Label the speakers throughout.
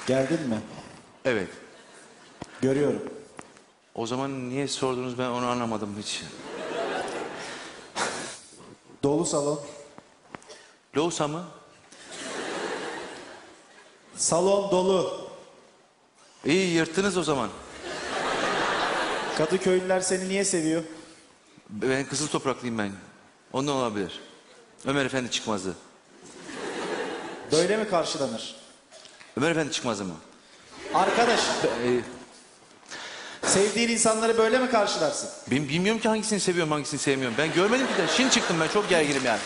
Speaker 1: Geldin mi?
Speaker 2: Evet.
Speaker 1: Görüyorum.
Speaker 2: O zaman niye sordunuz ben onu anlamadım hiç.
Speaker 1: Dolu salon.
Speaker 2: Loğusa mı?
Speaker 1: Salon dolu.
Speaker 2: İyi yırttınız o zaman.
Speaker 1: Kadıköylüler seni niye seviyor?
Speaker 2: Ben Kızıl Topraklıyım ben. Ondan olabilir. Ömer Efendi çıkmazdı.
Speaker 1: Böyle mi karşılanır?
Speaker 2: Ömer Efendi çıkmazdı mı?
Speaker 1: Arkadaş,
Speaker 2: E,
Speaker 1: sevdiğin insanları böyle mi karşılarsın?
Speaker 2: Ben bilmiyorum ki hangisini seviyorum hangisini sevmiyorum. Ben görmedim ki de. Şimdi çıktım ben çok gerginim yani.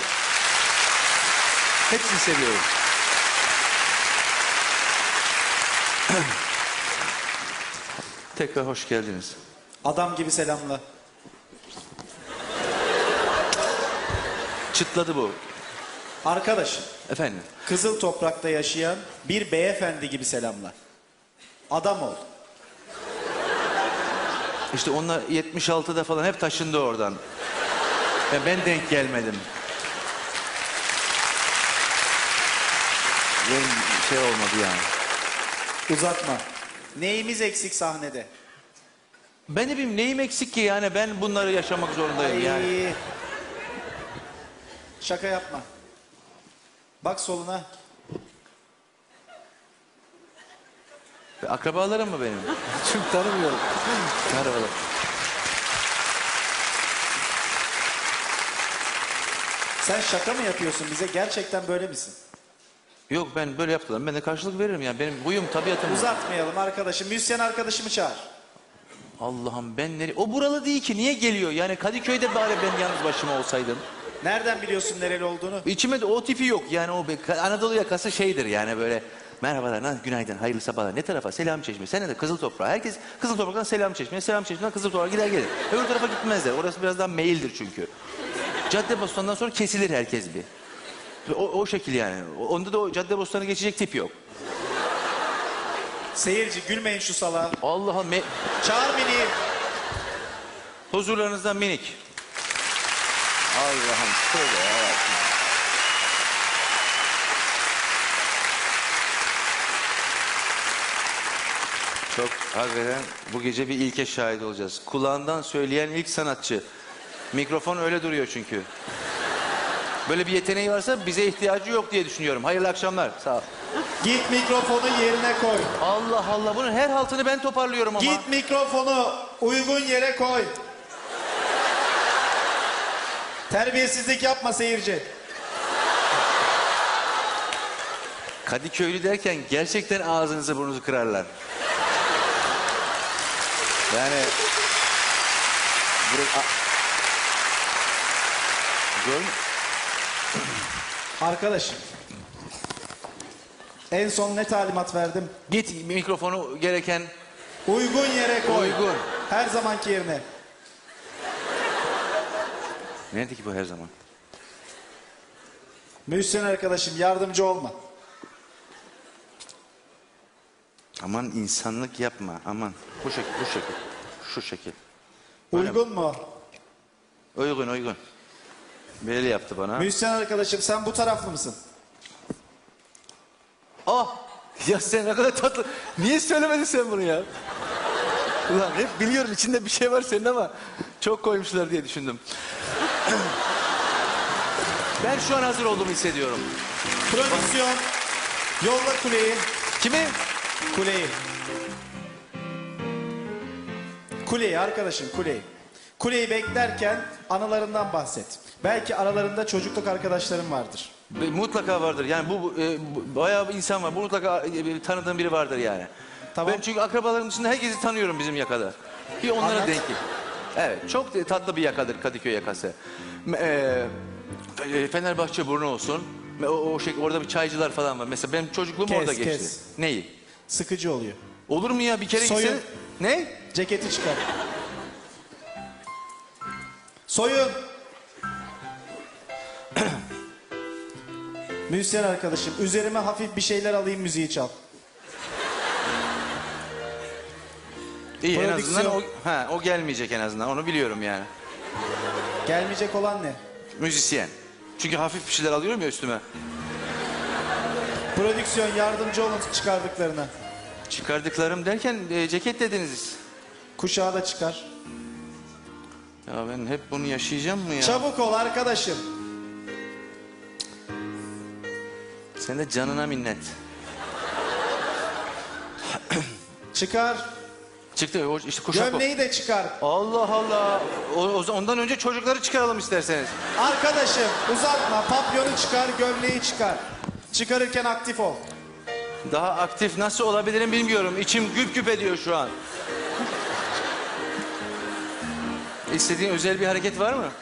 Speaker 2: Hepsini seviyorum. Tekrar hoş geldiniz.
Speaker 1: Adam gibi selamla.
Speaker 2: Çıtladı bu.
Speaker 1: Arkadaşım,
Speaker 2: Efendim.
Speaker 1: Kızıl Toprak'ta yaşayan bir beyefendi gibi selamla. Adam ol.
Speaker 2: İşte onlar 76'da falan hep taşındı oradan. Ben denk gelmedim. Benim şey olmadı yani.
Speaker 1: Uzatma. Neyimiz eksik sahnede?
Speaker 2: Ben de bileyim neyim eksik ki yani ben bunları yaşamak zorundayım yani.
Speaker 1: Ay. Şaka yapma. Bak soluna.
Speaker 2: Akrabalarım mı benim? Çünkü tanımıyorum. Merhabalar.
Speaker 1: Sen şaka mı yapıyorsun bize? Gerçekten böyle misin?
Speaker 2: Yok ben böyle yaptılar. Ben de karşılık veririm yani. Benim huyum, tabiatım.
Speaker 1: Uzatmayalım arkadaşım. Müzisyen arkadaşımı çağır.
Speaker 2: Allah'ım ben nereye... O buralı değil ki. Niye geliyor? Yani Kadıköy'de bari ben yalnız başıma olsaydım.
Speaker 1: Nereden biliyorsun nereli olduğunu?
Speaker 2: İçime de o tipi yok. Yani o Anadolu yakası şeydir yani böyle. Merhabalar, günaydın, hayırlı sabahlar. Ne tarafa? Selamçeşme. Sen de Kızıl Toprağa. Herkes Kızıl Toprak'tan Selamçeşme'ye, Selamçeşme'den Kızıl Toprağa gider gelir. Öbür tarafa gitmezler. Orası biraz daha meyildir çünkü. Caddebostan'dan sonra kesilir herkes bir. O şekil yani. Onda da o Caddebostan'ı geçecek tip yok.
Speaker 1: Seyirci gülmeyin şu salağa.
Speaker 2: Allah'ım.
Speaker 1: Çağır beni.
Speaker 2: Huzurlarınızdan minik. Allah'ım. Tövbe yarabbim. Çok hakikaten bu gece bir ilke şahit olacağız. Kulağından söyleyen ilk sanatçı. Mikrofon öyle duruyor çünkü. Böyle bir yeteneği varsa bize ihtiyacı yok diye düşünüyorum. Hayırlı akşamlar. Sağ ol.
Speaker 1: Git mikrofonu yerine koy.
Speaker 2: Allah Allah bunun her haltını ben toparlıyorum ama.
Speaker 1: Git mikrofonu uygun yere koy. Terbiyesizlik yapma seyirci.
Speaker 2: Kadıköylü derken gerçekten ağzınızı burnunuzu kırarlar. Yani...
Speaker 1: Arkadaşım. En son ne talimat verdim?
Speaker 2: Git mikrofonu gereken...
Speaker 1: Uygun yere koy.
Speaker 2: Uygun.
Speaker 1: Her zamanki yerine.
Speaker 2: Nerede ki bu her zaman?
Speaker 1: Müzisyen arkadaşım yardımcı olma.
Speaker 2: Aman insanlık yapma aman. Bu şekil, bu şekil. Şu şekil.
Speaker 1: Uygun mu?
Speaker 2: Uygun, uygun. Böyle yaptı bana.
Speaker 1: Müzisyen arkadaşım sen bu taraflı mısın?
Speaker 2: Ah! Ya sen ne kadar tatlı. Niye söylemedin sen bunu ya? Ulan hep biliyorum içinde bir şey var senin ama çok koymuşlar diye düşündüm. Ben şu an hazır olduğumu hissediyorum.
Speaker 1: Prodüksiyon. Yolla kuleyi.
Speaker 2: Kimi?
Speaker 1: Kuleyi. Kuleyi arkadaşım kuleyi. Kuleyi beklerken anılarından bahset. Belki aralarında çocukluk arkadaşların vardır.
Speaker 2: Mutlaka vardır. Yani bayağı bir insan var. Bu mutlaka tanıdığım biri vardır yani.
Speaker 1: Tamam.
Speaker 2: Ben çünkü akrabalarım dışında herkesi tanıyorum bizim yakada. Bir onlara
Speaker 1: Anlat.
Speaker 2: denk. Evet. Çok tatlı bir yakadır Kadıköy yakası. Fenerbahçe burnu olsun. O şey, orada bir çaycılar falan var. Mesela benim çocukluğum
Speaker 1: Kes,
Speaker 2: orada geçti.
Speaker 1: kes.
Speaker 2: Neyi?
Speaker 1: Sıkıcı oluyor.
Speaker 2: Olur mu ya bir kere
Speaker 1: Soyun.
Speaker 2: gitsene. Ne?
Speaker 1: Ceketi çıkar. Soyun. Müzisyen arkadaşım üzerime hafif bir şeyler alayım müziği çal.
Speaker 2: İyi en
Speaker 1: Prodüksiyon.
Speaker 2: azından o gelmeyecek en azından. Onu biliyorum yani.
Speaker 1: Gelmeyecek olan ne?
Speaker 2: Müzisyen. Çünkü hafif bir şeyler alıyorum ya üstüme.
Speaker 1: Prodüksiyon yardımcı olun çıkardıklarına.
Speaker 2: Çıkardıklarım derken ceket dediniz.
Speaker 1: Kuşağı da çıkar.
Speaker 2: Ya ben hep bunu yaşayacağım mı ya?
Speaker 1: Çabuk ol arkadaşım.
Speaker 2: Sen de canına minnet.
Speaker 1: Çıkar.
Speaker 2: Çıktı işte kuşak o.
Speaker 1: Gömleği de çıkar.
Speaker 2: Allah Allah. Ondan önce çocukları çıkaralım isterseniz.
Speaker 1: Arkadaşım uzatma. Papyonu çıkar, gömleği çıkar. Çıkarırken aktif ol.
Speaker 2: Daha aktif nasıl olabilirim bilmiyorum. İçim güp güp ediyor şu an. İstediğin özel bir hareket var mı?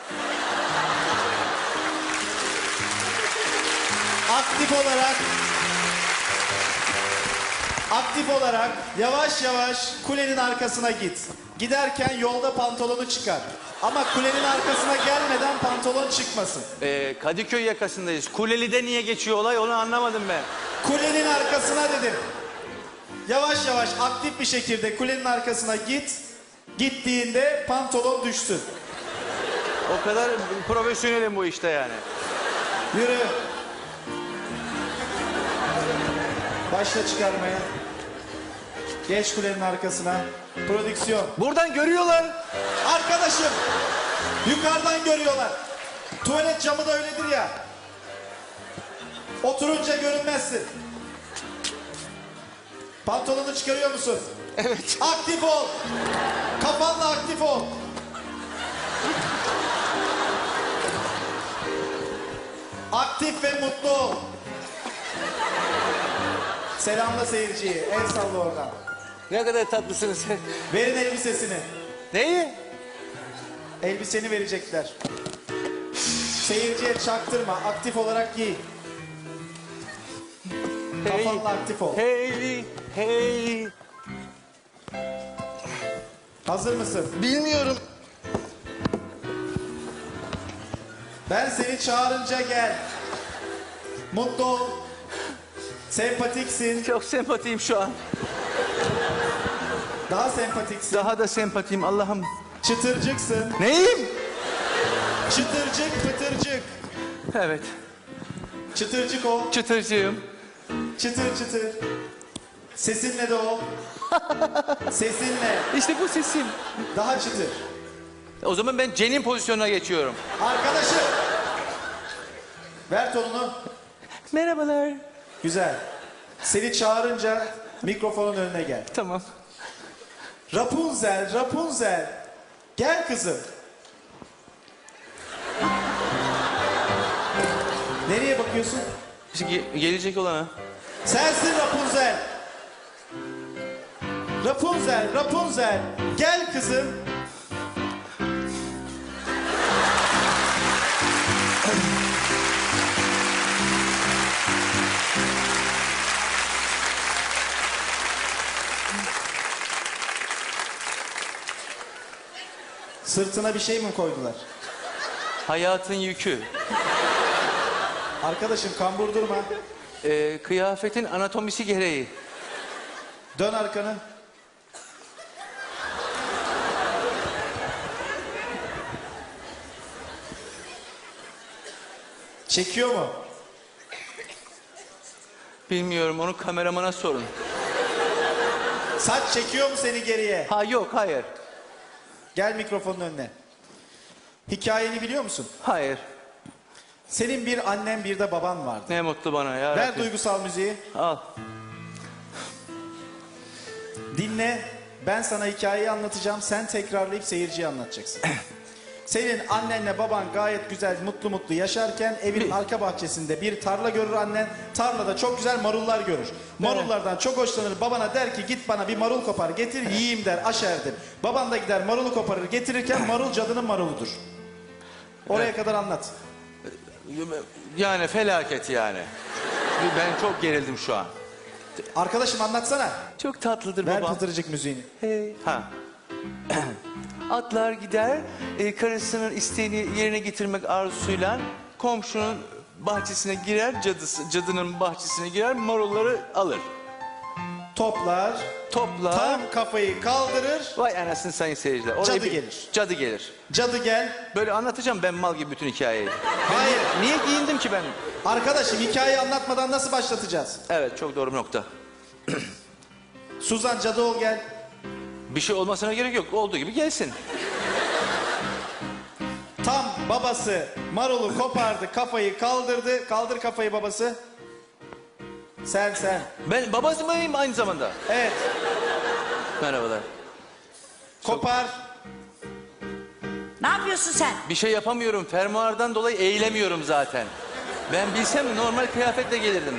Speaker 1: Aktif olarak yavaş yavaş kulenin arkasına git. Giderken yolda pantolonu çıkar. Ama kulenin arkasına gelmeden pantolon çıkmasın.
Speaker 2: Kadıköy yakasındayız. Kuleli'de niye geçiyor olay onu anlamadım ben.
Speaker 1: Kulenin arkasına dedim. Yavaş yavaş aktif bir şekilde kulenin arkasına git. Gittiğinde pantolon düşsün.
Speaker 2: O kadar profesyonelim bu işte yani.
Speaker 1: Yürü. Başla çıkarmaya. Geç kulenin arkasına. Prodüksiyon.
Speaker 2: Buradan görüyorlar.
Speaker 1: Arkadaşım. Yukarıdan görüyorlar. Tuvalet camı da öyledir ya. Oturunca görünmezsin. Pantolonu çıkarıyor musun?
Speaker 2: Evet.
Speaker 1: Aktif ol. Kafanla aktif ol. Aktif ve mutlu ol. Selamla seyirciyi. El salla oradan.
Speaker 2: Ne kadar tatlısınız.
Speaker 1: Verin elbisesini.
Speaker 2: Neyi?
Speaker 1: Elbiseni verecekler. Seyirciye çaktırma. Aktif olarak giy. Kafanla aktif ol.
Speaker 2: Hey, hey.
Speaker 1: Hazır mısın?
Speaker 2: Bilmiyorum.
Speaker 1: Ben seni çağırınca gel. Mutlu ol. Sempatiksin.
Speaker 2: Çok sempatiyim şu an.
Speaker 1: Daha sempatiksin.
Speaker 2: Daha da sempatiyim Allah'ım.
Speaker 1: Çıtırcıksın.
Speaker 2: Neyim?
Speaker 1: Çıtırcık pıtırcık.
Speaker 2: Evet.
Speaker 1: Çıtırcık ol.
Speaker 2: Çıtırcığım.
Speaker 1: Çıtır çıtır. Sesinle de ol. Sesinle.
Speaker 2: İşte bu sesim.
Speaker 1: Daha çıtır.
Speaker 2: O zaman ben Cen'in pozisyonuna geçiyorum.
Speaker 1: Arkadaşım. Ver tonunu.
Speaker 2: Merhabalar.
Speaker 1: Güzel. Seni çağırınca mikrofonun önüne gel.
Speaker 2: Tamam.
Speaker 1: Rapunzel, Rapunzel. Gel kızım. Nereye bakıyorsun?
Speaker 2: İşte gelecek olana.
Speaker 1: Sensin Rapunzel. Rapunzel, Rapunzel. Gel kızım. Sırtına bir şey mi koydular?
Speaker 2: Hayatın yükü.
Speaker 1: Arkadaşım kambur durma.
Speaker 2: Kıyafetin anatomisi gereği.
Speaker 1: Dön arkanı. Çekiyor mu?
Speaker 2: Bilmiyorum onu kameramana sorun.
Speaker 1: Saç çekiyor mu seni geriye?
Speaker 2: Ha yok hayır.
Speaker 1: Gel mikrofonun önüne. Hikayeni biliyor musun?
Speaker 2: Hayır.
Speaker 1: Senin bir annen bir de baban vardı.
Speaker 2: Ne mutlu bana ya.
Speaker 1: Ver
Speaker 2: Rabbi.
Speaker 1: duygusal müziği.
Speaker 2: Al.
Speaker 1: Dinle. Ben sana hikayeyi anlatacağım. Sen tekrarlayıp seyirciye anlatacaksın. Senin annenle baban gayet güzel mutlu mutlu yaşarken evin arka bahçesinde bir tarla görür annen. Tarlada çok güzel marullar görür. Marullardan çok hoşlanır. Babana der ki git bana bir marul kopar getir yiyeyim der aşerdir. Baban da gider marulu koparır getirirken marul cadının maruludur. Oraya
Speaker 2: Evet.
Speaker 1: kadar anlat.
Speaker 2: Yani felaket yani. Ben çok gerildim şu an.
Speaker 1: Arkadaşım anlatsana.
Speaker 2: Çok tatlıdır
Speaker 1: Ver
Speaker 2: babam.
Speaker 1: pıtırcık müziğini.
Speaker 2: Hey. Ha. Atlar gider, karısının isteğini yerine getirmek arzusuyla komşunun bahçesine girer, cadının bahçesine girer, marulları alır.
Speaker 1: toplar.
Speaker 2: Toplar.
Speaker 1: Tam kafayı kaldırır.
Speaker 2: Vay anasını sayın seyirciler. Oraya
Speaker 1: Cadı gelir.
Speaker 2: Cadı gelir.
Speaker 1: Cadı gel.
Speaker 2: Böyle anlatacağım ben mal gibi bütün hikayeyi.
Speaker 1: Hayır.
Speaker 2: Niye giyindim ki ben?
Speaker 1: Arkadaşım hikayeyi anlatmadan nasıl başlatacağız?
Speaker 2: Evet çok doğru bir nokta.
Speaker 1: Suzan cadı ol gel.
Speaker 2: Bir şey olmasına gerek yok. Olduğu gibi gelsin.
Speaker 1: Tam babası marulu kopardı, kafayı kaldırdı. Kaldır kafayı babası. Sen.
Speaker 2: Ben babası mıyım aynı zamanda?
Speaker 1: Evet.
Speaker 2: Merhabalar.
Speaker 1: Kopar.
Speaker 3: Ne yapıyorsun sen?
Speaker 2: Bir şey yapamıyorum. Fermuardan dolayı eğilemiyorum zaten. Ben bilsem normal kıyafetle gelirdim.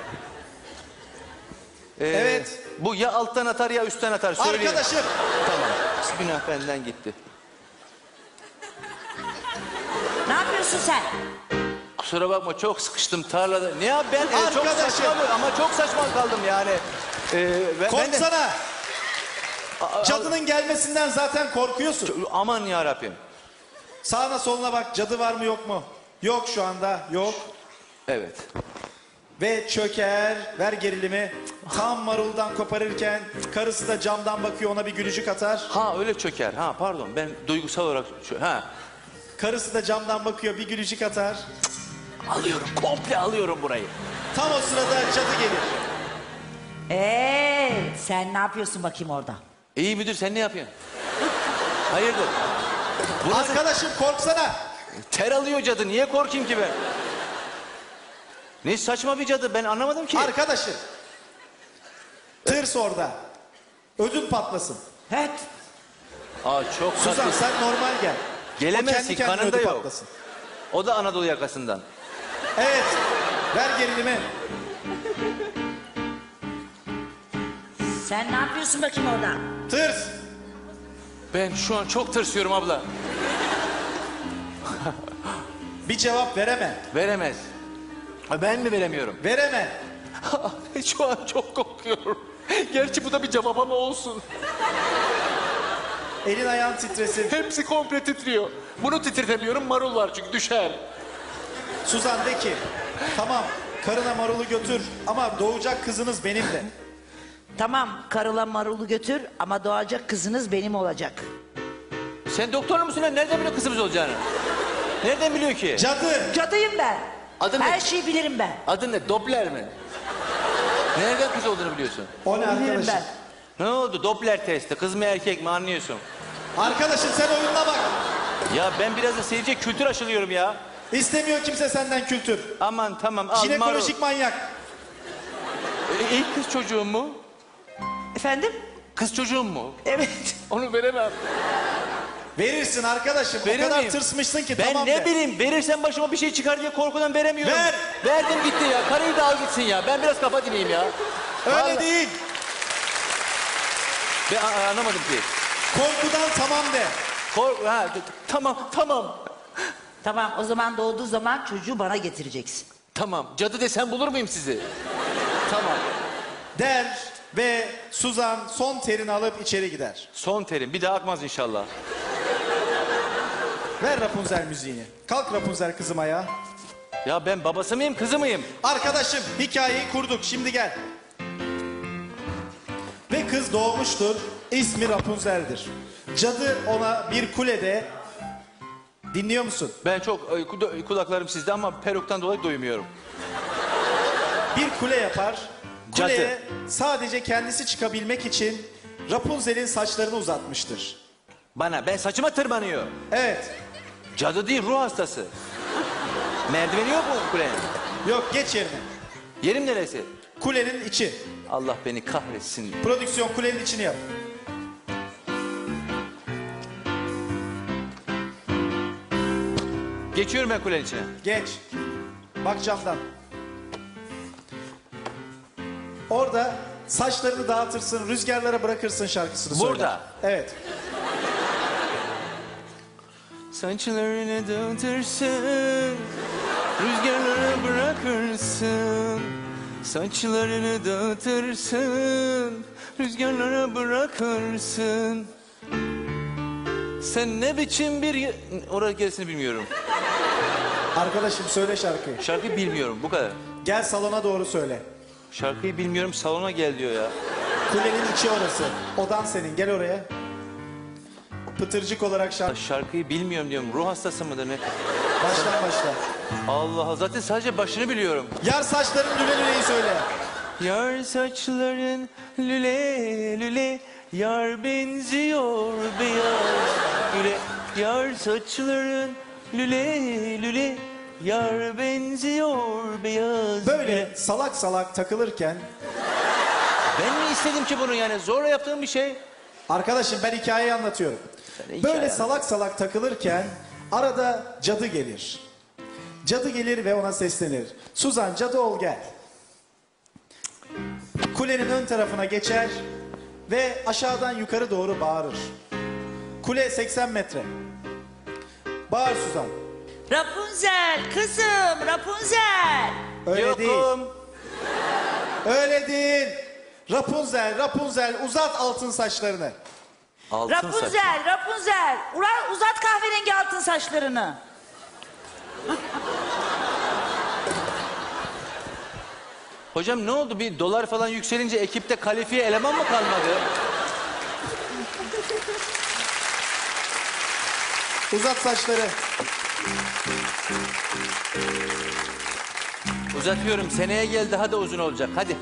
Speaker 1: Evet.
Speaker 2: Bu ya alttan atar ya üstten atar. Söyleyeyim.
Speaker 1: Arkadaşım.
Speaker 2: Tamam. Günah benden gitti.
Speaker 3: Ne yapıyorsun sen?
Speaker 2: Kusura bakma çok sıkıştım tarlada. Ne ya ben çok
Speaker 1: Arkadaşım.
Speaker 2: saçma ama çok saçma kaldım yani. Ben de-
Speaker 1: Korksana. Cadının gelmesinden zaten korkuyorsun.
Speaker 2: Aman ya Rabbim.
Speaker 1: Sağına soluna bak, cadı var mı yok mu? Yok şu anda, yok.
Speaker 2: Evet.
Speaker 1: Ve çöker, ver gerilimi. Tam maruldan koparırken karısı da camdan bakıyor, ona bir gülücük atar.
Speaker 2: Ha öyle çöker. Ha pardon ben duygusal olarak ha
Speaker 1: Karısı da camdan bakıyor, bir gülücük atar.
Speaker 2: alıyorum komple alıyorum burayı.
Speaker 1: Tam o sırada cadı gelir.
Speaker 3: Sen ne yapıyorsun bakayım orada?
Speaker 2: İyi müdür sen ne yapıyorsun? Hayırdır? Burası
Speaker 1: Arkadaşım korksana.
Speaker 2: ter alıyor cadı. Niye korkayım ki ben? Ne saçma bir cadı ben anlamadım ki.
Speaker 1: Arkadaşım. Tırs orada. Ödün patlasın.
Speaker 3: Evet.
Speaker 2: Aa çok
Speaker 1: Suzan
Speaker 2: tatlı.
Speaker 1: sen normal gel.
Speaker 2: Gelemezsin,
Speaker 1: O kendi kendine
Speaker 2: kanında
Speaker 1: ödü
Speaker 2: yok.
Speaker 1: patlasın.
Speaker 2: O da Anadolu yakasından.
Speaker 1: Evet. Ver gerilimi.
Speaker 3: Sen ne yapıyorsun bakayım orada?
Speaker 1: Tırs.
Speaker 2: Ben şu an çok tırsıyorum abla.
Speaker 1: Bir cevap vereme.
Speaker 2: Veremez. Ha, ben mi veremiyorum?
Speaker 1: Vereme.
Speaker 2: Şu an çok korkuyorum. Gerçi bu da bir cevap ama olsun.
Speaker 1: Elin ayağın titresin.
Speaker 2: Hepsi komple titriyor. Bunu titretemiyorum marul var çünkü düşer.
Speaker 1: Suzan de ki tamam karına marulu götür ama doğacak kızınız benim de.
Speaker 3: Tamam, karıla marulu götür ama doğacak kızınız benim olacak.
Speaker 2: Sen doktor musun lan? Nereden biliyor kızımız olacağını? Nereden biliyor ki?
Speaker 1: Cadı.
Speaker 3: Cadıyım ben.
Speaker 2: Adı ne?
Speaker 3: Her şeyi bilirim ben.
Speaker 2: Adın ne? Doppler mi? Nereden kız olduğunu biliyorsun?
Speaker 1: O ne
Speaker 3: Bilirim
Speaker 1: arkadaşım?
Speaker 3: ben.
Speaker 2: Ne oldu? Doppler testi. Kız mı erkek mi anlıyorsun?
Speaker 1: Arkadaşım sen oyununa bak.
Speaker 2: Ya ben biraz da seyirciye kültür aşılıyorum ya.
Speaker 1: İstemiyor kimse senden kültür.
Speaker 2: Aman tamam al
Speaker 1: Jinekolojik manyak.
Speaker 2: İlk kız çocuğum mu?
Speaker 3: Efendim?
Speaker 2: Kız çocuğum mu?
Speaker 3: Evet.
Speaker 2: Onu veremem.
Speaker 1: Verirsin arkadaşım.
Speaker 2: Verir
Speaker 1: o kadar
Speaker 2: miyim?
Speaker 1: tırsmışsın ki
Speaker 2: Ben
Speaker 1: tamam
Speaker 2: ne
Speaker 1: de.
Speaker 2: bileyim verirsen başıma bir şey çıkar diye korkudan veremiyorum.
Speaker 1: Ver.
Speaker 2: Verdim gitti ya. Karıyı da al gitsin ya. Ben biraz kafa dinleyeyim ya.
Speaker 1: Öyle
Speaker 2: Vallahi-
Speaker 1: değil.
Speaker 2: Ben anlamadım ki.
Speaker 1: Korkudan tamam de.
Speaker 2: Tamam.
Speaker 3: Tamam, o zaman doğduğu zaman çocuğu bana getireceksin.
Speaker 2: Tamam. Cadı desem bulur muyum sizi? Tamam.
Speaker 1: Der ve Suzan son terini alıp içeri gider.
Speaker 2: Son terim. Bir daha akmaz inşallah.
Speaker 1: Ver Rapunzel müziğini. Kalk Rapunzel kızım ayağa.
Speaker 2: Ya ben babası mıyım, kızı mıyım?
Speaker 1: Arkadaşım hikayeyi kurduk şimdi gel. Ve kız doğmuştur. İsmi Rapunzel'dir. Cadı ona bir kulede... Dinliyor musun?
Speaker 2: Ben çok kulaklarım sizde ama peruktan dolayı duymuyorum.
Speaker 1: Bir kule yapar.
Speaker 2: Cadı.
Speaker 1: Kuleye sadece kendisi çıkabilmek için Rapunzel'in saçlarını uzatmıştır.
Speaker 2: Ben saçıma tırmanıyor.
Speaker 1: Evet.
Speaker 2: Cadı değil, ruh hastası. Merdiveni yok mu kulenin?
Speaker 1: Yok geç yerine.
Speaker 2: Yerim neresi?
Speaker 1: Kulenin içi.
Speaker 2: Allah beni kahretsin.
Speaker 1: Prodüksiyon kulenin içini yap.
Speaker 2: Geçiyorum ben kulenin içine.
Speaker 1: Geç. Bak camdan. Orada saçlarını dağıtırsın, rüzgarlara bırakırsın şarkısını söyler.
Speaker 2: Burada.
Speaker 1: Evet.
Speaker 2: Saçlarını dağıtırsın, rüzgarlara bırakırsın. Saçlarını dağıtırsın, rüzgarlara bırakırsın. Sen ne biçim bir... Oraya gerisini bilmiyorum.
Speaker 1: Arkadaşım söyle şarkıyı.
Speaker 2: Şarkıyı bilmiyorum, bu kadar.
Speaker 1: Gel salona doğru söyle.
Speaker 2: Şarkıyı bilmiyorum, salona gel diyor ya.
Speaker 1: Kulenin içi orası. Odan senin. Gel oraya. Pıtırcık olarak şarkı.
Speaker 2: Şarkıyı bilmiyorum diyorum. Ruh hastası mıdır ne?
Speaker 1: Baştan başla.
Speaker 2: Allah Allah. Zaten sadece başını biliyorum.
Speaker 1: Yar saçların lüle lüleyi söyle.
Speaker 2: Yar saçların lüle lüle, yar benziyor beyaz güle. Yar saçların lüle lüle, yar benziyor beyaz güle.
Speaker 1: Böyle salak salak takılırken...
Speaker 2: Ben mi istedim ki bunu yani? Zorla yaptığım bir şey.
Speaker 1: Arkadaşım ben hikayeyi anlatıyorum.
Speaker 2: Sen hikaye
Speaker 1: Böyle
Speaker 2: anlat.
Speaker 1: salak salak takılırken arada cadı gelir. Cadı gelir ve ona seslenir. Suzan, cadı ol gel. Kulenin ön tarafına geçer ve aşağıdan yukarı doğru bağırır. Kule 80 metre. Bağır Suzan.
Speaker 3: Rapunzel kızım Rapunzel.
Speaker 1: Öyle değil.
Speaker 2: Yokum.
Speaker 1: Öyle değil. Rapunzel, Rapunzel uzat altın saçlarını.
Speaker 2: Altın saç.
Speaker 3: Rapunzel Rapunzel. Uzat kahverengi altın saçlarını.
Speaker 2: Hocam ne oldu? Bir dolar falan yükselince ekipte kalifiye eleman mı kalmadı?
Speaker 1: Uzat saçları.
Speaker 2: Uzatıyorum. Seneye gel daha da uzun olacak. Hadi.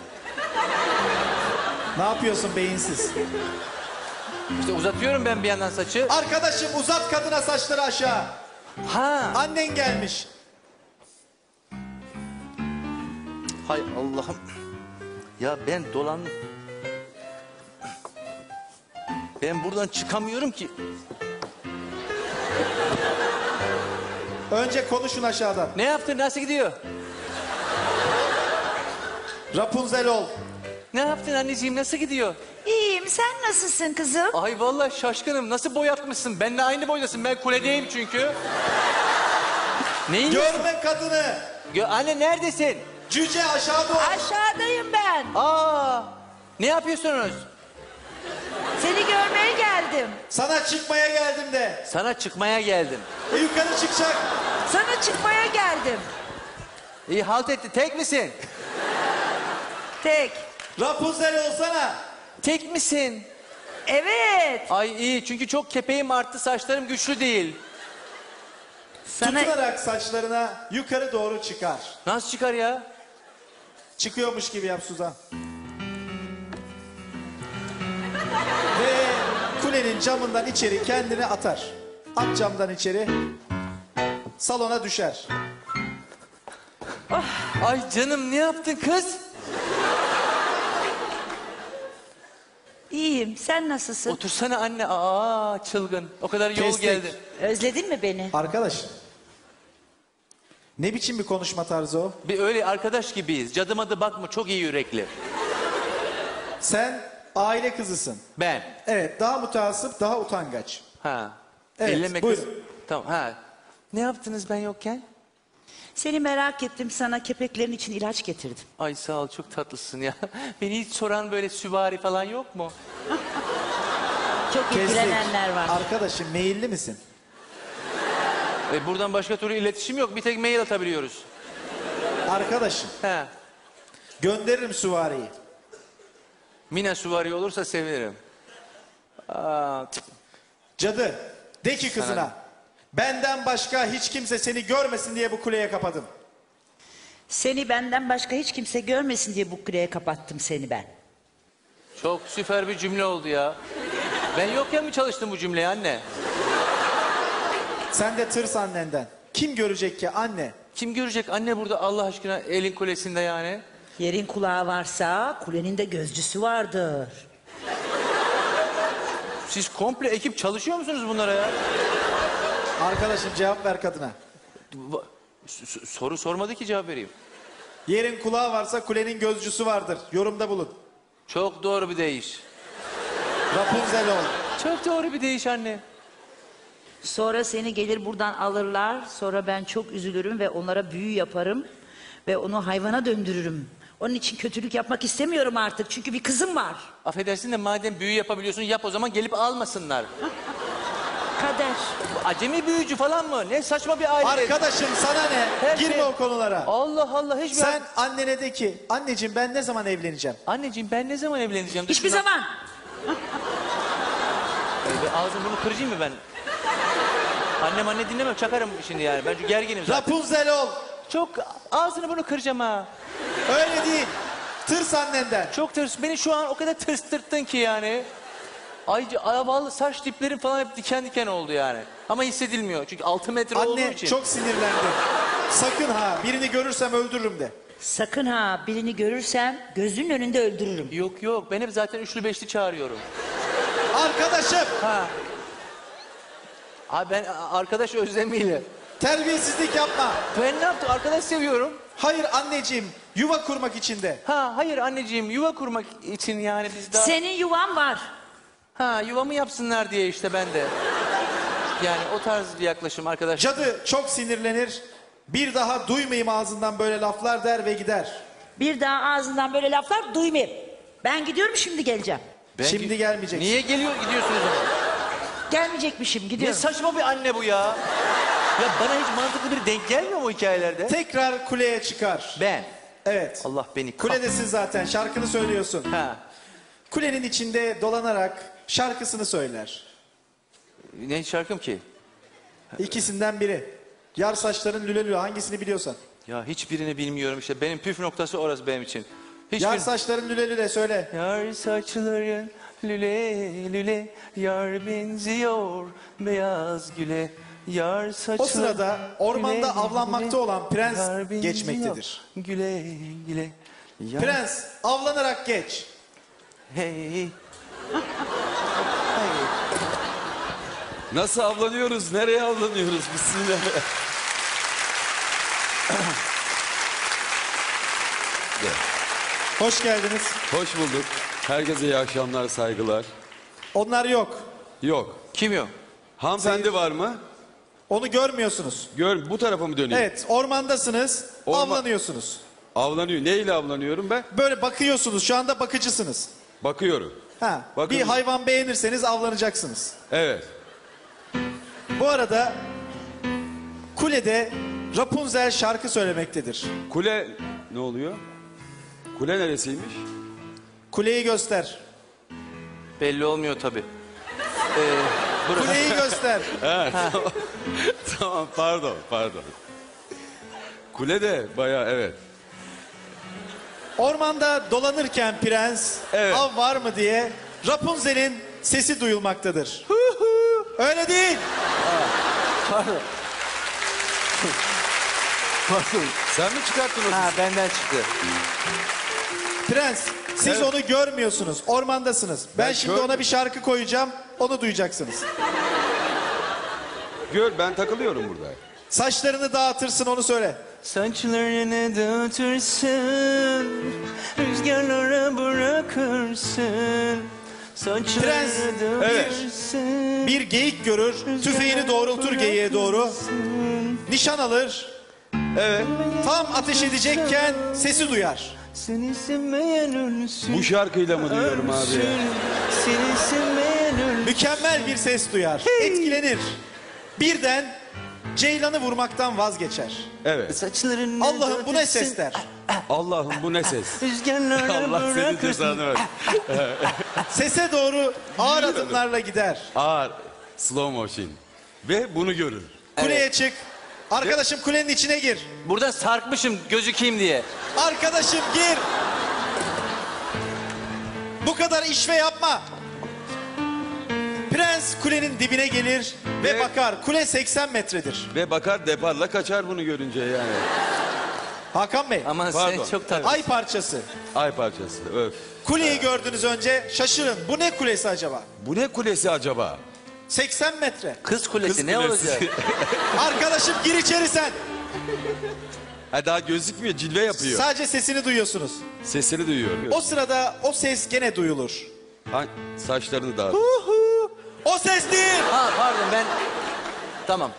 Speaker 1: Ne yapıyorsun beyinsiz?
Speaker 2: İşte uzatıyorum ben bir yandan saçı.
Speaker 1: Arkadaşım uzat kadına saçları aşağı.
Speaker 2: Ha.
Speaker 1: Annen gelmiş.
Speaker 2: Hay Allah'ım. Ya ben dolandım. Ben buradan çıkamıyorum ki.
Speaker 1: Önce konuşun aşağıdan.
Speaker 2: Ne yaptın? Nasıl gidiyor?
Speaker 1: Rapunzel ol.
Speaker 2: Ne yaptın anneciğim? Nasıl gidiyor?
Speaker 3: İyiyim sen nasılsın kızım?
Speaker 2: Ay vallahi şaşkınım. Nasıl boyatmışsın? Benimle aynı boydasın. Ben kuledeyim çünkü. Neyin?
Speaker 1: Görme kadını.
Speaker 2: Anne neredesin?
Speaker 1: Cüce aşağıda ol.
Speaker 3: Aşağıdayım ben.
Speaker 2: Aa! Ne yapıyorsunuz?
Speaker 3: Seni görmeye geldim.
Speaker 1: Sana çıkmaya geldim de.
Speaker 2: Sana çıkmaya geldim.
Speaker 1: Yukarı çıkacak.
Speaker 3: Sana çıkmaya geldim.
Speaker 2: İyi halt etti. Tek misin?
Speaker 3: Tek.
Speaker 1: Rapunzel olsana.
Speaker 2: Tek misin?
Speaker 3: Evet.
Speaker 2: Ay iyi çünkü çok kepeğim arttı, saçlarım güçlü değil.
Speaker 3: Sana
Speaker 1: Tutunarak saçlarına yukarı doğru çıkar.
Speaker 2: Nasıl çıkar ya?
Speaker 1: Çıkıyormuş gibi yap Suzan. Ve kulenin camından içeri kendini atar. At camdan içeri. Salona düşer.
Speaker 2: Ay canım ne yaptın kız?
Speaker 3: iyiyim. Sen nasılsın?
Speaker 2: Otursana anne. Aa çılgın. O kadar yol
Speaker 1: Kestik.
Speaker 2: geldi.
Speaker 3: Özledin mi beni?
Speaker 1: Arkadaş. Ne biçim bir konuşma tarzı o?
Speaker 2: Bir öyle arkadaş gibiyiz. Cadı madı bakma çok iyi yürekli.
Speaker 1: Sen aile kızısın.
Speaker 2: Ben.
Speaker 1: Evet, daha mutasip, daha utangaç.
Speaker 2: Ha.
Speaker 1: Evet,
Speaker 2: Elleme
Speaker 1: buyurun.
Speaker 2: kız. Tamam ha. Ne yaptınız ben yokken?
Speaker 3: Seni merak ettim. Sana kepeklerin için ilaç getirdim.
Speaker 2: Ay sağ ol çok tatlısın ya. Beni hiç soran böyle süvari falan yok mu?
Speaker 3: Çok
Speaker 1: Kestik.
Speaker 3: ilgilenenler var.
Speaker 1: Arkadaşım meyilli misin?
Speaker 2: Buradan başka türlü iletişim yok. Bir tek mail atabiliyoruz.
Speaker 1: Arkadaşım
Speaker 2: He.
Speaker 1: gönderirim süvariyi.
Speaker 2: Mina süvari olursa sevinirim. Aa, tüp.
Speaker 1: Cadı de ki kızına. Benden başka hiç kimse seni görmesin diye bu kuleye kapadım.
Speaker 3: Seni benden başka hiç kimse görmesin diye bu kuleye kapattım seni ben.
Speaker 2: Çok süper bir cümle oldu ya. Ben yokken mi çalıştın bu cümleyi anne?
Speaker 1: Sen de tırs annenden. Kim görecek ki anne?
Speaker 2: Kim görecek anne burada Allah aşkına elin kulesinde yani?
Speaker 3: Yerin kulağı varsa kulenin de gözcüsü vardır.
Speaker 2: Siz komple ekip çalışıyor musunuz bunlara ya?
Speaker 1: Arkadaşım cevap ver kadına.
Speaker 2: Soru sormadı ki cevap vereyim.
Speaker 1: Yerin kulağı varsa kulenin gözcüsü vardır. Yorumda bulun.
Speaker 2: Çok doğru bir deyiş.
Speaker 1: Rapunzel ol.
Speaker 2: Çok doğru bir deyiş anne.
Speaker 3: Sonra seni gelir buradan alırlar. Sonra ben çok üzülürüm ve onlara büyü yaparım. Ve onu hayvana döndürürüm. Onun için kötülük yapmak istemiyorum artık. Çünkü bir kızım var.
Speaker 2: Affedersin de madem büyü yapabiliyorsun yap o zaman gelip almasınlar.
Speaker 3: Kader.
Speaker 2: Acemi büyücü falan mı? Ne saçma bir aile.
Speaker 1: Arkadaşım sana ne?
Speaker 2: Her
Speaker 1: Girme
Speaker 2: şey-
Speaker 1: o konulara.
Speaker 2: Allah Allah hiçbir...
Speaker 1: Sen annene de ki anneciğim ben ne zaman evleneceğim?
Speaker 2: Anneciğim ben ne zaman evleneceğim?
Speaker 3: Hiçbir zaman.
Speaker 2: Ağzını bunu kıracağım mı ben? Anne dinlemem çakarım şimdi yani. Ben çünkü gerginim zaten.
Speaker 1: Rapunzel ol.
Speaker 2: Çok ağzını bunu kıracağım ha.
Speaker 1: Öyle değil. Tırs annenden.
Speaker 2: Çok tırs. Beni şu an o kadar tırstırttın ki yani. Ayrıca vallahi saç diplerim falan hep diken diken oldu yani. Ama hissedilmiyor. Çünkü 6 metre olduğu
Speaker 1: Anne
Speaker 2: için.
Speaker 1: çok sinirlendi. Sakın ha birini görürsem öldürürüm de.
Speaker 3: Sakın ha birini görürsem gözünün önünde öldürürüm.
Speaker 2: Yok ben hep zaten üçlü beşli çağırıyorum.
Speaker 1: Arkadaşım
Speaker 2: Ha. Abi ben arkadaş özlemiyle.
Speaker 1: terbiyesizlik yapma.
Speaker 2: Ben ne yaptım? Arkadaş seviyorum.
Speaker 1: Hayır anneciğim yuva kurmak için de.
Speaker 2: Ha hayır anneciğim yuva kurmak için yani biz daha...
Speaker 3: Senin yuvan var.
Speaker 2: Ha yuvamı yapsınlar diye işte ben de. Yani o tarz bir yaklaşım arkadaş.
Speaker 1: Cadı çok sinirlenir. Bir daha duymayayım ağzından böyle laflar der ve gider.
Speaker 3: Bir daha ağzından böyle laflar duymayayım. Ben gidiyorum şimdi geleceğim.
Speaker 1: Şimdi gelmeyeceksin.
Speaker 2: Niye gidiyorsunuz ama?
Speaker 3: Gelmeyecekmişim
Speaker 2: Ne
Speaker 3: gidiyorum.
Speaker 2: saçma bir anne bu ya. Ya bana hiç mantıklı biri denk gelmiyor mu o hikayelerde?
Speaker 1: Tekrar kuleye çıkar.
Speaker 2: Ben.
Speaker 1: Evet.
Speaker 2: Allah beni
Speaker 1: Kuledesin zaten şarkını söylüyorsun.
Speaker 2: Ha.
Speaker 1: Kulenin içinde dolanarak şarkısını söyler.
Speaker 2: Ne şarkım ki?
Speaker 1: İkisinden biri. Yar saçların lüle lüle hangisini biliyorsan.
Speaker 2: Ya hiçbirini bilmiyorum işte. Benim püf noktası orası benim için.
Speaker 1: Yar saçların lüle lüle söyle.
Speaker 2: Yar saçların lüle lüle, yar benziyor beyaz güle. Yar saçları...
Speaker 1: O sırada ormanda
Speaker 2: güle
Speaker 1: avlanmakta
Speaker 2: güle,
Speaker 1: olan prens
Speaker 2: yar benziyor
Speaker 1: geçmektedir.
Speaker 2: Güle güle. Yar...
Speaker 1: Prens avlanarak geç.
Speaker 2: Hey. Hey.
Speaker 4: Nasıl avlanıyoruz? Nereye avlanıyoruz? Bismillah.
Speaker 1: Hoş geldiniz.
Speaker 4: Hoş bulduk. Herkese iyi akşamlar, saygılar.
Speaker 1: Onlar yok.
Speaker 4: Yok.
Speaker 2: Kim yok?
Speaker 4: Hanımefendi var mı?
Speaker 1: Onu görmüyorsunuz.
Speaker 4: Bu tarafa mı döneyim?
Speaker 1: Evet ormandasınız. Avlanıyorsunuz.
Speaker 4: Avlanıyor. Neyle avlanıyorum ben?
Speaker 1: Böyle bakıyorsunuz. Şu anda bakıcısınız.
Speaker 4: Bakıyorum.
Speaker 1: Ha,
Speaker 4: Bakın.
Speaker 1: bir hayvan beğenirseniz avlanacaksınız.
Speaker 4: Evet.
Speaker 1: Bu arada kulede Rapunzel şarkı söylemektedir.
Speaker 4: Kule ne oluyor? Kule neresiymiş?
Speaker 1: Kuleyi göster.
Speaker 2: Belli olmuyor tabii. Burası.
Speaker 1: Kuleyi göster.
Speaker 4: Tamam, pardon. Kule de bayağı evet.
Speaker 1: Ormanda dolanırken prens
Speaker 4: Evet.
Speaker 1: av var mı diye Rapunzel'in sesi duyulmaktadır. Öyle değil.
Speaker 4: Sen mi çıkarttın o
Speaker 2: Ha
Speaker 4: sesi?
Speaker 2: benden çıktı.
Speaker 1: Prens siz
Speaker 4: Evet.
Speaker 1: onu görmüyorsunuz. Ormandasınız. Ben
Speaker 4: Ben
Speaker 1: şimdi
Speaker 4: gör-
Speaker 1: ona bir şarkı koyacağım. Onu duyacaksınız.
Speaker 4: Gör, ben takılıyorum burada.
Speaker 1: Saçlarını dağıtırsın onu söyle.
Speaker 2: Saçlarını dağıtırsın, rüzgarlara bırakırsın. Saçlarını
Speaker 1: Prens,
Speaker 2: dağıtırsın.
Speaker 1: Bir geyik görür. Tüfeğini doğrultur geyiğe doğru. Nişan alır.
Speaker 4: Evet.
Speaker 1: Tam ateş edecekken sesi duyar.
Speaker 2: Seni sevmeyen ölsün.
Speaker 4: Bu şarkıyla mı duyuyorum abi ya?
Speaker 2: ölsün. Seni sevmeyen ölsün.
Speaker 1: Mükemmel bir ses duyar. Etkilenir. Birden ceylanı vurmaktan vazgeçer.
Speaker 4: Evet.
Speaker 2: Saçlarını
Speaker 1: Allah'ım bu ne
Speaker 2: dağıtırsın.
Speaker 1: ses der.
Speaker 4: Allah'ım bu ne ses?
Speaker 2: Rüzgarlara
Speaker 4: Allah senin
Speaker 2: bırakırsın.
Speaker 4: cezanı ver.
Speaker 1: Sese doğru ağır adımlarla gider.
Speaker 4: Ağır. Slow motion. Ve bunu görür.
Speaker 1: Kuleye çık. Arkadaşım kulenin içine gir.
Speaker 2: Burada sarkmışım gözükeyim diye.
Speaker 1: Arkadaşım gir. Bu kadar işve yapma. Prens kulenin dibine gelir ve
Speaker 4: Ve-
Speaker 1: bakar. Kule 80 metredir.
Speaker 4: Ve bakar deparla kaçar bunu görünce yani.
Speaker 1: Hakan Bey,
Speaker 2: Aman
Speaker 4: Pardon.
Speaker 2: sen çok tatlı.
Speaker 1: ay parçası.
Speaker 4: Ay parçası. Öf.
Speaker 1: Kuleyi gördünüz önce şaşırın. Bu ne kulesi acaba?
Speaker 4: Bu ne kulesi acaba?
Speaker 1: 80 metre.
Speaker 2: Kız kulesi
Speaker 4: Kız
Speaker 2: ne
Speaker 4: kulesi.
Speaker 2: olacak?
Speaker 1: Arkadaşım gir içeri sen.
Speaker 4: Ha, daha gözükmüyor, cilve yapıyor.
Speaker 1: Sadece sesini duyuyorsunuz.
Speaker 4: Sesini duyuyor.
Speaker 1: O sırada o ses gene duyulur.
Speaker 4: Saçlarını dağıt.
Speaker 1: O ses değil.
Speaker 2: Ha pardon ben... Tamam.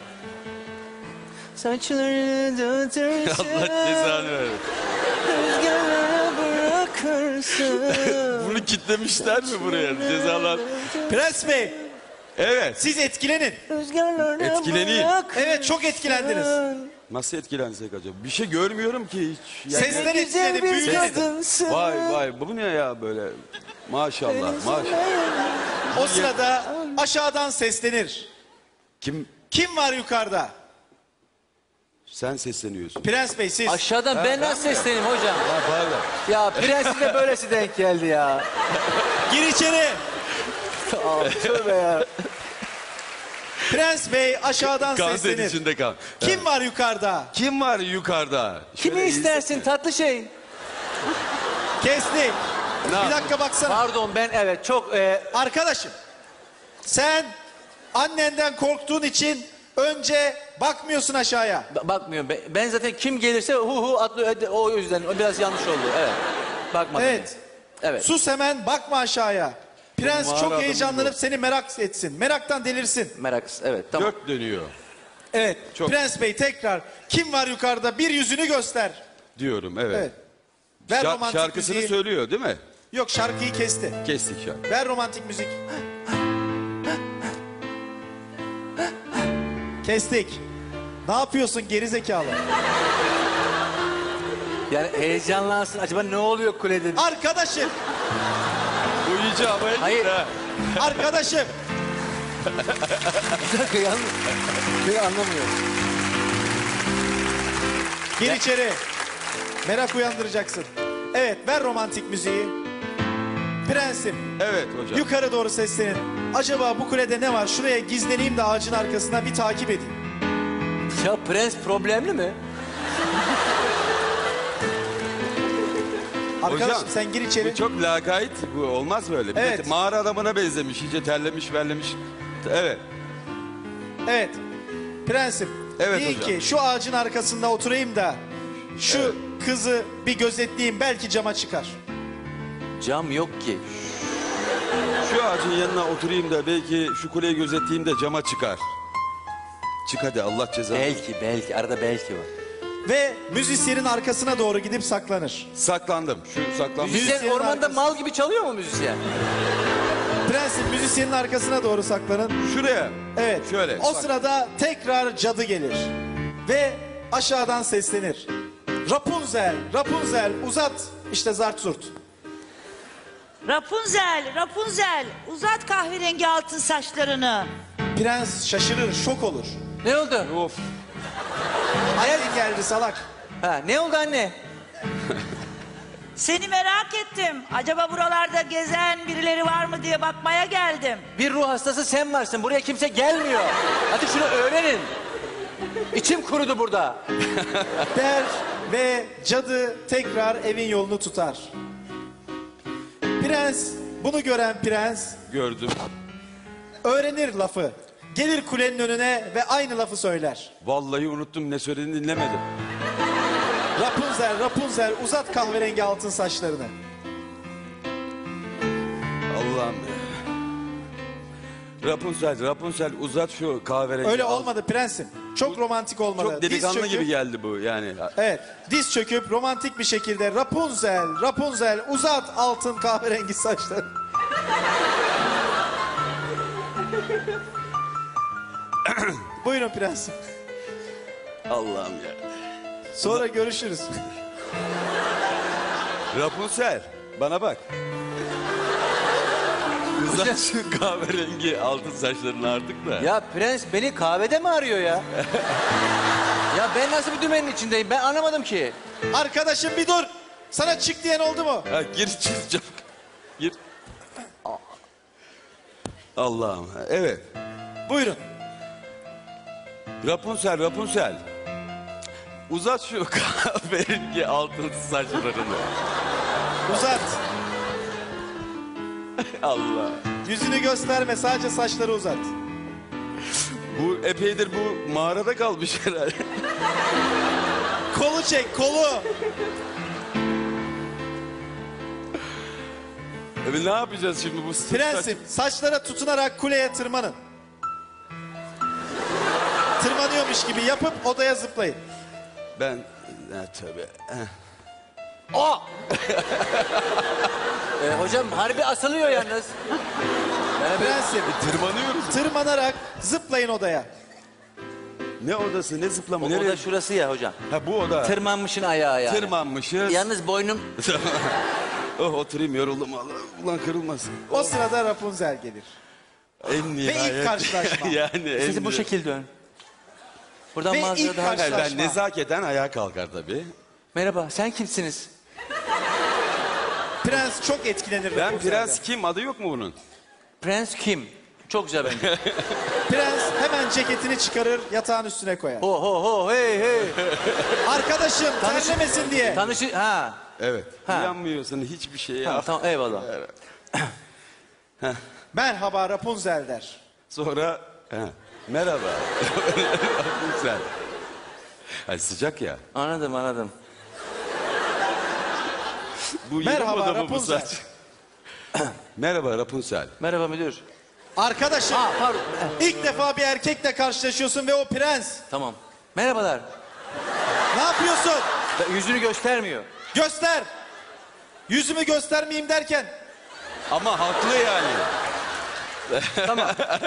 Speaker 2: Saçlarını dağıtırsın.
Speaker 4: Allah cezanı ver.
Speaker 2: Rüzgarlara bırakırsın.
Speaker 4: Bunu kitlemişler mi buraya? Cezalar.
Speaker 1: Prens Bey,
Speaker 4: Evet.
Speaker 1: Siz etkilenin.
Speaker 4: Etkileneyim.
Speaker 1: Evet, çok etkilendiniz.
Speaker 4: Nasıl etkilensek acaba? Bir şey görmüyorum ki hiç. Yani-
Speaker 1: Sesten etkilenin, büyülenin.
Speaker 4: Vay vay bu ne ya böyle? Maşallah maşallah.
Speaker 1: O sırada aşağıdan seslenir.
Speaker 4: Kim?
Speaker 1: Kim var yukarıda?
Speaker 4: Sen sesleniyorsun.
Speaker 1: Prens Bey siz.
Speaker 2: Aşağıdan ben nasıl sesleneyim hocam?
Speaker 4: Ha pardon.
Speaker 2: Ya prensi de böylesi denk geldi ya.
Speaker 1: Gir içeri.
Speaker 2: Tövbe ya.
Speaker 1: Prens Bey aşağıdan
Speaker 4: Kan
Speaker 1: seslenir.
Speaker 4: içinde kan.
Speaker 1: Kim var yukarıda?
Speaker 4: Kim var yukarıda?
Speaker 2: Kimi
Speaker 4: Şöyle
Speaker 2: istersin tatlı şey?
Speaker 1: Kestik.
Speaker 4: Ne
Speaker 1: Bir
Speaker 4: yap-
Speaker 1: dakika baksana.
Speaker 2: Pardon ben evet çok...
Speaker 1: Arkadaşım, sen annenden korktuğun için önce bakmıyorsun aşağıya.
Speaker 2: bakmıyorum. Ben zaten kim gelirse hu atlıyor. O yüzden o biraz yanlış oldu. Evet. Bakmadım.
Speaker 1: Evet.
Speaker 2: Evet.
Speaker 1: Sus hemen, bakma aşağıya. Prens
Speaker 4: Mağara
Speaker 1: çok
Speaker 4: adamı
Speaker 1: heyecanlanıp
Speaker 4: bu.
Speaker 1: seni merak etsin. Meraktan delirsin.
Speaker 2: Meraksız. Evet tamam.
Speaker 4: Gök dönüyor
Speaker 1: Evet.
Speaker 4: Çok.
Speaker 1: Prens Bey tekrar kim var yukarıda? Bir yüzünü göster.
Speaker 4: diyorum evet.
Speaker 1: Evet. Ver romantik
Speaker 4: Şarkısını
Speaker 1: müziği.
Speaker 4: söylüyor değil mi?
Speaker 1: Yok, şarkıyı kesti.
Speaker 4: Kestik şarkı.
Speaker 1: Ver romantik müzik. Kestik. Ne yapıyorsun gerizekalı?
Speaker 2: Yani heyecanlansın. Acaba ne oluyor kulede?
Speaker 1: Arkadaşım,
Speaker 4: Bu iyice havaya gitti
Speaker 2: Hayır.
Speaker 4: ha.
Speaker 1: arkadaşım.
Speaker 2: Bir dakika yalnız. Ben anlamıyorum.
Speaker 1: Gir içeri. Merak uyandıracaksın. Evet, ver romantik müziği. Prensim,
Speaker 4: Evet hocam.
Speaker 1: yukarı doğru seslenin. Acaba bu kulede ne var? Şuraya gizleneyim de ağacın arkasına bir takip edeyim.
Speaker 2: Ya prens problemli mi?
Speaker 1: Arkadaşım
Speaker 4: Hocam,
Speaker 1: sen gir içeri.
Speaker 4: Bu çok lakayt. Bu olmaz böyle. Bir de
Speaker 1: Evet.
Speaker 4: mağara adamına benzemiş. İyice terlemiş, verlemiş. Evet.
Speaker 1: Evet. Prensim.
Speaker 4: Evet
Speaker 1: deyin
Speaker 4: hocam.
Speaker 1: ki şu ağacın arkasında oturayım da şu kızı bir gözetleyeyim, belki cama çıkar.
Speaker 2: Cam yok ki.
Speaker 4: Şu ağacın yanına oturayım da belki şu kuleyi gözetleyeyim de cama çıkar. Çık hadi Allah cezanı.
Speaker 2: Belki. Arada belki var.
Speaker 1: Ve müzisyenin arkasına doğru gidip saklanır.
Speaker 4: Saklandım. Şu saklandım.
Speaker 2: Müzisyen ormanda
Speaker 1: arkası.
Speaker 2: mal gibi çalıyor mu müzisyen?
Speaker 1: Prensim müzisyenin arkasına doğru saklanın.
Speaker 4: Şuraya.
Speaker 1: Evet.
Speaker 4: Şöyle.
Speaker 1: O
Speaker 4: bak.
Speaker 1: sırada tekrar cadı gelir. Ve aşağıdan seslenir. Rapunzel, Rapunzel uzat. İşte zart zurt.
Speaker 3: Rapunzel, uzat kahverengi altın saçlarını.
Speaker 1: Prens şaşırır, şok olur.
Speaker 2: Ne oldu?
Speaker 4: Of.
Speaker 1: Annen geldi salak.
Speaker 2: Ha, ne oldu anne?
Speaker 3: Seni merak ettim. Acaba buralarda gezen birileri var mı diye bakmaya geldim.
Speaker 2: Bir ruh hastası sen varsın. Buraya kimse gelmiyor. Hadi şunu öğrenin. İçim kurudu burada.
Speaker 1: Der ve cadı tekrar evin yolunu tutar. Prens, bunu gören prens
Speaker 4: Gördüm.
Speaker 1: öğrenir lafı. Gelir kulenin önüne ve aynı lafı söyler.
Speaker 4: Vallahi unuttum ne söylediğini dinlemedim.
Speaker 1: Rapunzel, Rapunzel uzat kahverengi altın saçlarını.
Speaker 4: Allah'ım. Rapunzel uzat şu kahverengi.
Speaker 1: Öyle
Speaker 4: al.
Speaker 1: olmadı prensim. Çok romantik olmadı.
Speaker 4: Çok delikanlı
Speaker 1: Diz çöküp-
Speaker 4: gibi geldi bu yani.
Speaker 1: Evet, diz çöküp romantik bir şekilde Rapunzel uzat altın kahverengi saçları. Buyurun prensim.
Speaker 4: Allah'ım ya.
Speaker 1: Sonra görüşürüz.
Speaker 4: Rapunzel bana bak. Uzat şu kahverengi altın saçlarını artık da.
Speaker 2: Ya prens beni kahvede mi arıyor ya? Ya ben nasıl bir dümenin içindeyim? Ben anlamadım ki.
Speaker 1: Arkadaşım bir dur. Sana çık diyen oldu mu?
Speaker 4: Ha, gir çiz çabuk. Gir. Allah'ım. Evet.
Speaker 1: Buyurun.
Speaker 4: Rapunzel. Uzat şu kahverengi altın saçlarını.
Speaker 1: Uzat.
Speaker 4: Allah.
Speaker 1: Yüzünü gösterme, sadece saçları uzat.
Speaker 4: Bu epeydir bu mağarada kalmış herhalde.
Speaker 1: Kolu çek, kolu.
Speaker 4: Ne yapacağız şimdi bu sırt
Speaker 1: Prensim, saçlara tutunarak kuleye tırmanın. Tırmanıyormuş gibi yapıp odaya zıplayın.
Speaker 4: Ben... Tabii.
Speaker 2: Hocam harbi asılıyor yalnız.
Speaker 1: Prensim,
Speaker 4: Tırmanıyoruz.
Speaker 1: tırmanarak zıplayın odaya.
Speaker 4: Ne odası, ne zıplama,
Speaker 2: O
Speaker 4: nereye?
Speaker 2: da şurası ya hocam.
Speaker 4: Ha bu oda.
Speaker 2: Tırmanmışın ayağı yani.
Speaker 4: Tırmanmışız.
Speaker 2: Yalnız boynum...
Speaker 4: Oh oturayım yoruldum Allah. Ulan kırılmasın.
Speaker 1: O sırada Rapunzel gelir.
Speaker 4: En nihayet.
Speaker 1: ilk karşılaşma.
Speaker 4: Yani en
Speaker 2: Sizi bu şekilde dön. Buradan
Speaker 1: Ve
Speaker 2: manzara
Speaker 1: ilk
Speaker 2: daha...
Speaker 1: karşı-
Speaker 4: Hayır, ben nezaketen ayağa kalkar tabii.
Speaker 2: Merhaba, sen kimsiniz?
Speaker 1: Prens çok etkilenir
Speaker 4: Ben
Speaker 1: Rapunzel'den.
Speaker 4: prens kim? Adı yok mu bunun?
Speaker 2: Prens kim? Çok güzel bence.
Speaker 1: Prens hemen ceketini çıkarır, yatağın üstüne koyar.
Speaker 2: Ho ho ho hey hey.
Speaker 1: Arkadaşım terlemesin diye.
Speaker 2: Tanışı... Ha.
Speaker 4: Evet.
Speaker 2: Ha.
Speaker 4: Yanmıyorsun hiçbir şey
Speaker 2: Tamam,
Speaker 4: yap.
Speaker 2: tamam eyvallah.
Speaker 1: Merhaba Rapunzel der.
Speaker 4: Sonra merhaba. Güzel. Ay sıcak ya.
Speaker 2: Anladım.
Speaker 4: Bu
Speaker 1: Merhaba,
Speaker 4: yeni moda mı bu
Speaker 1: Rapunzel.
Speaker 4: saç? Merhaba Rapunzel.
Speaker 2: Merhaba müdür.
Speaker 1: Arkadaşım
Speaker 2: Pardon.
Speaker 1: ilk defa bir erkekle karşılaşıyorsun ve o prens.
Speaker 2: Tamam. Merhabalar.
Speaker 1: Ne yapıyorsun?
Speaker 2: Yüzünü göstermiyor.
Speaker 1: Göster. Yüzümü göstermeyeyim derken.
Speaker 4: Ama haklı yani.
Speaker 2: Tamam.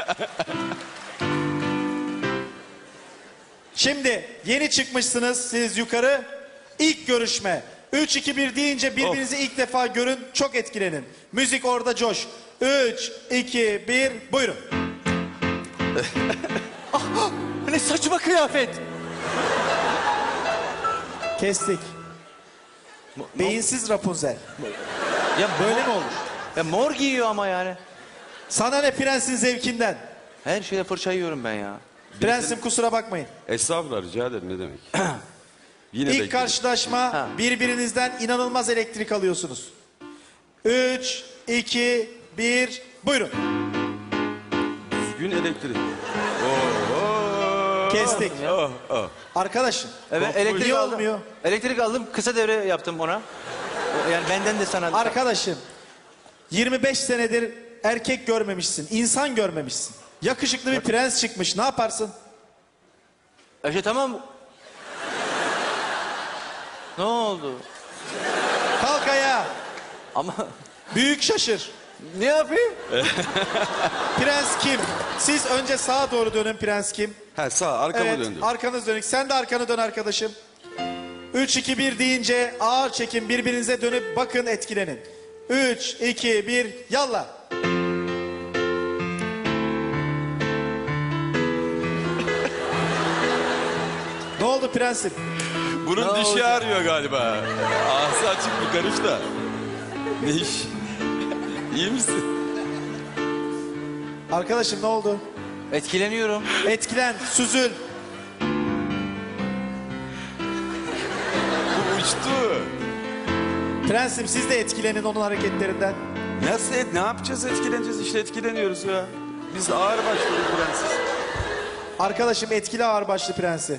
Speaker 1: Şimdi yeni çıkmışsınız siz yukarı. İlk görüşme. 3, 2, 1 deyince birbirinizi ilk defa görün. Çok etkilenin. Müzik orada coş. 3, 2, 1 buyurun.
Speaker 2: Ne saçma kıyafet.
Speaker 1: Kestik. Beyinsiz Rapunzel.
Speaker 2: Ya
Speaker 1: Böyle mi olur?
Speaker 2: Ya mor giyiyor ama yani.
Speaker 1: Sana ne prensin zevkinden?
Speaker 2: Her şeye fırça yiyorum ben ya.
Speaker 1: Prensim kusura bakmayın.
Speaker 4: Estağfurullah rica ederim ne demek. Yine
Speaker 1: İlk
Speaker 4: bekliyorum.
Speaker 1: karşılaşma birbirinizden inanılmaz elektrik alıyorsunuz. 3, 2, 1 buyurun.
Speaker 4: Düzgün elektrik. Oo.
Speaker 1: Kestik.
Speaker 4: Oh, oh.
Speaker 1: Arkadaşım.
Speaker 2: Evet
Speaker 1: Niye
Speaker 2: elektrik aldım.
Speaker 1: olmuyor?
Speaker 2: Elektrik aldım. Kısa devre yaptım ona. Yani benden de sana.
Speaker 1: Arkadaşım 25 senedir erkek görmemişsin, insan görmemişsin. Yakışıklı bir prens çıkmış, ne yaparsın?
Speaker 2: Tamam. Ne oldu?
Speaker 1: Kalk ayağa,
Speaker 2: Ama
Speaker 1: büyük şaşır.
Speaker 2: ne yapayım?
Speaker 1: Prens kim? Siz önce sağa doğru dönün, prens kim?
Speaker 4: Ha sağ arkama
Speaker 1: Evet,
Speaker 4: döndüm.
Speaker 1: arkanız dönük. Sen de arkanı dön arkadaşım. 3, 2, 1 deyince ağır çekin, birbirinize dönüp bakın, etkilenin. 3, 2, 1 yallah. Ne oldu prensim?
Speaker 4: Bunun
Speaker 2: Ne
Speaker 4: dişi
Speaker 2: oldu?
Speaker 4: ağrıyor galiba. Ağzı açık bir karış da. Ne iş? İyi misin?
Speaker 1: Arkadaşım ne oldu?
Speaker 2: Etkileniyorum.
Speaker 1: Etkilen, süzül.
Speaker 4: Bu uçtu.
Speaker 1: Prensim siz de etkilenin onun hareketlerinden.
Speaker 4: Nasıl ne yapacağız etkileneceğiz işte etkileniyoruz ya. Biz ağır başlı bir prensiz.
Speaker 1: Arkadaşım etkili ağırbaşlı prensi.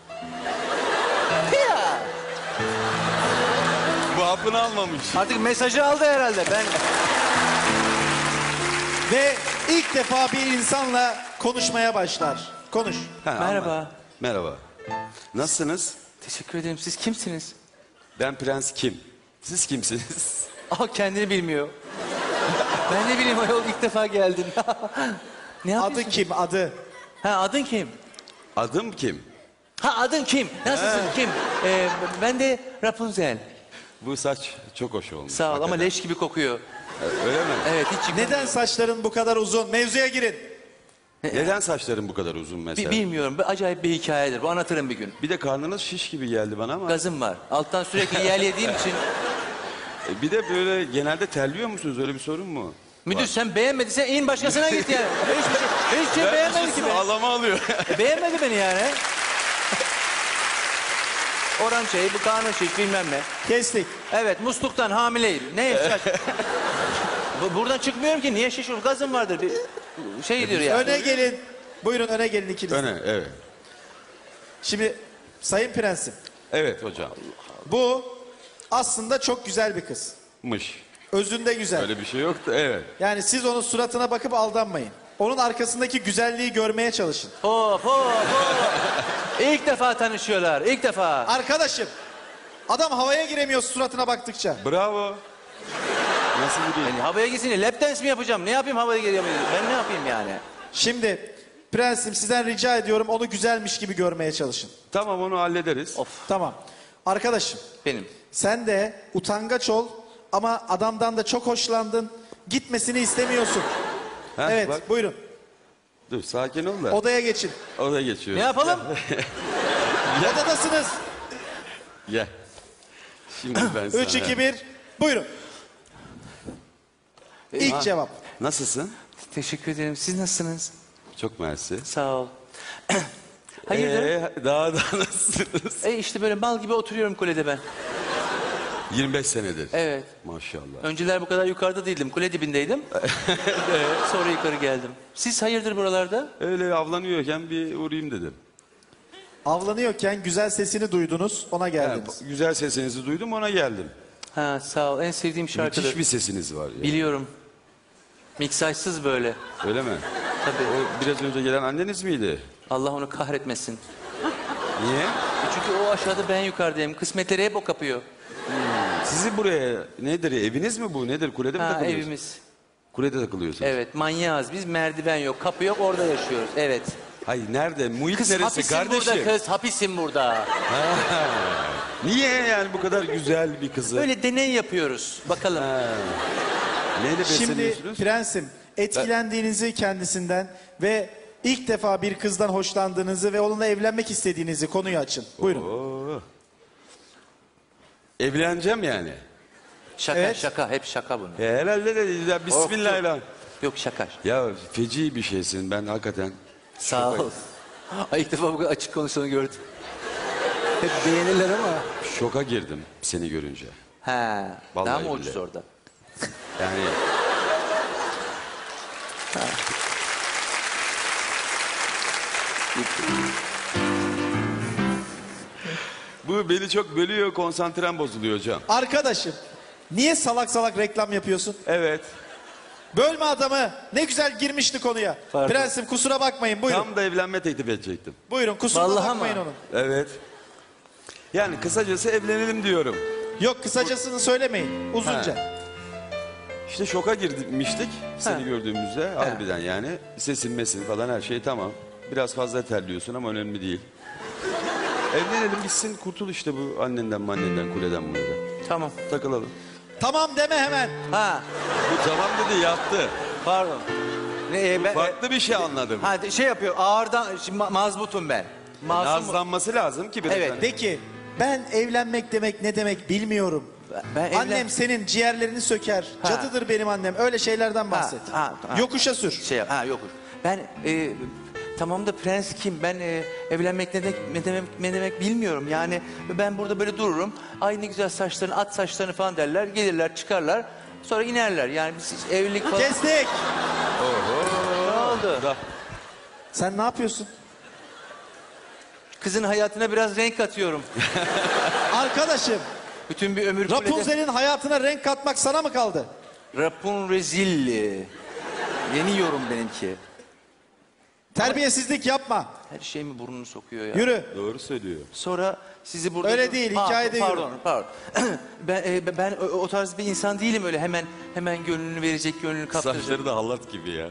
Speaker 4: Bu hapını almamış.
Speaker 2: Artık mesajı aldı herhalde. Ben
Speaker 1: Ve ilk defa bir insanla konuşmaya başlar. Konuş.
Speaker 4: Ha,
Speaker 2: Merhaba.
Speaker 4: anladım. Merhaba. Nasılsınız?
Speaker 2: Teşekkür ederim. Siz kimsiniz?
Speaker 4: Ben Prens Kim. Siz kimsiniz?
Speaker 2: Kendini bilmiyor. Ben ne bileyim ayol ilk defa geldin. Ne yapıyorsun?
Speaker 1: Adı kim? Adı.
Speaker 2: Adın kim?
Speaker 4: Adım Kim?
Speaker 2: Adın kim? Nasılsın kim? Ben de Rapunzel.
Speaker 4: Bu saç çok hoş olmuş.
Speaker 2: Sağ ol ama
Speaker 4: hakikaten.
Speaker 2: leş gibi kokuyor.
Speaker 4: Öyle mi?
Speaker 2: Evet hiç
Speaker 1: Neden saçların bu kadar uzun? Mevzuya girin.
Speaker 4: Neden saçların bu kadar uzun mesela?
Speaker 2: Bilmiyorum. Acayip bir hikayedir. Bu anlatırım bir gün.
Speaker 4: Bir de karnınız şiş gibi geldi bana ama.
Speaker 2: Gazım var. Alttan sürekli yel yediğim için.
Speaker 4: Bir de böyle genelde terliyor musunuz? Öyle bir sorun mu?
Speaker 2: Müdür sen beğenmediysen in başkasına git yani. Hiçbir şey beğenmedi ki beni.
Speaker 4: Ağlama alıyor.
Speaker 2: Beğenmedi beni yani. Oran şeyi, bu karnı şiş bilmem ne.
Speaker 1: Kestik.
Speaker 2: Evet, musluktan hamileyim. Ne yapacak? Buradan çıkmıyorum ki. Niye şiş olur? Gazım vardır. Bir şeydir ya.
Speaker 1: Öne gelin. Buyurun öne gelin ikiniz.
Speaker 4: Öne evet.
Speaker 1: Şimdi sayın prensim.
Speaker 4: Evet hocam.
Speaker 1: Bu aslında çok güzel bir kız.
Speaker 4: Mış.
Speaker 1: Özünde güzel.
Speaker 4: Öyle bir şey yoktu evet.
Speaker 1: Yani siz onun suratına bakıp aldanmayın. Onun arkasındaki güzelliği görmeye çalışın.
Speaker 2: Hop hop hop. İlk defa tanışıyorlar. İlk defa.
Speaker 1: Arkadaşım, adam havaya giremiyor suratına baktıkça.
Speaker 4: Bravo. Nasıl yürüyeyim?
Speaker 2: Yani havaya gitsin, lap dance mi yapacağım? Ne yapayım havaya geliyor? Ben ne yapayım yani?
Speaker 1: Şimdi prensim sizden rica ediyorum onu güzelmiş gibi görmeye çalışın.
Speaker 4: Tamam onu hallederiz.
Speaker 2: Of,
Speaker 1: Tamam. Arkadaşım
Speaker 2: benim.
Speaker 1: sen de utangaç ol ama adamdan da çok hoşlandın. Gitmesini istemiyorsun.
Speaker 4: Heh,
Speaker 1: Evet
Speaker 4: bak.
Speaker 1: buyurun.
Speaker 4: Dur sakin ol da.
Speaker 1: Odaya geçin.
Speaker 4: Odaya geçiyoruz.
Speaker 2: Ne yapalım?
Speaker 1: Odadasınız.
Speaker 4: Gel. Şimdi ben
Speaker 1: 3,
Speaker 4: sana...
Speaker 1: 2, 1 buyurun. İlk
Speaker 4: Ha,
Speaker 1: cevap.
Speaker 4: Nasılsın?
Speaker 2: Teşekkür ederim. Siz nasılsınız?
Speaker 4: Çok mersi.
Speaker 2: Sağ ol. Hayırdır?
Speaker 4: Daha nasılsınız?
Speaker 2: İşte böyle mal gibi oturuyorum kulede ben.
Speaker 4: 25 senedir.
Speaker 2: Evet.
Speaker 4: Maşallah.
Speaker 2: Önceler bu kadar yukarıda değildim. Kule dibindeydim. Sonra yukarı geldim. Siz hayırdır buralarda?
Speaker 4: Öyle avlanıyorken bir uğrayayım dedim.
Speaker 1: Avlanıyorken güzel sesini duydunuz ona geldiniz.
Speaker 4: Güzel sesinizi duydum ona geldim.
Speaker 2: Ha sağ ol. En sevdiğim şarkıdır.
Speaker 4: Müthiş bir sesiniz var ya.
Speaker 2: Biliyorum. Miksajsız böyle.
Speaker 4: Öyle mi?
Speaker 2: Tabii.
Speaker 4: O biraz önce gelen anneniz miydi?
Speaker 2: Allah onu kahretmesin.
Speaker 4: Niye?
Speaker 2: Çünkü o aşağıda ben yukarıdayım. Kısmetleri hep o kapıyor.
Speaker 4: Sizi buraya nedir? Eviniz mi bu? Nedir? Kulede mi
Speaker 2: Ha
Speaker 4: takılıyorsunuz?
Speaker 2: evimiz.
Speaker 4: Kulede takılıyorsunuz.
Speaker 2: Evet manyağız biz. Merdiven yok, kapı yok. Orada yaşıyoruz. Evet.
Speaker 4: Hayır nerede? Muhit
Speaker 2: Kız
Speaker 4: neresi
Speaker 2: hapisin
Speaker 4: kardeşim?
Speaker 2: burada kız. Hapisin burada.
Speaker 4: Niye yani bu kadar güzel bir kızı?
Speaker 2: Öyle deney yapıyoruz. Bakalım.
Speaker 4: Neyle
Speaker 1: Şimdi
Speaker 4: besleniyorsunuz?
Speaker 1: prensim etkilendiğinizi kendisinden ve ilk defa bir kızdan hoşlandığınızı ve onunla evlenmek istediğinizi konuyu açın. Buyurun.
Speaker 4: Oo. Evleneceğim yani.
Speaker 2: Şaka
Speaker 1: Evet.
Speaker 2: şaka. Hep şaka bunu.
Speaker 4: Herhalde de ya, bismillahirrahmanirrahim.
Speaker 2: Yok şaka.
Speaker 4: Ya feci bir şeysin ben hakikaten.
Speaker 2: Sağ ol. Ay ilk defa bu kadar açık konuştuğunu gördüm. Hep beğenirler ama.
Speaker 4: Şoka girdim seni görünce.
Speaker 2: He.
Speaker 4: Vallahi
Speaker 2: Daha mı ucuz
Speaker 4: billahi.
Speaker 2: orada?
Speaker 4: Yani bu beni çok bölüyor, konsantrem bozuluyor hocam.
Speaker 1: Arkadaşım niye salak salak reklam yapıyorsun?
Speaker 4: Evet.
Speaker 1: Bölme adamı. Ne güzel girmişti konuya.
Speaker 2: Pardon.
Speaker 1: Prensim kusura bakmayın buyurun.
Speaker 4: Tam da evlenme teklif edecektim.
Speaker 1: Buyurun kusura
Speaker 2: Vallahi
Speaker 1: bakmayın
Speaker 2: ama.
Speaker 1: onun.
Speaker 4: Evet. Yani kısacası evlenelim diyorum.
Speaker 1: Yok kısacasını söylemeyin uzunca.
Speaker 4: İşte şoka girmiştik seni gördüğümüzde. Harbiden yani. Sesin mesin falan her şey tamam. Biraz fazla terliyorsun ama önemli değil. Evlenelim gitsin kurtul işte bu annenden mannenden kuleden buradan.
Speaker 2: Tamam.
Speaker 4: Takılalım.
Speaker 1: Tamam deme hemen.
Speaker 2: Ha.
Speaker 4: Bu tamam dedi yaptı.
Speaker 2: Pardon. Ne, ben,
Speaker 4: Farklı bir şey anladım.
Speaker 2: ha, şey yapıyor. Ağırdan şimdi mazbutum ben. Masum.
Speaker 4: Nazlanması lazım ki biraz.
Speaker 2: Evet,
Speaker 4: hani.
Speaker 1: De ki ben evlenmek demek ne demek bilmiyorum.
Speaker 2: Ben
Speaker 1: Annem senin ciğerlerini söker.
Speaker 2: Ha.
Speaker 1: Cadıdır benim annem. Öyle şeylerden bahset.
Speaker 2: ha.
Speaker 1: Yokuşa sür.
Speaker 2: Şey yap. Ha yok. Ben tamam da prens kim? Ben evlenmek ne demek bilmiyorum. Yani ben burada böyle dururum. Ay ne güzel saçlarını, at saçlarını falan derler. Gelirler, çıkarlar. Sonra inerler. Yani biz hiç evlilik falan.
Speaker 1: Kestik.
Speaker 2: Ne oldu?
Speaker 4: Da.
Speaker 1: Sen ne yapıyorsun?
Speaker 2: Kızın hayatına biraz renk katıyorum.
Speaker 1: Arkadaşım
Speaker 2: Bütün bir ömür kulede.
Speaker 1: Rapunzel'in hayatına renk katmak sana mı kaldı?
Speaker 2: Rapunzel. Yeni yorum benimki.
Speaker 1: Terbiyesizlik yapma.
Speaker 2: Her şey mi burnunu sokuyor ya?
Speaker 1: Yürü.
Speaker 4: Doğru söylüyor.
Speaker 2: Sonra sizi burada...
Speaker 1: Öyle değil, hikayede yürü.
Speaker 2: Pardon. Ben o tarz bir insan değilim öyle hemen gönlünü verecek, gönlünü kaptıracak.
Speaker 4: Saçları da halat gibi ya.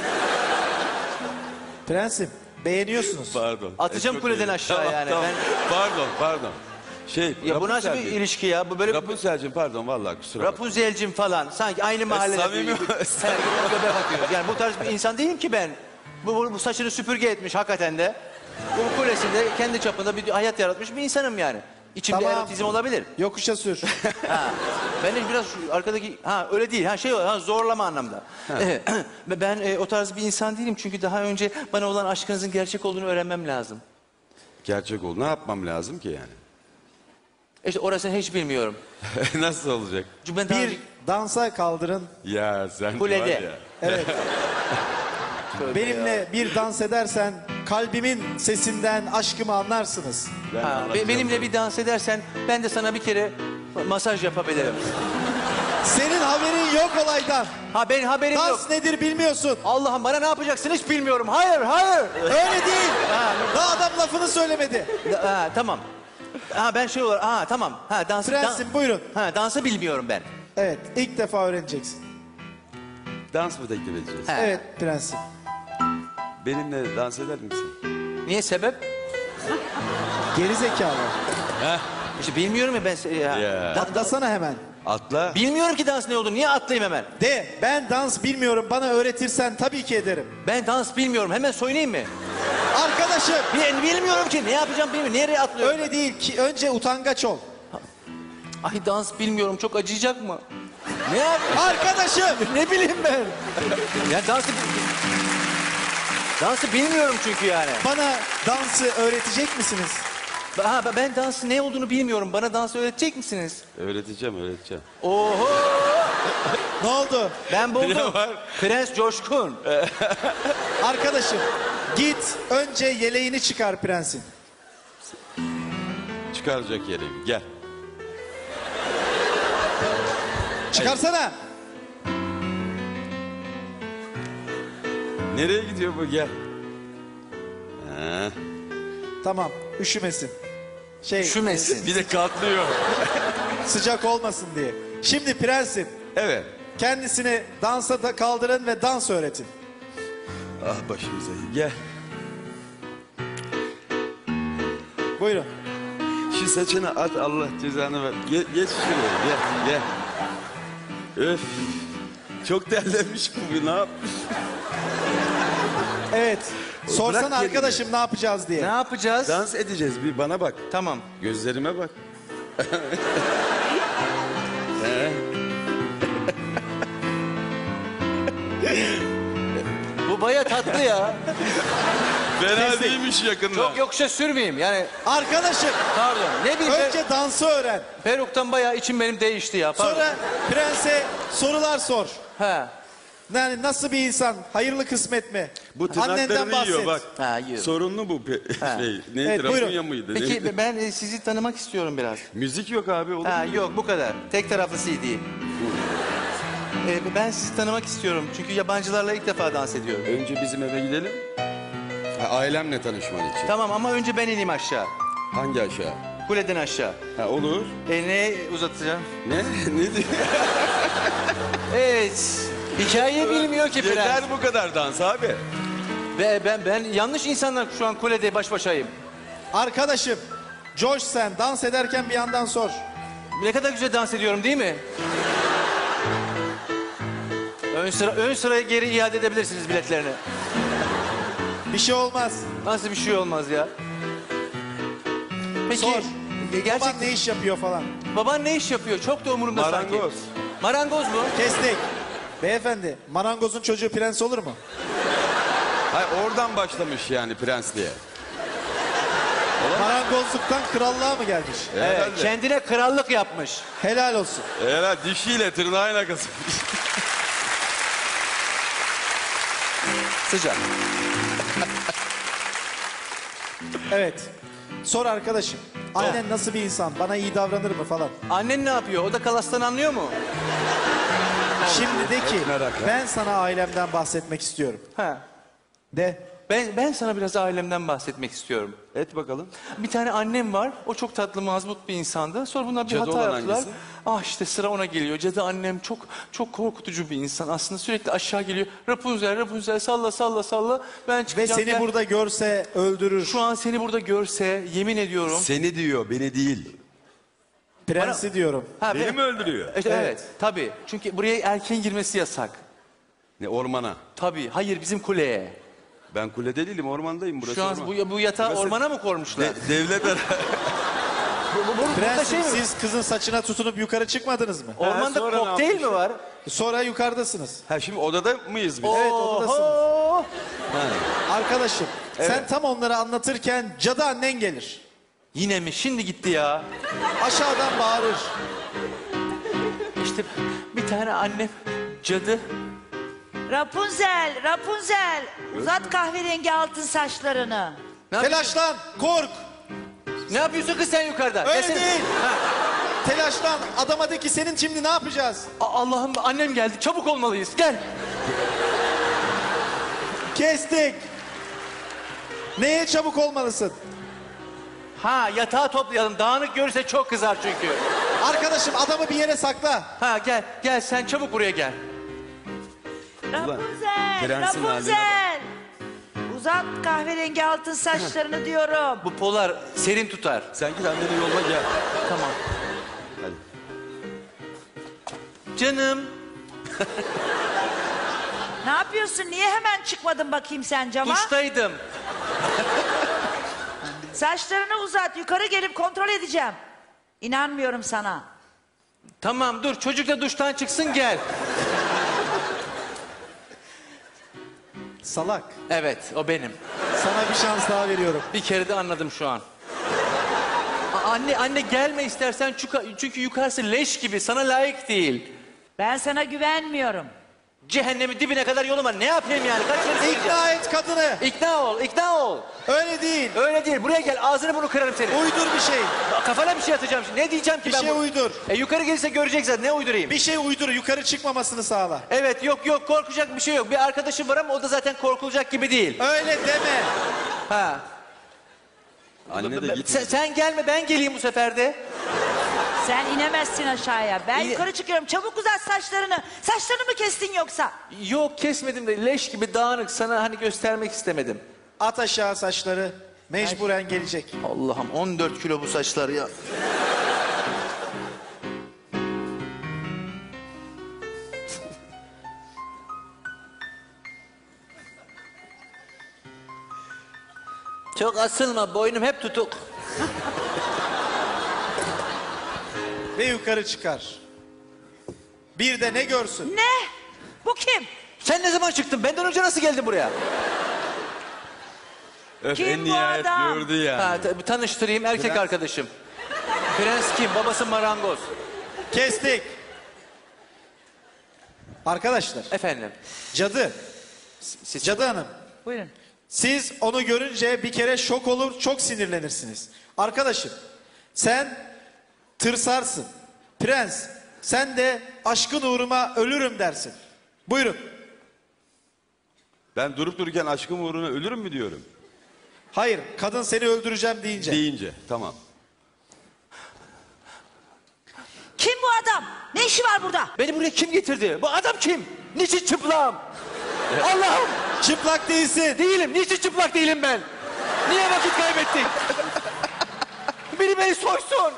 Speaker 1: Prensim beğeniyorsunuz.
Speaker 4: Pardon.
Speaker 2: Atacağım
Speaker 4: Çok
Speaker 2: kuleden
Speaker 4: iyi.
Speaker 2: aşağı
Speaker 4: Tamam,
Speaker 2: yani.
Speaker 4: tamam. Pardon.
Speaker 2: Ya bu nasıl bir
Speaker 4: Rapunzel'cim.
Speaker 2: ilişki ya? Bu böyle
Speaker 4: Rapunzel'cim pardon vallahi kusura bakma.
Speaker 2: Rapunzel'cim falan. Sanki aynı mahallede.
Speaker 4: samimi
Speaker 2: büyüyor.
Speaker 4: mi?
Speaker 2: Her gün göbek atıyoruz. Yani bu tarz bir insan değilim ki ben. Bu saçını süpürge etmiş hakikaten de. Bu kulesinde kendi çapında bir hayat yaratmış bir insanım yani. İçimde
Speaker 1: Tamam.
Speaker 2: erotizm olabilir.
Speaker 1: Yokuşa sür.
Speaker 2: Ha. Ben de biraz şu arkadaki öyle değil zorlama anlamda. Ben o tarz bir insan değilim çünkü daha önce bana olan aşkınızın gerçek olduğunu öğrenmem lazım.
Speaker 4: Gerçek ol. Ne yapmam lazım ki yani?
Speaker 2: İşte orasını hiç bilmiyorum.
Speaker 4: Nasıl olacak?
Speaker 2: Çünkü ben daha
Speaker 1: Bir
Speaker 2: önce-
Speaker 1: dansa kaldırın.
Speaker 4: Ya sen
Speaker 2: Kulede.
Speaker 4: var ya.
Speaker 1: Evet. Benimle bir dans edersen kalbimin sesinden aşkımı anlarsınız.
Speaker 4: Ben anlatacağım
Speaker 2: benimle
Speaker 4: bunu.
Speaker 2: bir dans edersen ben de sana bir kere masaj yapabilirim.
Speaker 1: Senin haberin yok olaydan.
Speaker 2: Ben haberim yok.
Speaker 1: Dans nedir bilmiyorsun.
Speaker 2: Allah'ım bana ne yapacaksın hiç bilmiyorum. Hayır.
Speaker 1: Öyle değil. Daha adam lafını söylemedi.
Speaker 2: Tamam. Ben şey olarak tamam. Dansı
Speaker 1: Prensim buyurun.
Speaker 2: dansı bilmiyorum ben.
Speaker 1: Evet, ilk defa öğreneceksin.
Speaker 4: Dans mı teklif edeceğiz?
Speaker 2: He.
Speaker 1: Evet prensim.
Speaker 4: Benimle dans eder misin?
Speaker 2: Niye sebep?
Speaker 1: Geri zekalı.
Speaker 2: İşte bilmiyorum ya ben.
Speaker 4: Ya.
Speaker 1: Atlasana hemen.
Speaker 4: Atla.
Speaker 2: Bilmiyorum ki dans ne olduğunu. Niye atlayayım hemen?
Speaker 1: De, ben dans bilmiyorum, bana öğretirsen tabii ki ederim.
Speaker 2: Ben dans bilmiyorum. Hemen soyunayım mı?
Speaker 1: Arkadaşım,
Speaker 2: Bilmiyorum ki. Ne yapacağım bilmiyorum. Nereye atlıyorum?
Speaker 1: öyle değil ki, önce utangaç ol.
Speaker 2: Ay dans bilmiyorum. Çok acıyacak mı? Ne yap?
Speaker 1: Arkadaşım!
Speaker 2: Ne bileyim ben? Ya dansı bilmiyorum çünkü yani.
Speaker 1: Bana dansı öğretecek misiniz?
Speaker 2: Ben dansı ne olduğunu bilmiyorum. Bana dansı öğretecek misiniz?
Speaker 4: Öğreteceğim.
Speaker 2: Oho!
Speaker 1: Ne oldu?
Speaker 2: Ben buldum.
Speaker 4: Ne var?
Speaker 2: Prens Coşkun.
Speaker 1: Arkadaşım, git önce yeleğini çıkar prensin.
Speaker 4: Çıkaracak yerim. Gel.
Speaker 1: Çıkarsana.
Speaker 4: Nereye gidiyor bu? Gel. Ha.
Speaker 1: Tamam, üşümesin.
Speaker 2: Üşümesin.
Speaker 4: Bir de katlıyor.
Speaker 1: Sıcak olmasın diye. Şimdi prensim,
Speaker 4: Evet.
Speaker 1: kendisini dansa da kaldırın ve dans öğretin.
Speaker 4: Ah başımıza. Gel.
Speaker 1: Buyurun.
Speaker 4: Şu saçını at, Allah cezanı ver. Geç şuraya. Gel. Öf. Çok terlemiş bu. Ne yapmış?
Speaker 1: Evet. Sorsana
Speaker 4: Bırak
Speaker 1: arkadaşım ne yapacağız diye.
Speaker 2: Ne yapacağız?
Speaker 4: Dans edeceğiz. Bir bana bak.
Speaker 2: Tamam.
Speaker 4: Gözlerime bak.
Speaker 2: Bu baya tatlı ya.
Speaker 4: Fena değilmiş yakında.
Speaker 2: Çok yokuşa sürmeyeyim. Yani
Speaker 1: Arkadaşım,
Speaker 2: pardon. Ne bileyim
Speaker 1: önce dansı öğren.
Speaker 2: peruktan bayağı içim benim değişti ya. Pardon.
Speaker 1: Sonra prense sorular sor.
Speaker 2: He.
Speaker 1: Yani nasıl bir insan? Hayırlı kısmet mi?
Speaker 4: Bu
Speaker 1: Annenden
Speaker 4: tırnaklarını
Speaker 1: bahset.
Speaker 4: yiyor bak.
Speaker 2: Ha, yiyorum.
Speaker 4: Sorunlu bu şey. Neydi?
Speaker 1: Evet, buyurun.
Speaker 4: Rafunya mıydı?
Speaker 2: Peki
Speaker 4: Neydi?
Speaker 2: ben sizi tanımak istiyorum biraz.
Speaker 4: Müzik yok abi. Olur
Speaker 2: Ha
Speaker 4: mu?
Speaker 2: yok bu kadar. Tek taraflı CD. Ben sizi tanımak istiyorum. Çünkü yabancılarla ilk defa dans ediyorum.
Speaker 4: Önce bizim eve gidelim. Ha, ailemle tanışman için.
Speaker 2: Tamam ama önce ben ineyim aşağı.
Speaker 4: Hangi aşağı?
Speaker 2: Kuleden aşağı.
Speaker 4: Ha, olur.
Speaker 2: Ne uzatacağım?
Speaker 4: Ne? Ne diyor?
Speaker 2: Evet. Hikayeyi bilmiyor ki prens.
Speaker 4: Yeter bu kadar dans abi.
Speaker 2: Ve ben yanlış insanla şu an kulede baş başayım.
Speaker 1: Arkadaşım, Josh sen dans ederken bir yandan sor.
Speaker 2: Ne kadar güzel dans ediyorum değil mi? Ön sıraya geri iade edebilirsiniz biletlerini.
Speaker 1: Bir şey olmaz.
Speaker 2: Nasıl bir şey olmaz ya? Peki.
Speaker 1: Sor.
Speaker 2: Gerçek
Speaker 1: Baban ne iş yapıyor falan.
Speaker 2: baban ne iş yapıyor? Çok da umurumda sanki.
Speaker 4: Marangoz.
Speaker 2: Marangoz mu?
Speaker 1: Kestik. Beyefendi, marangozun çocuğu prens olur mu?
Speaker 4: Hayır oradan başlamış yani prens diye.
Speaker 1: Marangozluktan krallığa mı gelmiş?
Speaker 2: Evet,
Speaker 4: Herhalde.
Speaker 2: kendine krallık yapmış.
Speaker 1: Helal olsun.
Speaker 4: Herhalde dişiyle tırnağıyla kasımış.
Speaker 2: Sıcak.
Speaker 1: Evet. Sor arkadaşım. Annen nasıl bir insan? Bana iyi davranır mı falan.
Speaker 2: Annen ne yapıyor? O da kalastan anlıyor mu?
Speaker 1: Şimdi de ki
Speaker 4: merakla.
Speaker 1: ben sana ailemden bahsetmek istiyorum.
Speaker 2: Ha.
Speaker 1: De.
Speaker 2: Ben sana biraz ailemden bahsetmek istiyorum.
Speaker 4: Et bakalım.
Speaker 2: Bir tane annem var. O çok tatlı, mazbut bir insandı. Sonra bunlar bir
Speaker 4: Cadı
Speaker 2: hata
Speaker 4: olan
Speaker 2: yaptılar.
Speaker 4: hangisi?
Speaker 2: Ah işte sıra ona geliyor. Cadı annem çok korkutucu bir insan. Aslında sürekli aşağı geliyor. Rapunzel salla salla salla. Ben
Speaker 1: Ve
Speaker 2: çıkacağım.
Speaker 1: seni burada görse öldürür.
Speaker 2: Şu an seni burada görse yemin ediyorum.
Speaker 4: Seni diyor, beni değil.
Speaker 1: Prensi diyorum.
Speaker 2: Ha,
Speaker 4: Beni mi öldürüyor?
Speaker 2: Evet, tabii. Çünkü buraya erkeğin girmesi yasak.
Speaker 4: Ne ormana?
Speaker 2: Tabii. Hayır bizim kuleye.
Speaker 4: Ben kulede değilim, ormandayım. Burası
Speaker 2: Şu an
Speaker 4: orman.
Speaker 2: bu yatağı
Speaker 4: Burası-
Speaker 2: ormana mı kormuşlar?
Speaker 4: Devlet
Speaker 2: Burada
Speaker 1: Prensim
Speaker 2: şey mi?
Speaker 1: siz kızın saçına tutunup yukarı çıkmadınız mı?
Speaker 2: Ormanda
Speaker 4: sonra ne
Speaker 2: kokteyl mi var?
Speaker 1: Sonra yukarıdasınız.
Speaker 4: Ha şimdi odada mıyız biz?
Speaker 1: Evet, odadasınız.
Speaker 2: Oho!
Speaker 1: Arkadaşım sen tam onları anlatırken cadı annen gelir.
Speaker 2: Yine mi? Şimdi gitti ya.
Speaker 1: Aşağıdan bağırır.
Speaker 2: İşte bir tane annem cadı.
Speaker 3: Rapunzel, uzat kahverengi altın saçlarını.
Speaker 2: Ne, yapıyorsun?
Speaker 1: Telaşlan, kork.
Speaker 2: Ne yapıyorsun kız sen yukarıda?
Speaker 1: Öyle
Speaker 2: Gelsene.
Speaker 1: değil.
Speaker 2: Ha.
Speaker 1: Telaşlan. Adama de ki senin şimdi ne yapacağız?
Speaker 2: Allah'ım annem geldi. Çabuk olmalıyız. Gel.
Speaker 1: Kestik. Neye çabuk olmalısın?
Speaker 2: Ha yatağı toplayalım. Dağınık görürse çok kızar çünkü.
Speaker 1: Arkadaşım adamı bir yere sakla.
Speaker 2: Ha gel gel sen çabuk buraya gel.
Speaker 3: Rapunzel,
Speaker 4: prensin
Speaker 3: Rapunzel. Uzat kahverengi altın saçlarını diyorum.
Speaker 2: Bu polar serin tutar.
Speaker 4: Sen git anneni yolla gel.
Speaker 2: Tamam.
Speaker 4: Hadi.
Speaker 2: Canım.
Speaker 3: Ne yapıyorsun? Niye hemen çıkmadın bakayım sen cama?
Speaker 2: Duştaydım.
Speaker 3: Saçlarını uzat. Yukarı gelip kontrol edeceğim. İnanmıyorum sana.
Speaker 2: Tamam dur çocuk da duştan çıksın gel.
Speaker 1: Salak.
Speaker 2: Evet o benim.
Speaker 1: Sana bir şans daha veriyorum.
Speaker 2: Bir kere de anladım şu an. Anne gelme istersen çünkü yukarısı leş gibi sana layık değil.
Speaker 3: Ben sana güvenmiyorum.
Speaker 2: Cehennemin dibine kadar yolum var. Ne yapayım yani? Kaç kere söyleyeceğim?
Speaker 1: İkna et kadını.
Speaker 2: İkna ol.
Speaker 1: Öyle değil.
Speaker 2: Öyle değil. Buraya gel. Ağzını bunu kırarım senin.
Speaker 1: Uydur bir şey.
Speaker 2: Kafana bir şey atacağım şimdi. Ne diyeceğim ki
Speaker 1: Bir
Speaker 2: ben
Speaker 1: şey
Speaker 2: bunu?
Speaker 1: uydur.
Speaker 2: Yukarı gelirse göreceksin. Ne uydurayım?
Speaker 1: Bir şey uydur. Yukarı çıkmamasını sağla.
Speaker 2: Evet yok korkacak bir şey yok. Bir arkadaşım var ama o da zaten korkulacak gibi değil.
Speaker 1: Öyle deme.
Speaker 2: Ha.
Speaker 4: Anne de gitme.
Speaker 2: Sen gelme ben geleyim bu sefer de.
Speaker 3: Sen inemezsin aşağıya. Ben
Speaker 2: İyi.
Speaker 3: yukarı çıkıyorum. Çabuk uzat saçlarını. Saçlarını mı kestin yoksa?
Speaker 2: Yok kesmedim de leş gibi dağınık sana hani göstermek istemedim.
Speaker 1: At aşağı saçları. Mecburen gelecek.
Speaker 2: Allah'ım 14 kilo bu saçlar ya. Çok asılma boynum hep tutuk.
Speaker 1: Ve yukarı çıkar. Bir de ne görsün?
Speaker 3: Ne? Bu kim?
Speaker 2: Sen ne zaman çıktın? Benden önce nasıl geldin buraya?
Speaker 4: Öf,
Speaker 3: Kim
Speaker 4: en
Speaker 3: bu
Speaker 4: nihayet
Speaker 3: adam?
Speaker 4: gördü ya.
Speaker 2: Ha, tanıştırayım erkek
Speaker 1: Prens.
Speaker 2: arkadaşım. Prens kim? Babası marangoz.
Speaker 1: Kestik. Arkadaşlar,
Speaker 2: Efendim.
Speaker 1: cadı.
Speaker 2: Siz...
Speaker 1: Cadı hanım.
Speaker 3: Buyurun.
Speaker 1: Siz onu görünce bir kere şok olur, çok sinirlenirsiniz. Arkadaşım, sen tırsarsın. Prens, sen de aşkın uğruma ölürüm dersin. Buyurun.
Speaker 4: Ben durup dururken aşkım uğruna ölürüm mü diyorum.
Speaker 1: Hayır, kadın seni öldüreceğim deyince.
Speaker 4: Deyince tamam.
Speaker 3: Kim bu adam? Ne işi var burada?
Speaker 2: Beni buraya kim getirdi? Bu adam kim? Niçin çıplağım? Allah'ım!
Speaker 1: Çıplak değilsin.
Speaker 2: Değilim. Niçin çıplak değilim ben? Niye vakit kaybettik? Beni soysun.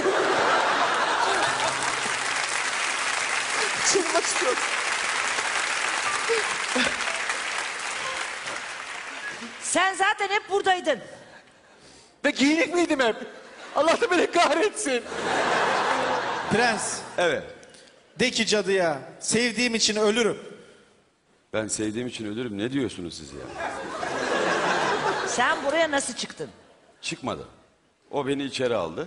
Speaker 2: Çıkmak istiyorum.
Speaker 3: Sen zaten hep buradaydın.
Speaker 2: Ve giyinik miydim hep? Allah da beni kahretsin.
Speaker 1: Prens,
Speaker 4: Evet.
Speaker 1: de ki cadıya, sevdiğim için ölürüm.
Speaker 4: Ben sevdiğim için ölürüm. Ne diyorsunuz siz ya?
Speaker 3: Sen buraya nasıl çıktın?
Speaker 4: Çıkmadı. O beni içeri aldı.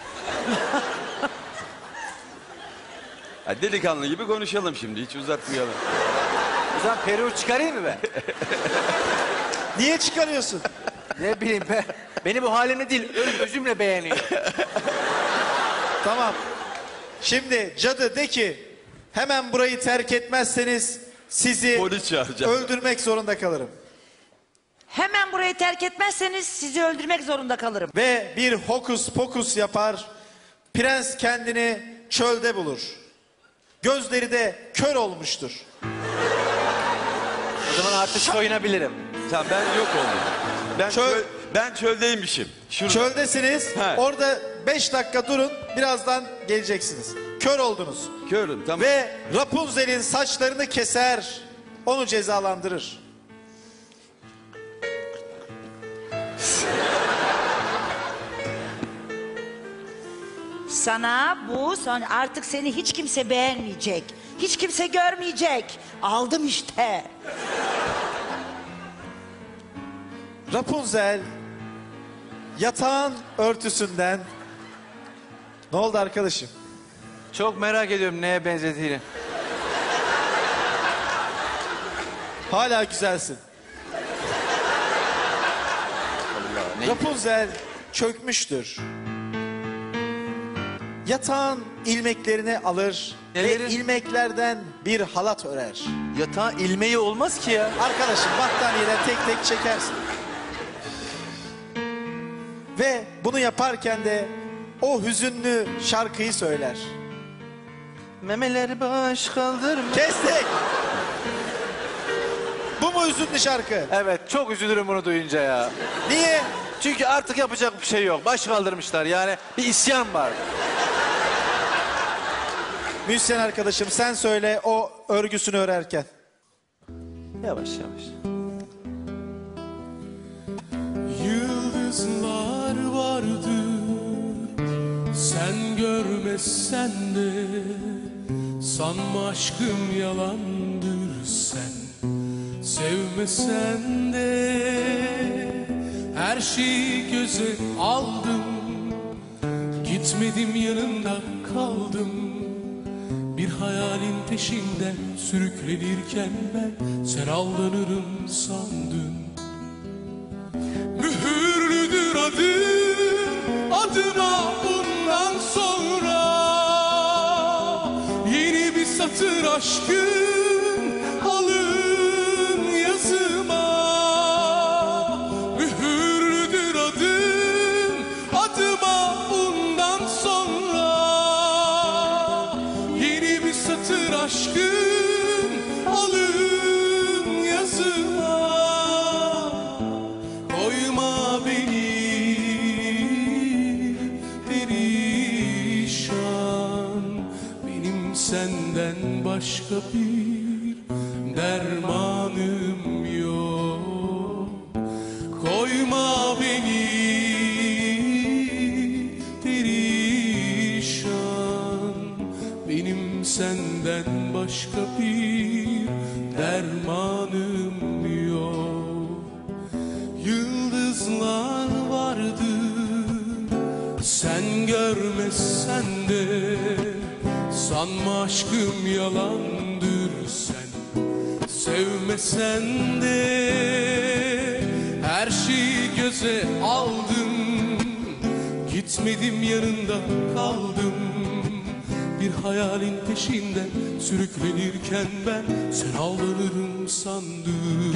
Speaker 4: Ha, delikanlı gibi konuşalım şimdi. Hiç uzatmayalım.
Speaker 2: O zaman peruğu çıkarayım mı ben?
Speaker 1: Niye çıkarıyorsun?
Speaker 2: Ne bileyim ben. Beni bu halimle değil, özümle beğeniyor.
Speaker 1: Tamam. Şimdi cadı de ki, hemen burayı terk etmezseniz sizi
Speaker 4: Polis çağıracağım.
Speaker 1: öldürmek zorunda kalırım.
Speaker 3: Hemen burayı terk etmezseniz sizi öldürmek zorunda kalırım.
Speaker 1: Ve bir hokus pokus yapar. Prens kendini çölde bulur. Gözleri de kör olmuştur.
Speaker 2: O zaman artık soyunabilirim.
Speaker 4: Tamam ben yok oldum.
Speaker 1: Çöl-
Speaker 4: Ben çöldeymişim. Şurada.
Speaker 1: Çöldesiniz.
Speaker 4: He.
Speaker 1: Orada 5 dakika durun. Birazdan geleceksiniz. Kör oldunuz.
Speaker 4: Körüm tamam.
Speaker 1: Ve Rapunzel'in saçlarını keser. Onu cezalandırır.
Speaker 3: Sana bu son artık seni hiç kimse beğenmeyecek. Hiç kimse görmeyecek. Aldım işte.
Speaker 1: Rapunzel yatağın örtüsünden... Ne oldu arkadaşım?
Speaker 2: Çok merak ediyorum neye benzediğini.
Speaker 1: Hala güzelsin. Rapunzel çökmüştür. Yatağın ilmeklerini alır
Speaker 2: Nelerin?
Speaker 1: ve ilmeklerden bir halat örer.
Speaker 2: Yatağın ilmeği olmaz ki ya.
Speaker 1: Arkadaşım battaniyeden tek tek çekersin. Ve bunu yaparken de o hüzünlü şarkıyı söyler.
Speaker 2: Memeleri baş kaldırma.
Speaker 1: Kestik. Bu mu hüzünlü şarkı?
Speaker 2: Evet, çok üzülürüm bunu duyunca ya.
Speaker 1: Niye?
Speaker 2: Çünkü artık yapacak bir şey yok. Baş kaldırmışlar yani, bir isyan var.
Speaker 1: Müzisyen arkadaşım sen söyle o örgüsünü örerken.
Speaker 2: Yavaş yavaş.
Speaker 5: Yıldızlar vardı, sen görmezsen de. Sanma aşkım yalandır, sen sevmesen de. Her şeyi göze aldım, gitmedim yanında kaldım. Bir hayalin peşinden sürüklenirken ben sen aldanırım sandım. Mühürlüdür adım, adıma bundan sonra. Yeni bir satır aşkın alın yazıma. Mühürlüdür adım, adıma bundan sonra. Yeni bir satır aşkın alın yazıma. Koyma beni perişan, benim senden başka bir dermanım yok. Koyma beni perişan, benim senden başka bir dermanım yok. Yıldızlar vardı, sen görmezsen de. Sanma aşkım yalandır, sen sevmesen de. Her şeyi göze aldım, gitmedim yanında kaldım. Bir hayalin peşinden sürüklenirken ben sen aldanırım sandım.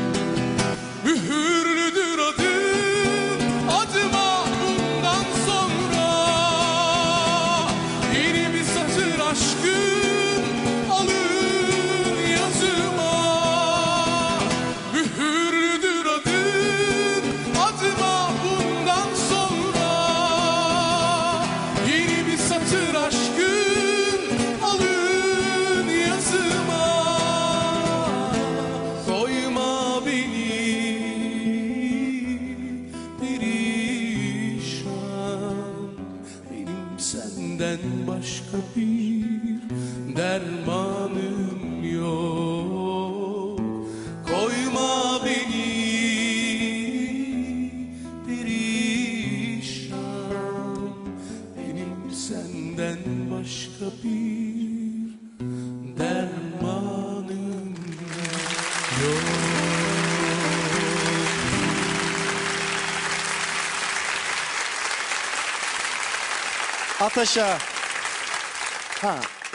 Speaker 5: Mühürlüdür adım, adıma bundan sonra. Yeni bir satır aşkın alır yazıma. Mühürlüdür adım, adıma bundan sonra. Yeni bir satır aşkın alır yazıma. Koyma beni perişan, benim senden başka bir dermanım yok. Koyma beni perişan, benim senden başka bir dermanım yok.
Speaker 1: Ataşa.
Speaker 2: Ha.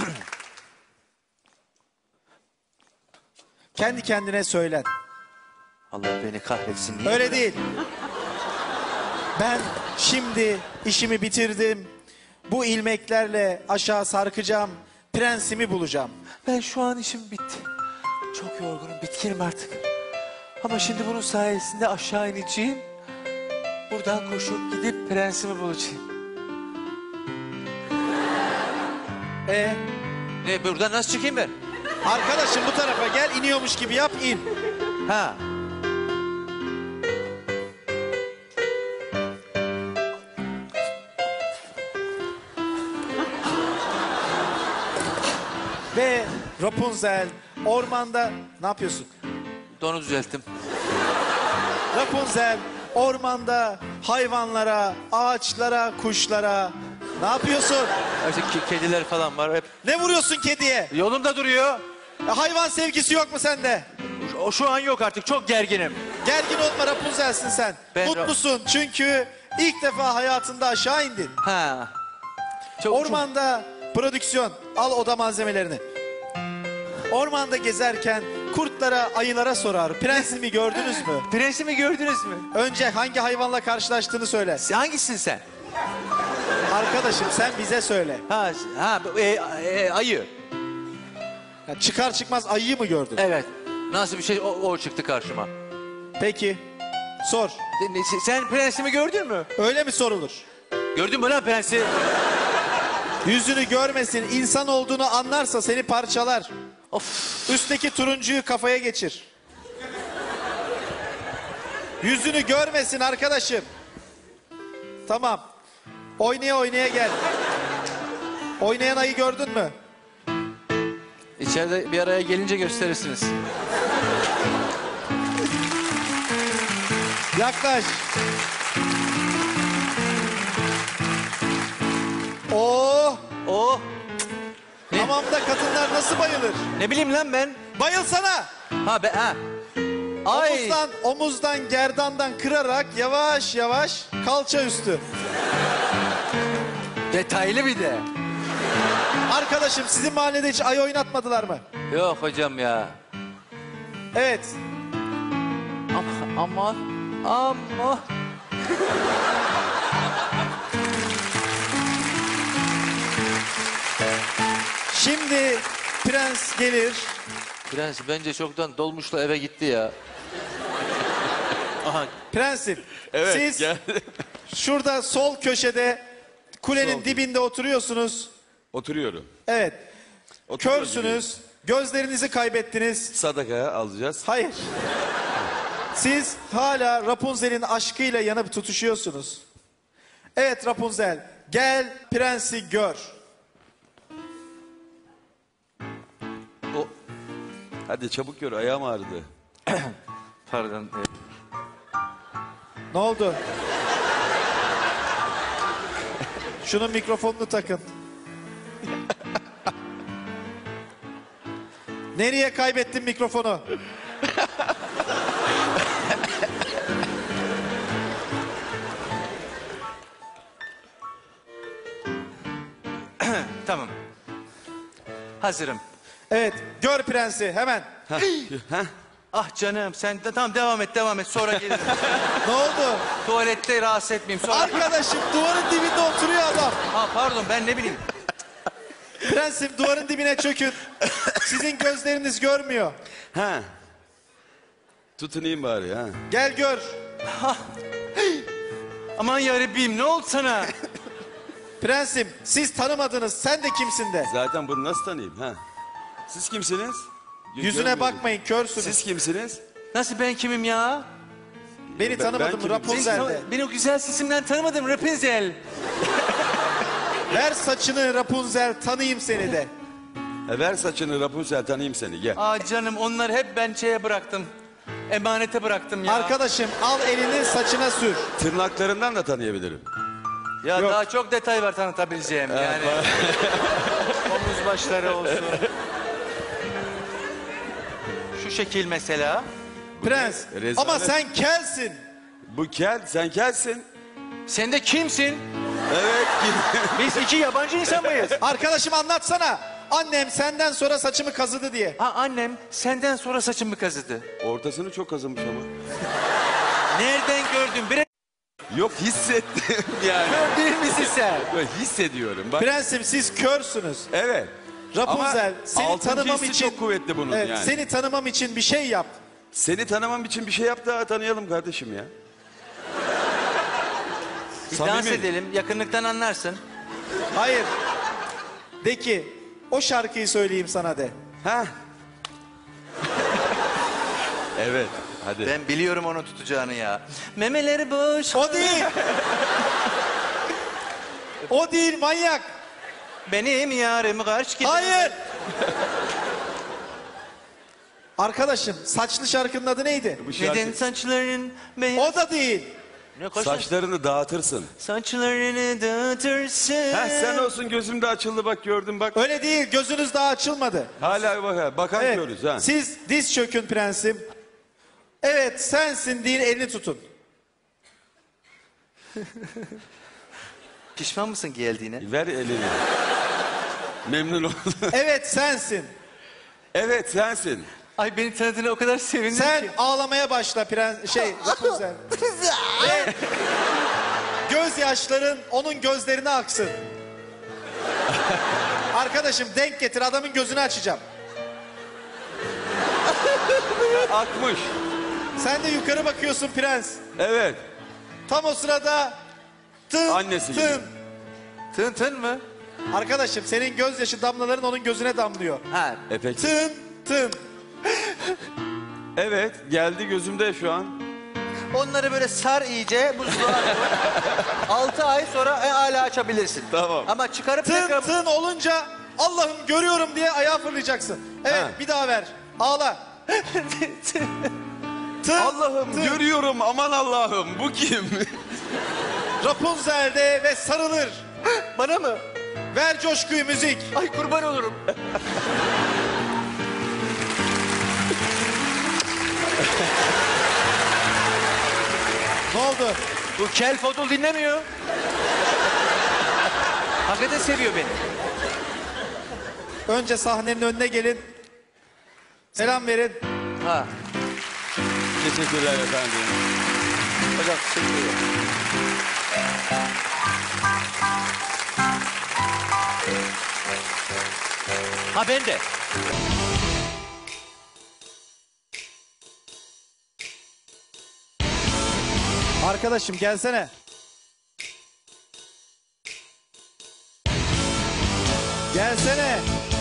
Speaker 1: Kendi kendine söylen.
Speaker 2: Allah beni kahretsin diye.
Speaker 1: Öyle değil. Ben şimdi işimi bitirdim. Bu ilmeklerle aşağı sarkacağım. Prensimi bulacağım.
Speaker 2: Ben şu an işim bitti. Çok yorgunum, bitkinim artık. Ama şimdi bunun sayesinde aşağı ineceğim. Buradan koşup gidip prensimi bulacağım. Ne, buradan nasıl çıkayım ben?
Speaker 1: Arkadaşım bu tarafa gel, iniyormuş gibi yap, in.
Speaker 2: Ha.
Speaker 1: Ve Rapunzel ormanda ne yapıyorsun?
Speaker 2: Donu düzelttim.
Speaker 1: Rapunzel ormanda hayvanlara, ağaçlara, kuşlara ne yapıyorsun?
Speaker 2: İşte kediler falan var hep.
Speaker 1: Ne vuruyorsun kediye?
Speaker 2: Yolumda duruyor.
Speaker 1: Hayvan sevgisi yok mu sende?
Speaker 2: O şu an yok artık, çok gerginim.
Speaker 1: Gergin olma, Rapunzel'sin sen.
Speaker 2: Ben
Speaker 1: Mutlusun çünkü ilk defa hayatında aşağı indin.
Speaker 2: Ha. Çok,
Speaker 1: Ormanda prodüksiyon, al oda malzemelerini. Ormanda gezerken kurtlara, ayılara sorar. Prensimi gördünüz mü?
Speaker 2: Prensimi gördünüz mü?
Speaker 1: Önce hangi hayvanla karşılaştığını söyle.
Speaker 2: Hangisin sen?
Speaker 1: Arkadaşım sen bize söyle.
Speaker 2: Ayı.
Speaker 1: Ya çıkar çıkmaz ayıyı mı gördün?
Speaker 2: Evet. Nasıl bir şey o çıktı karşıma.
Speaker 1: Peki. Sor.
Speaker 2: Sen prensimi gördün mü?
Speaker 1: Öyle mi sorulur?
Speaker 2: Gördün mü lan prensi?
Speaker 1: Yüzünü görmesin, insan olduğunu anlarsa seni parçalar.
Speaker 2: Of.
Speaker 1: Üstteki turuncuyu kafaya geçir. Yüzünü görmesin arkadaşım. Tamam. Oynaya oynaya gel. Oynayan ayı gördün mü?
Speaker 2: İçeride bir araya gelince gösterirsiniz.
Speaker 1: Yaklaş. Oo,
Speaker 2: Oh.
Speaker 1: hamamda kadınlar nasıl bayılır?
Speaker 2: Ne bileyim lan ben.
Speaker 1: Bayılsana.
Speaker 2: Ha. Ay.
Speaker 1: Omuzdan, gerdandan kırarak yavaş yavaş kalça üstü.
Speaker 2: Detaylı bir de.
Speaker 1: Arkadaşım sizin mahallede hiç ay oynatmadılar mı?
Speaker 2: Yok hocam ya.
Speaker 1: Evet.
Speaker 2: Ama.
Speaker 1: Şimdi prens gelir.
Speaker 2: Prens bence çoktan dolmuşla eve gitti ya. Aha.
Speaker 1: Prensim.
Speaker 4: Evet,
Speaker 1: Siz
Speaker 4: geldi.
Speaker 1: şurada sol köşede kulenin
Speaker 4: Sol.
Speaker 1: dibinde oturuyorsunuz.
Speaker 4: Oturuyorum.
Speaker 1: Evet.
Speaker 4: Oturuyoruz
Speaker 1: Körsünüz. Gözlerinizi kaybettiniz.
Speaker 4: Sadakaya alacağız.
Speaker 1: Hayır. Siz hala Rapunzel'in aşkıyla yanıp tutuşuyorsunuz. Evet Rapunzel, gel prensi gör.
Speaker 4: Hadi çabuk gör, ayağım ağrıdı.
Speaker 2: Pardon.
Speaker 1: Ne oldu? Şunun mikrofonunu takın. Nereye kaybettin mikrofonu?
Speaker 2: Tamam. Hazırım.
Speaker 1: Evet, gör prensi hemen.
Speaker 2: Ah canım sen de tamam devam et sonra gelirim.
Speaker 1: Ne oldu?
Speaker 2: Tuvalette rahatsız etmeyeyim sonra.
Speaker 1: Arkadaşım duvarın dibinde oturuyor adam.
Speaker 2: Ha pardon ben ne bileyim.
Speaker 1: Prensim duvarın dibine çökün. Sizin gözleriniz görmüyor.
Speaker 4: Ha. Tutunayım bari ha.
Speaker 1: Gel gör.
Speaker 2: Aman yarabbim ne oldu sana?
Speaker 1: Prensim siz tanımadınız. Sen de kimsin de?
Speaker 4: Zaten bunu nasıl tanıyayım ha? Siz kimsiniz?
Speaker 1: Yüzüne
Speaker 4: Görmüyorum.
Speaker 1: bakmayın körsünüz.
Speaker 4: Siz kimsiniz?
Speaker 2: Nasıl ben kimim ya?
Speaker 1: Beni
Speaker 4: Ben
Speaker 1: tanımadın mı
Speaker 4: kimim?
Speaker 1: Rapunzel'de?
Speaker 2: Beni o güzel sesimden tanımadım Rapunzel.
Speaker 1: Ver saçını Rapunzel tanıyayım seni de.
Speaker 4: Ver saçını Rapunzel, tanıyayım seni, gel.
Speaker 2: Aa canım onları hep ben şeye bıraktım. Emanete bıraktım ya.
Speaker 1: Arkadaşım al elini saçına sür.
Speaker 4: Tırnaklarından da tanıyabilirim.
Speaker 2: Ya
Speaker 1: Yok.
Speaker 2: daha çok detay var tanıtabileceğim yani. Omuz başları olsun. Şu şekil mesela.
Speaker 1: Prens.
Speaker 4: Rezalet.
Speaker 1: Ama sen kelsin.
Speaker 4: Bu kel, sen kelsin.
Speaker 2: Sen de kimsin?
Speaker 4: Evet.
Speaker 2: Biz iki yabancı insan mıyız?
Speaker 1: Arkadaşım anlatsana. Annem senden sonra saçımı kazıdı diye.
Speaker 2: Ha annem senden sonra saçımı kazıdı.
Speaker 4: Ortasını çok kazımış ama.
Speaker 2: Nereden gördün? Bir
Speaker 4: Yok, hissettim yani.
Speaker 2: değil misin sen?
Speaker 4: Böyle hissediyorum. Bak.
Speaker 1: Prensim siz körsünüz.
Speaker 4: Evet.
Speaker 1: Rapunzel
Speaker 4: Ama
Speaker 1: seni
Speaker 4: altıncı
Speaker 1: tanımam
Speaker 4: hissi
Speaker 1: için
Speaker 4: çok kuvvetli bunun
Speaker 1: evet,
Speaker 4: yani.
Speaker 1: seni tanımam için bir şey yap.
Speaker 4: Seni tanımam için bir şey yap da tanıyalım kardeşim ya.
Speaker 2: Bir
Speaker 4: Samimi.
Speaker 2: dans edelim yakınlıktan anlarsın.
Speaker 1: Hayır. De ki o şarkıyı söyleyeyim sana de.
Speaker 4: Ha? Evet. Hadi.
Speaker 2: Ben biliyorum onu tutacağını ya. Memeleri boş.
Speaker 1: O değil. O değil manyak.
Speaker 2: Benim yarım kaç gidiyor.
Speaker 1: Hayır. Arkadaşım saçlı şarkının adı neydi?
Speaker 4: Bu şarkı-
Speaker 2: Neden saçların beyaz?
Speaker 1: O da değil.
Speaker 2: Ne koşun?
Speaker 4: Saçlarını dağıtırsın.
Speaker 2: Saçlarını dağıtırsın.
Speaker 4: Ha, sen olsun, gözümde açıldı, bak gördüm bak.
Speaker 1: Öyle değil. Gözünüz daha açılmadı.
Speaker 4: Hala bakar
Speaker 1: Evet.
Speaker 4: görürüz ha.
Speaker 1: Siz diz çökün prensim. Evet sensin deyin elini tutun.
Speaker 2: Pişman mısın geldiğine?
Speaker 4: Ver elini. Memnun oldum.
Speaker 1: Evet sensin.
Speaker 4: Evet, sensin.
Speaker 2: Ay beni tanıdığına o kadar sevindim
Speaker 1: Sen
Speaker 2: ki.
Speaker 1: ağlamaya başla Rapunzel. Ve Gözyaşların onun gözlerine aksın. Arkadaşım denk getir, adamın gözünü açacağım.
Speaker 4: Akmış.
Speaker 1: Sen de yukarı bakıyorsun prens.
Speaker 4: Evet.
Speaker 1: Tam o sırada tın
Speaker 4: Annesi gibi.
Speaker 1: tın.
Speaker 2: Tın tın mı?
Speaker 1: Arkadaşım senin gözyaşı damlaların onun gözüne damlıyor.
Speaker 2: Ha.
Speaker 4: Peki.
Speaker 1: Tın tın.
Speaker 4: Evet, geldi gözümde şu an.
Speaker 2: Onları böyle sar iyice buzluğa. 6 ay sonra hala açabilirsin.
Speaker 4: Tamam.
Speaker 2: Ama çıkarıp
Speaker 1: Tın
Speaker 2: tekrar...
Speaker 1: tın olunca Allah'ım görüyorum diye ayağa fırlayacaksın. Evet
Speaker 4: Ha.
Speaker 1: bir daha ver. Ağla. Tın,
Speaker 4: Allah'ım
Speaker 1: tın.
Speaker 4: görüyorum, aman Allah'ım, bu kim?
Speaker 1: Rapunzel'de ve sarılır.
Speaker 2: Bana mı?
Speaker 1: Ver coşkuyu müzik.
Speaker 2: Ay kurban olurum.
Speaker 1: Ne oldu?
Speaker 2: Bu kel fodul dinlemiyor. Hakikaten seviyor beni.
Speaker 1: Önce sahnenin önüne gelin. Selam verin.
Speaker 2: Ha.
Speaker 4: Teşekkürler efendim.
Speaker 2: Hocam seviyor. Ha ben de.
Speaker 1: Arkadaşım gelsene. Gelsene.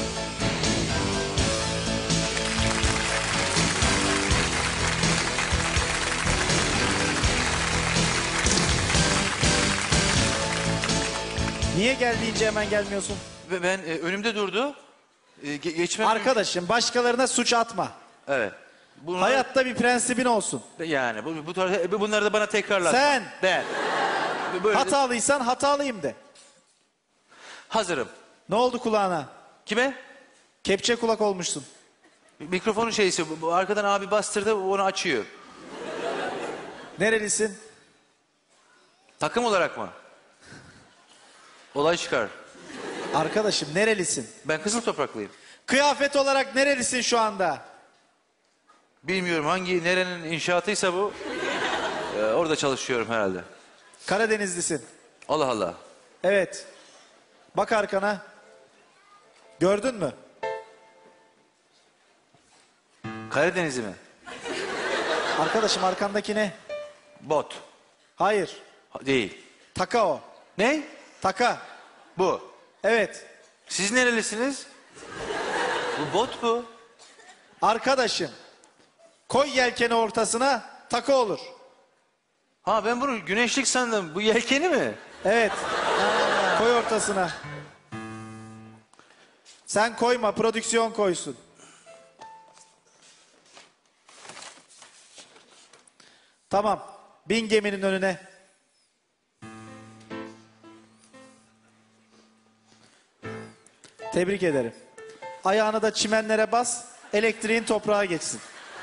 Speaker 1: Niye gel deyince hemen gelmiyorsun?
Speaker 2: Ve ben önümde durdu. Geçmem.
Speaker 1: Arkadaşım başkalarına suç atma.
Speaker 2: Evet. Bunlar,
Speaker 1: Hayatta bir prensibin olsun.
Speaker 2: yani bu tarz, bunları da bana tekrarlar.
Speaker 1: Sen
Speaker 2: Ben. Böyle
Speaker 1: hatalıysan hatalıyım de.
Speaker 2: hazırım.
Speaker 1: Ne oldu kulağına?
Speaker 2: Kime?
Speaker 1: Kepçe kulak olmuşsun.
Speaker 2: Mikrofonun şeysi. Bu arkadan abi bastırdı onu açıyor.
Speaker 1: Nerelisin?
Speaker 2: Takım olarak mı? Olay çıkar.
Speaker 1: Arkadaşım nerelisin?
Speaker 2: Ben Kızıl Topraklıyım.
Speaker 1: Kıyafet olarak nerelisin şu anda?
Speaker 2: Bilmiyorum hangi nerenin inşaatıysa bu. Orada çalışıyorum herhalde.
Speaker 1: Karadenizlisin.
Speaker 2: Allah Allah.
Speaker 1: Evet. Bak arkana. Gördün mü?
Speaker 2: Karadeniz'i mi?
Speaker 1: Arkadaşım arkandaki ne?
Speaker 2: Bot.
Speaker 1: Hayır.
Speaker 2: Değil.
Speaker 1: Taka o.
Speaker 2: Ne?
Speaker 1: Taka.
Speaker 2: Bu.
Speaker 1: Evet.
Speaker 2: Siz nerelisiniz? Bu bot bu.
Speaker 1: Arkadaşım. Koy yelkeni ortasına taka olur.
Speaker 2: Ha ben bunu güneşlik sandım. Bu yelkeni mi?
Speaker 1: Evet. Koy ortasına. Sen koyma, prodüksiyon koysun. Tamam. Bin geminin önüne. Tebrik ederim. Ayağını da çimenlere bas, elektriğin toprağa geçsin.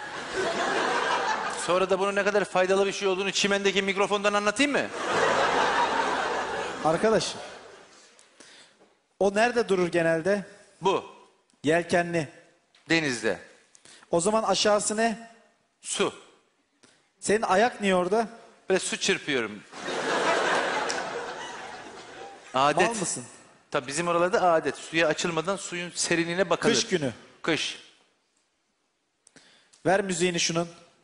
Speaker 2: Sonra da bunun ne kadar faydalı bir şey olduğunu çimendeki mikrofondan anlatayım mı?
Speaker 1: Arkadaşım. O nerede durur genelde?
Speaker 2: Bu.
Speaker 1: Yelkenli.
Speaker 2: Denizde.
Speaker 1: O zaman aşağısı ne?
Speaker 2: Su.
Speaker 1: Senin ayak niye orada?
Speaker 2: Ve su çırpıyorum. Adet.
Speaker 1: Mal mısın?
Speaker 2: Tabii bizim oralarda adet. Suya açılmadan suyun serinliğine bakılır.
Speaker 1: Kış günü.
Speaker 2: Kış.
Speaker 1: Ver müziğini şunun.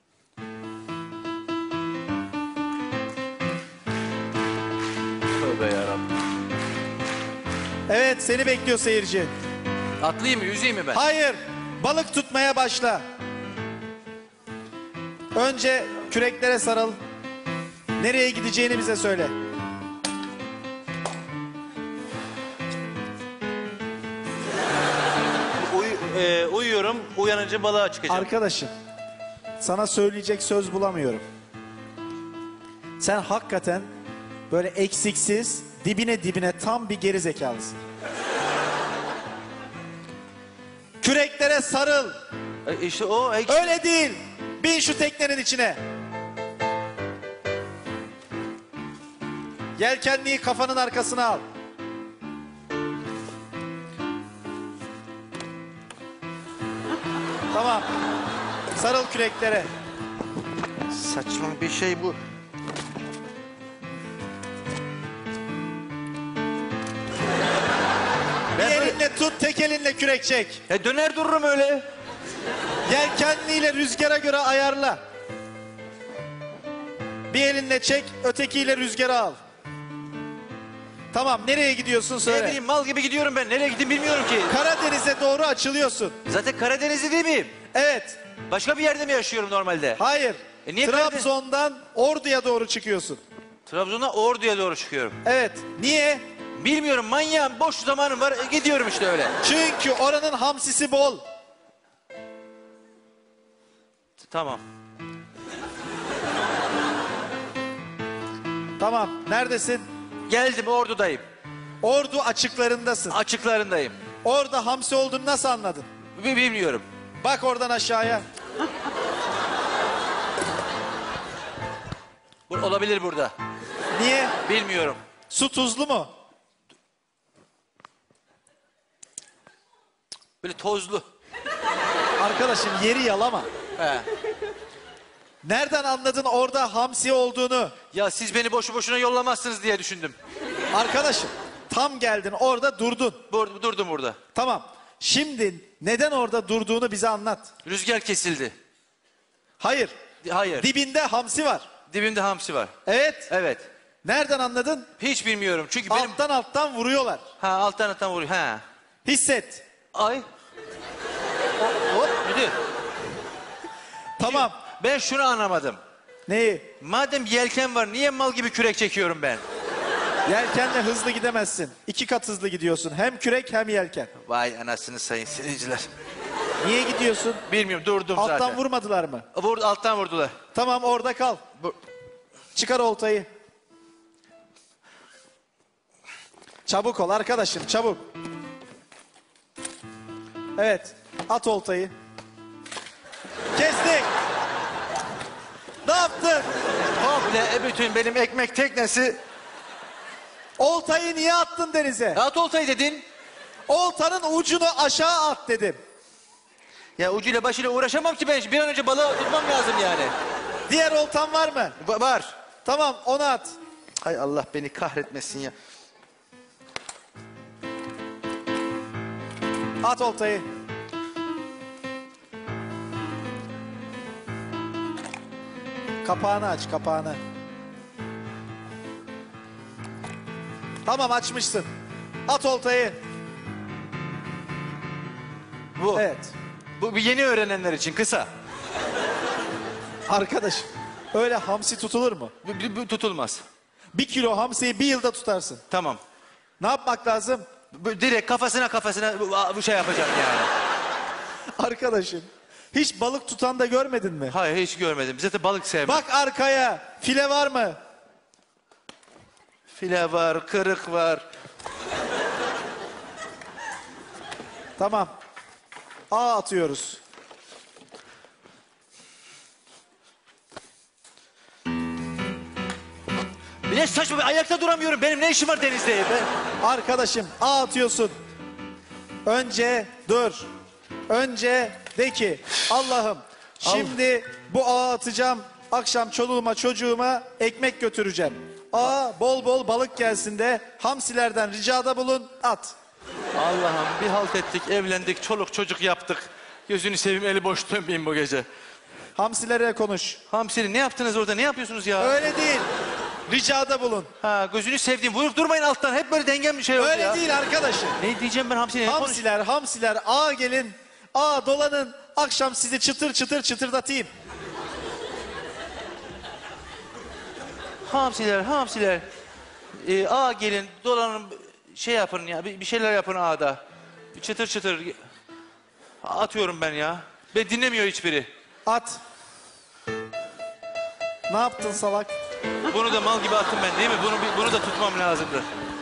Speaker 2: Tövbe yarabbim.
Speaker 1: Evet seni bekliyor seyirci.
Speaker 2: Atlayayım mı, yüzeyim mi ben?
Speaker 1: Hayır. Balık tutmaya başla. Önce küreklere sarıl. Nereye gideceğini bize söyle.
Speaker 2: Uyuyorum, uyanınca balığa çıkacağım.
Speaker 1: Arkadaşım. Sana söyleyecek söz bulamıyorum. Sen hakikaten böyle eksiksiz, dibine dibine tam bir geri zekalısın. Küreklere sarıl.
Speaker 2: İşte o
Speaker 1: Öyle değil. Bin şu teknenin içine. Yelkenliği kafanın arkasına al. Tamam. Sarıl küreklere.
Speaker 2: saçma bir şey bu.
Speaker 1: elinle tut, tek elinle kürek çek.
Speaker 2: Ya döner dururum öyle.
Speaker 1: Yelkenliyle rüzgara göre ayarla. Bir elinle çek, ötekiyle rüzgara al. Tamam, nereye gidiyorsun
Speaker 2: Ne
Speaker 1: söyle.
Speaker 2: bileyim mal gibi gidiyorum ben. Nereye gideyim bilmiyorum ki.
Speaker 1: Karadeniz'e doğru açılıyorsun.
Speaker 2: Zaten Karadenizli değil miyim?
Speaker 1: Evet,
Speaker 2: Başka bir yerde mi yaşıyorum normalde?
Speaker 1: hayır.
Speaker 2: Niye
Speaker 1: Trabzon'dan Ordu'ya doğru çıkıyorsun.
Speaker 2: Trabzon'dan Ordu'ya doğru çıkıyorum.
Speaker 1: Evet, niye?
Speaker 2: Bilmiyorum manyağım boş zamanım var gidiyorum işte öyle.
Speaker 1: Çünkü oranın hamsisi bol.
Speaker 2: Tamam.
Speaker 1: Tamam, neredesin?
Speaker 2: Geldim Ordu'dayım.
Speaker 1: Ordu açıklarındasın.
Speaker 2: Açıklarındayım.
Speaker 1: Orada hamsi olduğunu nasıl anladın?
Speaker 2: Bilmiyorum.
Speaker 1: Bak oradan aşağıya.
Speaker 2: Olabilir burada.
Speaker 1: Niye?
Speaker 2: Bilmiyorum.
Speaker 1: Su tuzlu mu?
Speaker 2: Böyle tozlu.
Speaker 1: Arkadaşım yeri yalama.
Speaker 2: He.
Speaker 1: Nereden anladın orada hamsi olduğunu?
Speaker 2: Ya siz beni boşu boşuna yollamazsınız diye düşündüm.
Speaker 1: Arkadaşım tam geldin orada durdun.
Speaker 2: Durdum burada.
Speaker 1: Tamam. Şimdi neden orada durduğunu bize anlat.
Speaker 2: Rüzgar kesildi.
Speaker 1: Hayır.
Speaker 2: Hayır.
Speaker 1: Dibinde hamsi var.
Speaker 2: Dibimde hamsi var.
Speaker 1: Evet.
Speaker 2: Evet.
Speaker 1: Nereden anladın?
Speaker 2: Hiç bilmiyorum çünkü benim...
Speaker 1: Alttan vuruyorlar.
Speaker 2: Ha alttan vuruyor. Ha.
Speaker 1: Hisset.
Speaker 2: Ay. Hop müdür.
Speaker 1: Tamam.
Speaker 2: Ben şunu anlamadım.
Speaker 1: Neyi?
Speaker 2: Madem yelken var niye mal gibi kürek çekiyorum ben?
Speaker 1: Yelkenle hızlı gidemezsin. 2 kat hızlı gidiyorsun. Hem kürek hem yelken.
Speaker 2: Vay anasını sayın seyirciler.
Speaker 1: Niye gidiyorsun?
Speaker 2: Bilmiyorum durdum
Speaker 1: Alttan
Speaker 2: zaten.
Speaker 1: vurmadılar mı?
Speaker 2: Alttan vurdular.
Speaker 1: Tamam orada kal. Çıkar oltayı. Çabuk ol arkadaşım çabuk. Evet at oltayı. Kestik. Ne yaptın?
Speaker 2: Komple bütün benim ekmek teknesi.
Speaker 1: Oltayı niye attın denize?
Speaker 2: At oltayı dedin.
Speaker 1: Oltanın ucunu aşağı at dedim.
Speaker 2: Ya ucuyla başıyla uğraşamam ki ben. Bir an önce balığı tutmam lazım yani.
Speaker 1: Diğer oltan var mı?
Speaker 2: Var.
Speaker 1: Tamam onu at.
Speaker 2: Hay Allah beni kahretmesin ya.
Speaker 1: At oltayı. Kapağını aç kapağını. Tamam açmışsın. At oltayı.
Speaker 2: Bu.
Speaker 1: Evet.
Speaker 2: Bu bir yeni öğrenenler için kısa.
Speaker 1: Arkadaşım öyle hamsi tutulur mu?
Speaker 2: Bu tutulmaz.
Speaker 1: 1 kilo hamsiyi 1 yılda tutarsın.
Speaker 2: Tamam.
Speaker 1: Ne yapmak lazım?
Speaker 2: Direkt kafasına bu şey yapacağım yani.
Speaker 1: Arkadaşım hiç balık tutan da görmedin mi?
Speaker 2: Hayır hiç görmedim. Zaten balık sevmem.
Speaker 1: Bak arkaya file var mı?
Speaker 2: File var, kırık var.
Speaker 1: Tamam. A atıyoruz.
Speaker 2: Bir de saçma ayakta duramıyorum. Benim ne işim var denizde?
Speaker 1: Arkadaşım A atıyorsun. Önce dur. Önce de ki Allah'ım şimdi bu A atacağım. Akşam çoluğuma çocuğuma ekmek götüreceğim. A bol bol balık gelsin de hamsilerden ricada bulun at.
Speaker 2: Allah'ım bir halt ettik, evlendik, çoluk çocuk yaptık. Gözünü seveyim eli boş dönmeyeyim bu gece.
Speaker 1: Hamsilere konuş.
Speaker 2: Hamsili ne yaptınız orada? Ne yapıyorsunuz ya?
Speaker 1: Öyle değil. Ricada bulun.
Speaker 2: Ha gözünü sevdiğim. Vurup durmayın alttan. Hep böyle dengem bir şey oldu
Speaker 1: Öyle
Speaker 2: ya.
Speaker 1: değil arkadaşım.
Speaker 2: Ne diyeceğim ben hamsiliye?
Speaker 1: Hamsiler A gelin. A dolanın. Akşam sizi çıtır çıtır çıtırdatayım.
Speaker 2: Hamsiler. A gelin dolanın şey yapın ya. Bir şeyler yapın A'da. Çıtır çıtır. Atıyorum ben ya. Ben dinlemiyor hiçbiri.
Speaker 1: At. Ne yaptın salak?
Speaker 2: Bunu da mal gibi attım ben değil mi? Bunu da tutmam lazımdı.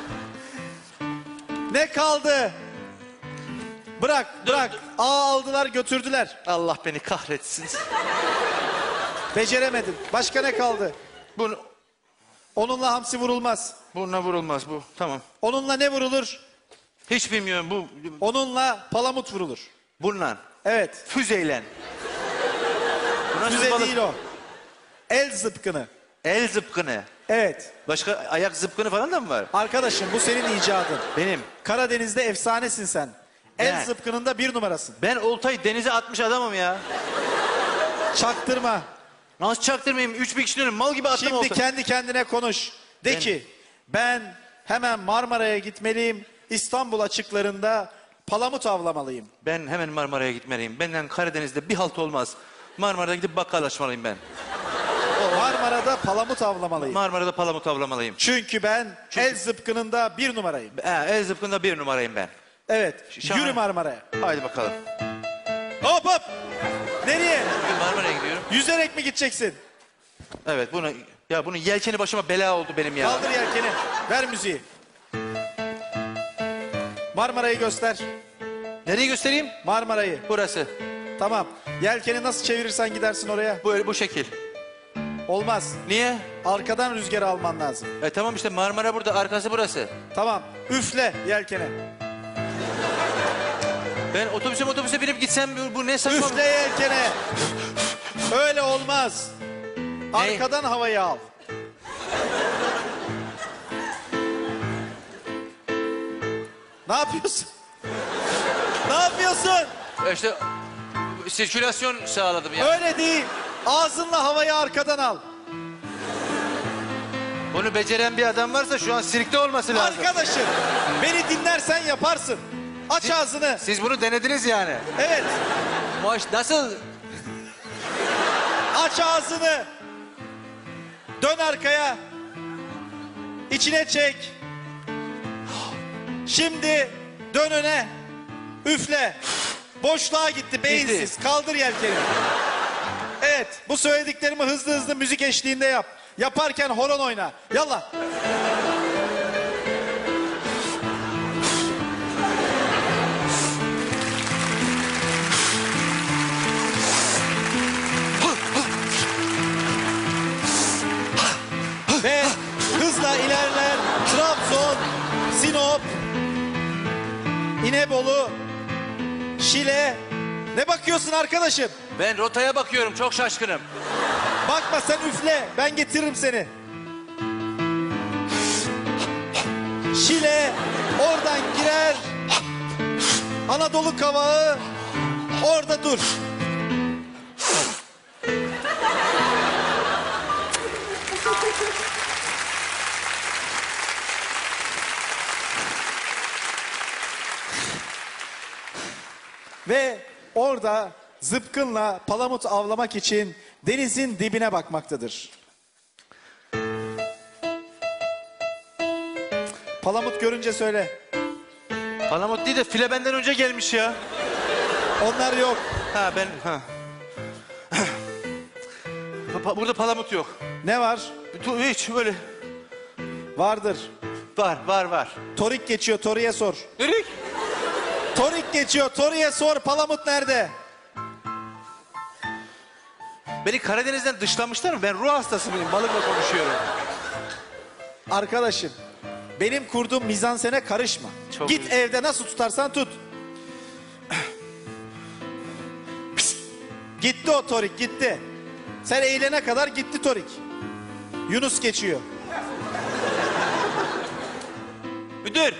Speaker 1: Ne kaldı? Bırak. A aldılar götürdüler.
Speaker 2: Allah beni kahretsin.
Speaker 1: Beceremedin. Başka ne kaldı?
Speaker 2: Bunu
Speaker 1: Onunla hamsi vurulmaz.
Speaker 2: bununla vurulmaz bu. Tamam.
Speaker 1: Onunla ne vurulur?
Speaker 2: Hiç bilmiyorum bu.
Speaker 1: Onunla palamut vurulur.
Speaker 2: Bununla.
Speaker 1: Evet.
Speaker 2: Füzeyle. Bu nasıl
Speaker 1: Füze
Speaker 2: balık?
Speaker 1: değil o. El zıpkını.
Speaker 2: El zıpkını.
Speaker 1: Evet.
Speaker 2: Başka ayak zıpkını falan da mı var?
Speaker 1: Arkadaşım bu senin icadın.
Speaker 2: Benim.
Speaker 1: Karadeniz'de efsanesin sen. El
Speaker 2: Ne?
Speaker 1: zıpkınında 1 numarasın.
Speaker 2: Ben oltayı denize atmış adamım ya.
Speaker 1: Çaktırma.
Speaker 2: Nasıl çaktırmayayım? 3000 kişinin mal gibi attım
Speaker 1: Şimdi
Speaker 2: oltayı.
Speaker 1: kendi kendine konuş. De ki ben hemen Marmara'ya gitmeliyim. İstanbul açıklarında palamut avlamalıyım.
Speaker 2: Ben hemen Marmara'ya gitmeliyim. Benden Karadeniz'de bir halt olmaz. Marmara'da gidip bakkallaşmalıyım ben.
Speaker 1: Marmara'da palamut avlamalıyım.
Speaker 2: Marmara'da palamut avlamalıyım.
Speaker 1: Çünkü ben el zıpkınında 1 numarayım.
Speaker 2: El zıpkında 1 numarayım ben.
Speaker 1: Evet.
Speaker 2: Şahane.
Speaker 1: Yürü Marmara'ya.
Speaker 2: Haydi bakalım.
Speaker 1: Hop hop. Nereye?
Speaker 2: Bugün Marmara'ya gidiyorum.
Speaker 1: Yüzerek mi gideceksin?
Speaker 2: Evet bunun yelkeni başıma bela oldu benim ya.
Speaker 1: Kaldır yelkeni. Ver müziği. Marmara'yı göster.
Speaker 2: Nereyi göstereyim?
Speaker 1: Marmara'yı.
Speaker 2: Burası.
Speaker 1: Tamam. Yelkeni nasıl çevirirsen gidersin oraya.
Speaker 2: Bu şekil.
Speaker 1: Olmaz.
Speaker 2: Niye?
Speaker 1: Arkadan rüzgarı alman lazım.
Speaker 2: Tamam işte Marmara burada, arkası burası.
Speaker 1: Tamam. Üfle yelkene.
Speaker 2: Ben otobüse binip gitsem bu ne saçma?
Speaker 1: Üfle yelkene. Öyle olmaz. Arkadan havayı al. Ne yapıyorsun? Ne yapıyorsun?
Speaker 2: İşte sirkülasyon sağladım ya.
Speaker 1: Öyle değil. Ağzınla havayı arkadan al.
Speaker 2: Bunu beceren bir adam varsa şu an sirkte olması lazım.
Speaker 1: Arkadaşım, beni dinlersen yaparsın. Aç ağzını.
Speaker 2: Siz bunu denediniz yani.
Speaker 1: Evet.
Speaker 2: Nasıl?
Speaker 1: Aç ağzını. Dön arkaya. İçine çek. Şimdi dön öne. Üfle. Boşluğa gitti beyinsiz. Kaldır yelkeni. Evet, bu söylediklerimi hızlı hızlı müzik eşliğinde yap. Yaparken horon oyna. Yallah. Ve hızla ilerler. Trabzon, Sinop, İnebolu, Şile. Ne bakıyorsun arkadaşım?
Speaker 2: Ben rotaya bakıyorum, çok şaşkınım.
Speaker 1: Bakma sen üfle. Ben getiririm seni. Şile oradan girer. Anadolu kavağı orada dur. Ve orada zıpkınla palamut avlamak için denizin dibine bakmaktadır. Palamut görünce söyle.
Speaker 2: Palamut değil de file benden önce gelmiş ya.
Speaker 1: Onlar yok.
Speaker 2: Burada palamut yok.
Speaker 1: Ne var?
Speaker 2: Hiç böyle.
Speaker 1: Vardır.
Speaker 2: Var.
Speaker 1: Torik geçiyor, Tori'ye sor.
Speaker 2: Nereye?
Speaker 1: Torik geçiyor, Tori'ye sor. Palamut nerede?
Speaker 2: Beni Karadeniz'den dışlamışlar mı? Ben ruh hastası mıyım? Balıkla konuşuyorum.
Speaker 1: Arkadaşım, benim kurduğum mizansene karışma.
Speaker 2: Çok
Speaker 1: Git
Speaker 2: güzel.
Speaker 1: evde nasıl tutarsan tut. Gitti o Torik, gitti. Sen eğilene kadar gitti Torik. Yunus geçiyor.
Speaker 2: Müdür.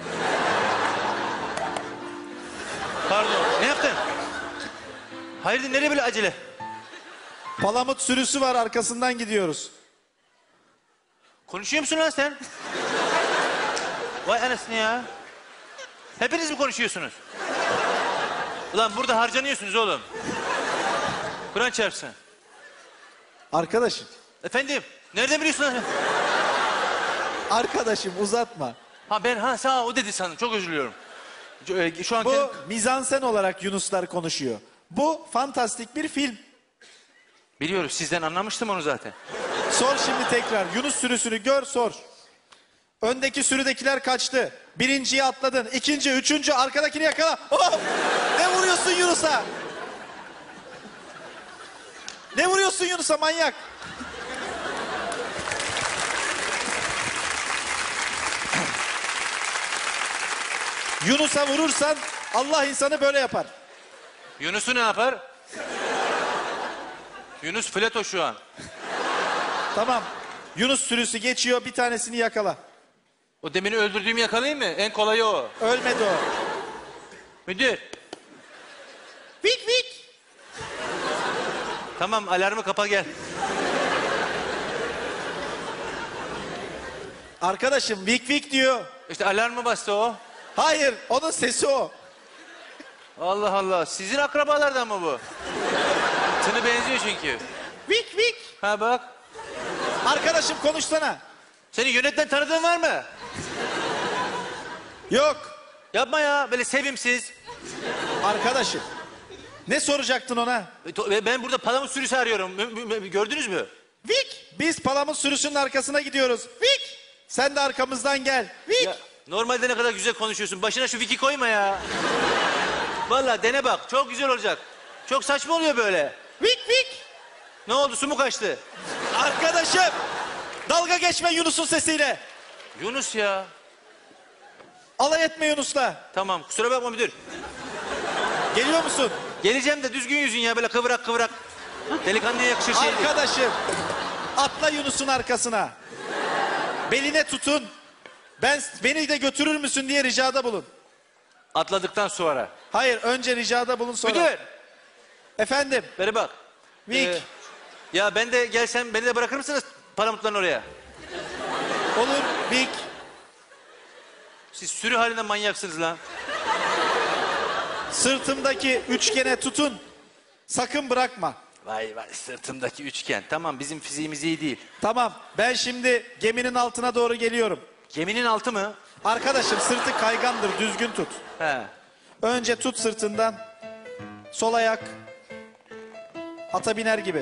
Speaker 2: Pardon. Ne yaptın? Hayırdır nereye böyle acele?
Speaker 1: Palamut sürüsü var, arkasından gidiyoruz.
Speaker 2: Konuşuyor musun lan sen? Vay anasını ya. Hepiniz mi konuşuyorsunuz? Ulan burada harcanıyorsunuz oğlum. Kur'an çarpsın.
Speaker 1: Arkadaşım,
Speaker 2: Efendim, nereden biliyorsun lan?
Speaker 1: arkadaşım uzatma.
Speaker 2: Sağ o dedi sandım. Çok özür diliyorum. Şu an
Speaker 1: Bu mizansen olarak Yunuslar konuşuyor. Bu fantastik bir film.
Speaker 2: biliyoruz. Sizden anlamıştım onu zaten.
Speaker 1: Sor şimdi tekrar. Yunus sürüsünü gör, sor. Öndeki sürüdekiler kaçtı. Birinciyi atladın. İkinci, üçüncü, arkadakini yakala. Hop! Ne vuruyorsun Yunus'a? Ne vuruyorsun Yunus'a manyak? Yunus'a vurursan Allah insanı böyle yapar.
Speaker 2: Yunus'u ne yapar? Yunus Plato şu an.
Speaker 1: Tamam. Yunus sürüsü geçiyor, bir tanesini yakala.
Speaker 2: O demini öldürdüğümü yakalayayım mı? En kolayı o.
Speaker 1: Ölmedi o.
Speaker 2: Müdür.
Speaker 1: Vik vik.
Speaker 2: Tamam alarmı kapa gel.
Speaker 1: Arkadaşım vik vik diyor.
Speaker 2: İşte alarmı bastı o.
Speaker 1: Hayır, onun sesi o.
Speaker 2: Allah Allah. Sizin akrabalardan mı bu? Tını benziyor çünkü.
Speaker 1: Vik vik.
Speaker 2: Ha bak.
Speaker 1: Arkadaşım konuşsana.
Speaker 2: Senin yönetmen tanıdığın var mı?
Speaker 1: Yok.
Speaker 2: Yapma ya. Böyle sevimsiz.
Speaker 1: Arkadaşım. Ne soracaktın ona?
Speaker 2: Ben burada palamut sürüsü arıyorum. Gördünüz mü?
Speaker 1: Vik. Biz palamut sürüsünün arkasına gidiyoruz. Vik. Sen de arkamızdan gel. Vik.
Speaker 2: Ya, normalde ne kadar güzel konuşuyorsun. Başına şu viki koyma ya. Vallahi dene bak. Çok güzel olacak. Çok saçma oluyor böyle.
Speaker 1: Vik vik.
Speaker 2: Ne oldu? Su mu kaçtı?
Speaker 1: Arkadaşım. Dalga geçme Yunus'un sesiyle.
Speaker 2: Yunus ya.
Speaker 1: Alay etme Yunus'la.
Speaker 2: Tamam. Kusura bakma müdür.
Speaker 1: Geliyor musun?
Speaker 2: Geleceğim de düzgün yüzün ya. Böyle kıvrak kıvrak. Delikanlıya yakışır şey değil.
Speaker 1: Arkadaşım. Atla Yunus'un arkasına. Beline tutun. Beni de götürür müsün diye ricada bulun.
Speaker 2: Atladıktan sonra.
Speaker 1: Hayır, önce ricada bulun sonra.
Speaker 2: Müdür.
Speaker 1: Efendim.
Speaker 2: Beri bak.
Speaker 1: Vik.
Speaker 2: Ya ben de gelsem beni de bırakır mısınız palamutların oraya?
Speaker 1: Olur. Vik.
Speaker 2: Siz sürü halinde manyaksınız lan.
Speaker 1: Sırtımdaki üçgene tutun. Sakın bırakma.
Speaker 2: Vay vay sırtımdaki üçgen. Tamam bizim fiziğimiz iyi değil.
Speaker 1: Tamam. Ben şimdi geminin altına doğru geliyorum.
Speaker 2: Geminin altı mı?
Speaker 1: Arkadaşım sırtı kaygandır. Düzgün tut.
Speaker 2: He.
Speaker 1: Önce tut sırtından. Sol ayak. Ata biner gibi.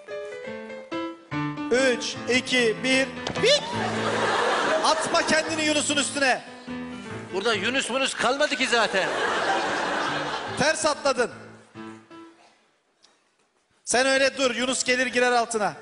Speaker 1: 3, 2, 1. Vik. Atma kendini Yunus'un üstüne.
Speaker 2: Burada Yunus munus kalmadı ki zaten.
Speaker 1: Ters atladın. Sen öyle dur. Yunus gelir girer altına.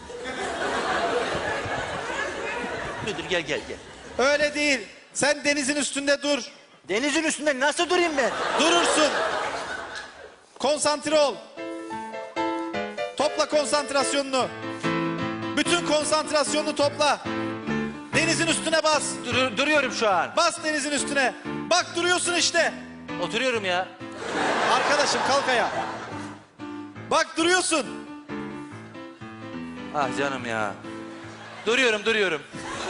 Speaker 2: Müdür gel gel gel.
Speaker 1: Öyle değil. Sen denizin üstünde dur.
Speaker 2: Denizin üstünde nasıl durayım ben?
Speaker 1: Durursun. Konsantre ol. Topla konsantrasyonunu. Bütün konsantrasyonunu topla. Denizin üstüne bas.
Speaker 2: Duruyorum şu an.
Speaker 1: Bas denizin üstüne. Bak duruyorsun işte.
Speaker 2: Oturuyorum ya.
Speaker 1: Arkadaşım kalk ayağa. Bak duruyorsun.
Speaker 2: Ah canım ya. Duruyorum.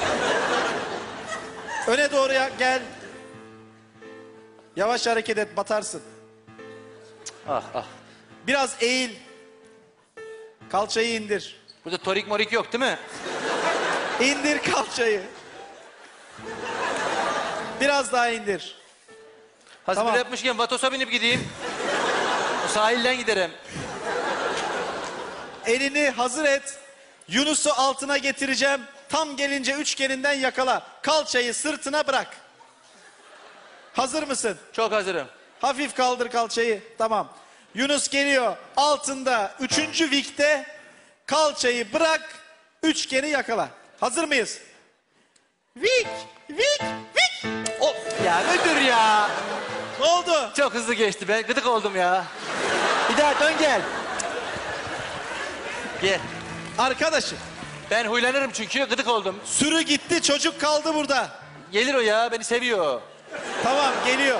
Speaker 1: Öne doğru gel. Yavaş hareket et, batarsın.
Speaker 2: Ah ah.
Speaker 1: Biraz eğil. Kalçayı indir.
Speaker 2: Burada torik morik yok değil mi?
Speaker 1: İndir kalçayı. Biraz daha indir.
Speaker 2: Hazır
Speaker 1: Tamam.
Speaker 2: böyle yapmışken Vatos'a binip gideyim. O sahilden giderim.
Speaker 1: Elini hazır et. Yunus'u altına getireceğim. Tam gelince üçgeninden yakala. Kalçayı sırtına bırak. Hazır mısın?
Speaker 2: Çok hazırım.
Speaker 1: Hafif kaldır kalçayı. Tamam. Yunus geliyor. Altında 3. vikte kalçayı bırak. Üçgeni yakala. Hazır mıyız? Vik, vik, vik.
Speaker 2: Of ya müdür ya.
Speaker 1: Ne oldu?
Speaker 2: Çok hızlı geçti. Ben gıdık oldum ya. Bir daha dön gel. Gel.
Speaker 1: Arkadaşım,
Speaker 2: Ben huylanırım çünkü gıdık oldum.
Speaker 1: sürü gitti, çocuk kaldı burada.
Speaker 2: Gelir o ya beni seviyor.
Speaker 1: Tamam, geliyor.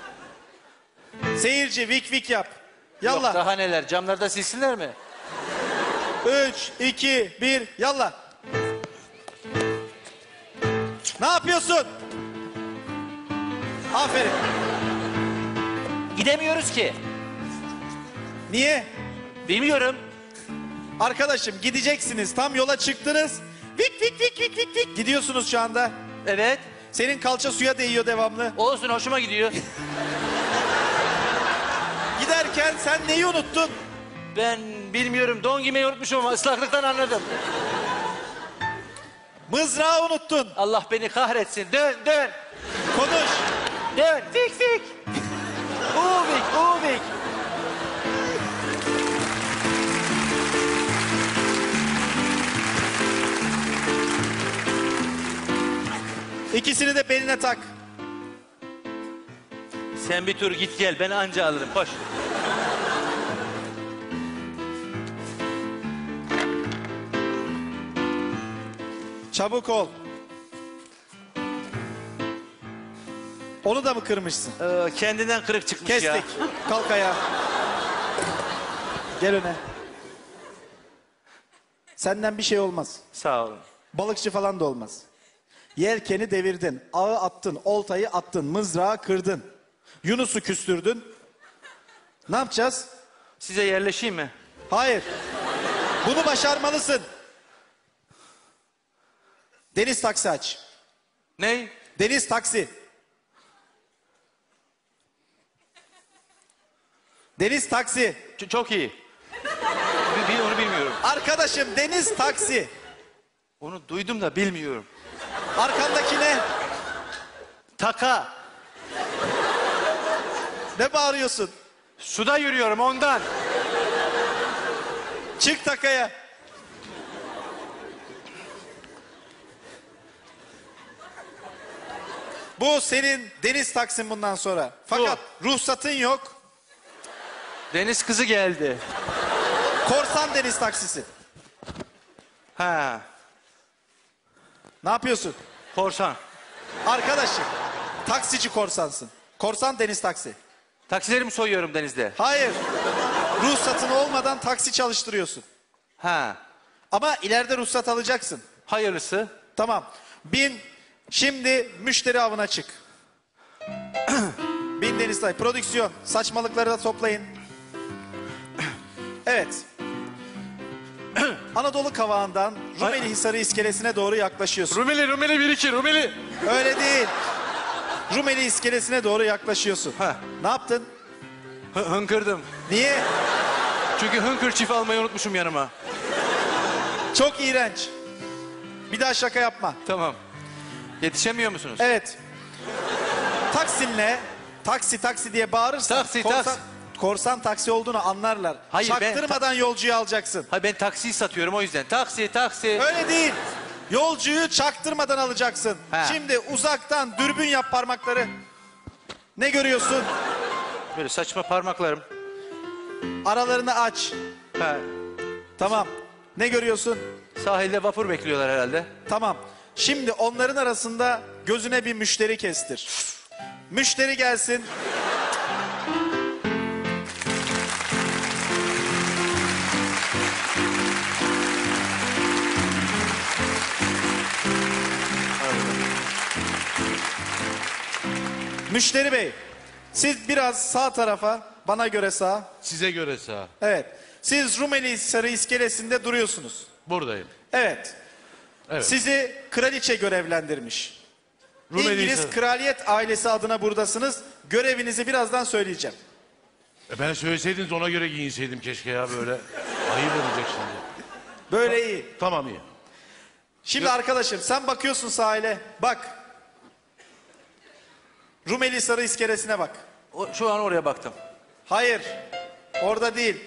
Speaker 1: Seyirci vik vik yap.
Speaker 2: Yok
Speaker 1: Yallah.
Speaker 2: daha neler camlarda silsinler mi?
Speaker 1: 3, 2, 1, yallah. Ne yapıyorsun? Aferin.
Speaker 2: Gidemiyoruz ki.
Speaker 1: Niye?
Speaker 2: Bilmiyorum.
Speaker 1: Arkadaşım gideceksiniz. Tam yola çıktınız. Vik vik vik vik vik vik. Gidiyorsunuz şu anda.
Speaker 2: Evet.
Speaker 1: Senin kalça suya değiyor devamlı.
Speaker 2: Olsun hoşuma gidiyor.
Speaker 1: Giderken sen neyi unuttun?
Speaker 2: Ben bilmiyorum don giymeyi unutmuşum ama ıslaklıktan anladım.
Speaker 1: Mızrağı unuttun.
Speaker 2: Allah beni kahretsin. Dön.
Speaker 1: Konuş.
Speaker 2: Dön. Fik fik. Uvik.
Speaker 1: İkisini de beline tak.
Speaker 2: Sen bir tur git gel ben anca alırım. Koş.
Speaker 1: Çabuk ol. Onu da mı kırmışsın?
Speaker 2: Kendinden kırık çıkmış ya.
Speaker 1: Kestik. Kalk ayağa. Gel öne. Senden bir şey olmaz.
Speaker 2: Sağ olun.
Speaker 1: Balıkçı falan da olmaz. Yelkeni devirdin, ağı attın, oltayı attın, mızrağı kırdın. Yunus'u küstürdün. Ne yapacağız?
Speaker 2: Size yerleşeyim mi?
Speaker 1: Hayır. Bunu başarmalısın. Deniz taksi aç.
Speaker 2: Ney?
Speaker 1: Deniz taksi. Deniz taksi.
Speaker 2: Çok iyi. Onu bilmiyorum.
Speaker 1: Arkadaşım deniz taksi.
Speaker 2: Onu duydum da bilmiyorum.
Speaker 1: Arkandaki ne?
Speaker 2: Taka.
Speaker 1: Ne bağırıyorsun?
Speaker 2: Suda yürüyorum ondan.
Speaker 1: Çık takaya. Bu senin deniz taksin bundan sonra. Fakat ruhsatın yok.
Speaker 2: Deniz kızı geldi.
Speaker 1: Korsan deniz taksisi.
Speaker 2: Ha.
Speaker 1: Ne yapıyorsun?
Speaker 2: Korsan.
Speaker 1: Arkadaşım, taksici korsansın. Korsan deniz taksi.
Speaker 2: Taksilerimi soyuyorum denizde.
Speaker 1: Hayır. Ruhsatın olmadan taksi çalıştırıyorsun.
Speaker 2: Ha.
Speaker 1: Ama ileride ruhsat alacaksın.
Speaker 2: Hayırlısı.
Speaker 1: Tamam. Bin. Şimdi müşteri avına çık. Bin deniz taksi. Prodüksiyon. Saçmalıkları da toplayın. Evet. Anadolu Kavağı'ndan Rumeli Hisarı iskelesine doğru yaklaşıyorsun.
Speaker 2: Rumeli 1-2 Rumeli.
Speaker 1: Öyle değil. Rumeli iskelesine doğru yaklaşıyorsun.
Speaker 2: Ha.
Speaker 1: Ne yaptın?
Speaker 2: Hınkırdım.
Speaker 1: Niye?
Speaker 2: Çünkü hınkır çift almayı unutmuşum yanıma.
Speaker 1: Çok iğrenç. Bir daha şaka yapma.
Speaker 2: Tamam. Yetişemiyor musunuz?
Speaker 1: Evet. Taksinle taksi diye bağırırsan
Speaker 2: Taksi,
Speaker 1: korsan,
Speaker 2: taksi.
Speaker 1: korsan taksi olduğunu anlarlar.
Speaker 2: Hayır, ben
Speaker 1: Çaktırmadan yolcuyu alacaksın.
Speaker 2: Hayır ben taksiyi satıyorum o yüzden. Taksi.
Speaker 1: Öyle değil. Yolcuyu çaktırmadan alacaksın.
Speaker 2: Ha.
Speaker 1: Şimdi uzaktan dürbün yap parmakları. Ne görüyorsun?
Speaker 2: Böyle saçma parmaklarım.
Speaker 1: Aralarını aç.
Speaker 2: Ha.
Speaker 1: Tamam. Ne görüyorsun?
Speaker 2: Sahilde vapur bekliyorlar herhalde.
Speaker 1: Tamam. Şimdi onların arasında gözüne bir müşteri kestir. Müşteri gelsin. Müşteri bey, siz biraz sağ tarafa, bana göre sağ.
Speaker 5: Size göre sağ.
Speaker 1: Evet. Siz Rumeli Hisarı iskelesinde duruyorsunuz.
Speaker 5: Buradayım.
Speaker 1: Evet.
Speaker 5: Evet.
Speaker 1: Sizi kraliçe görevlendirmiş.
Speaker 5: Rumeli
Speaker 1: İngiliz
Speaker 5: Hisarı.
Speaker 1: kraliyet ailesi adına buradasınız. Görevinizi birazdan söyleyeceğim.
Speaker 5: Ben söyleseydiniz ona göre giyinseydim keşke ya böyle. Ayıp olacak şimdi.
Speaker 1: Böyle iyi.
Speaker 5: Tamam iyi.
Speaker 1: Şimdi arkadaşım sen bakıyorsun sahile. Bak. Rumeli Hisarı iskelesine bak.
Speaker 2: Şu an oraya baktım.
Speaker 1: Hayır. Orada değil.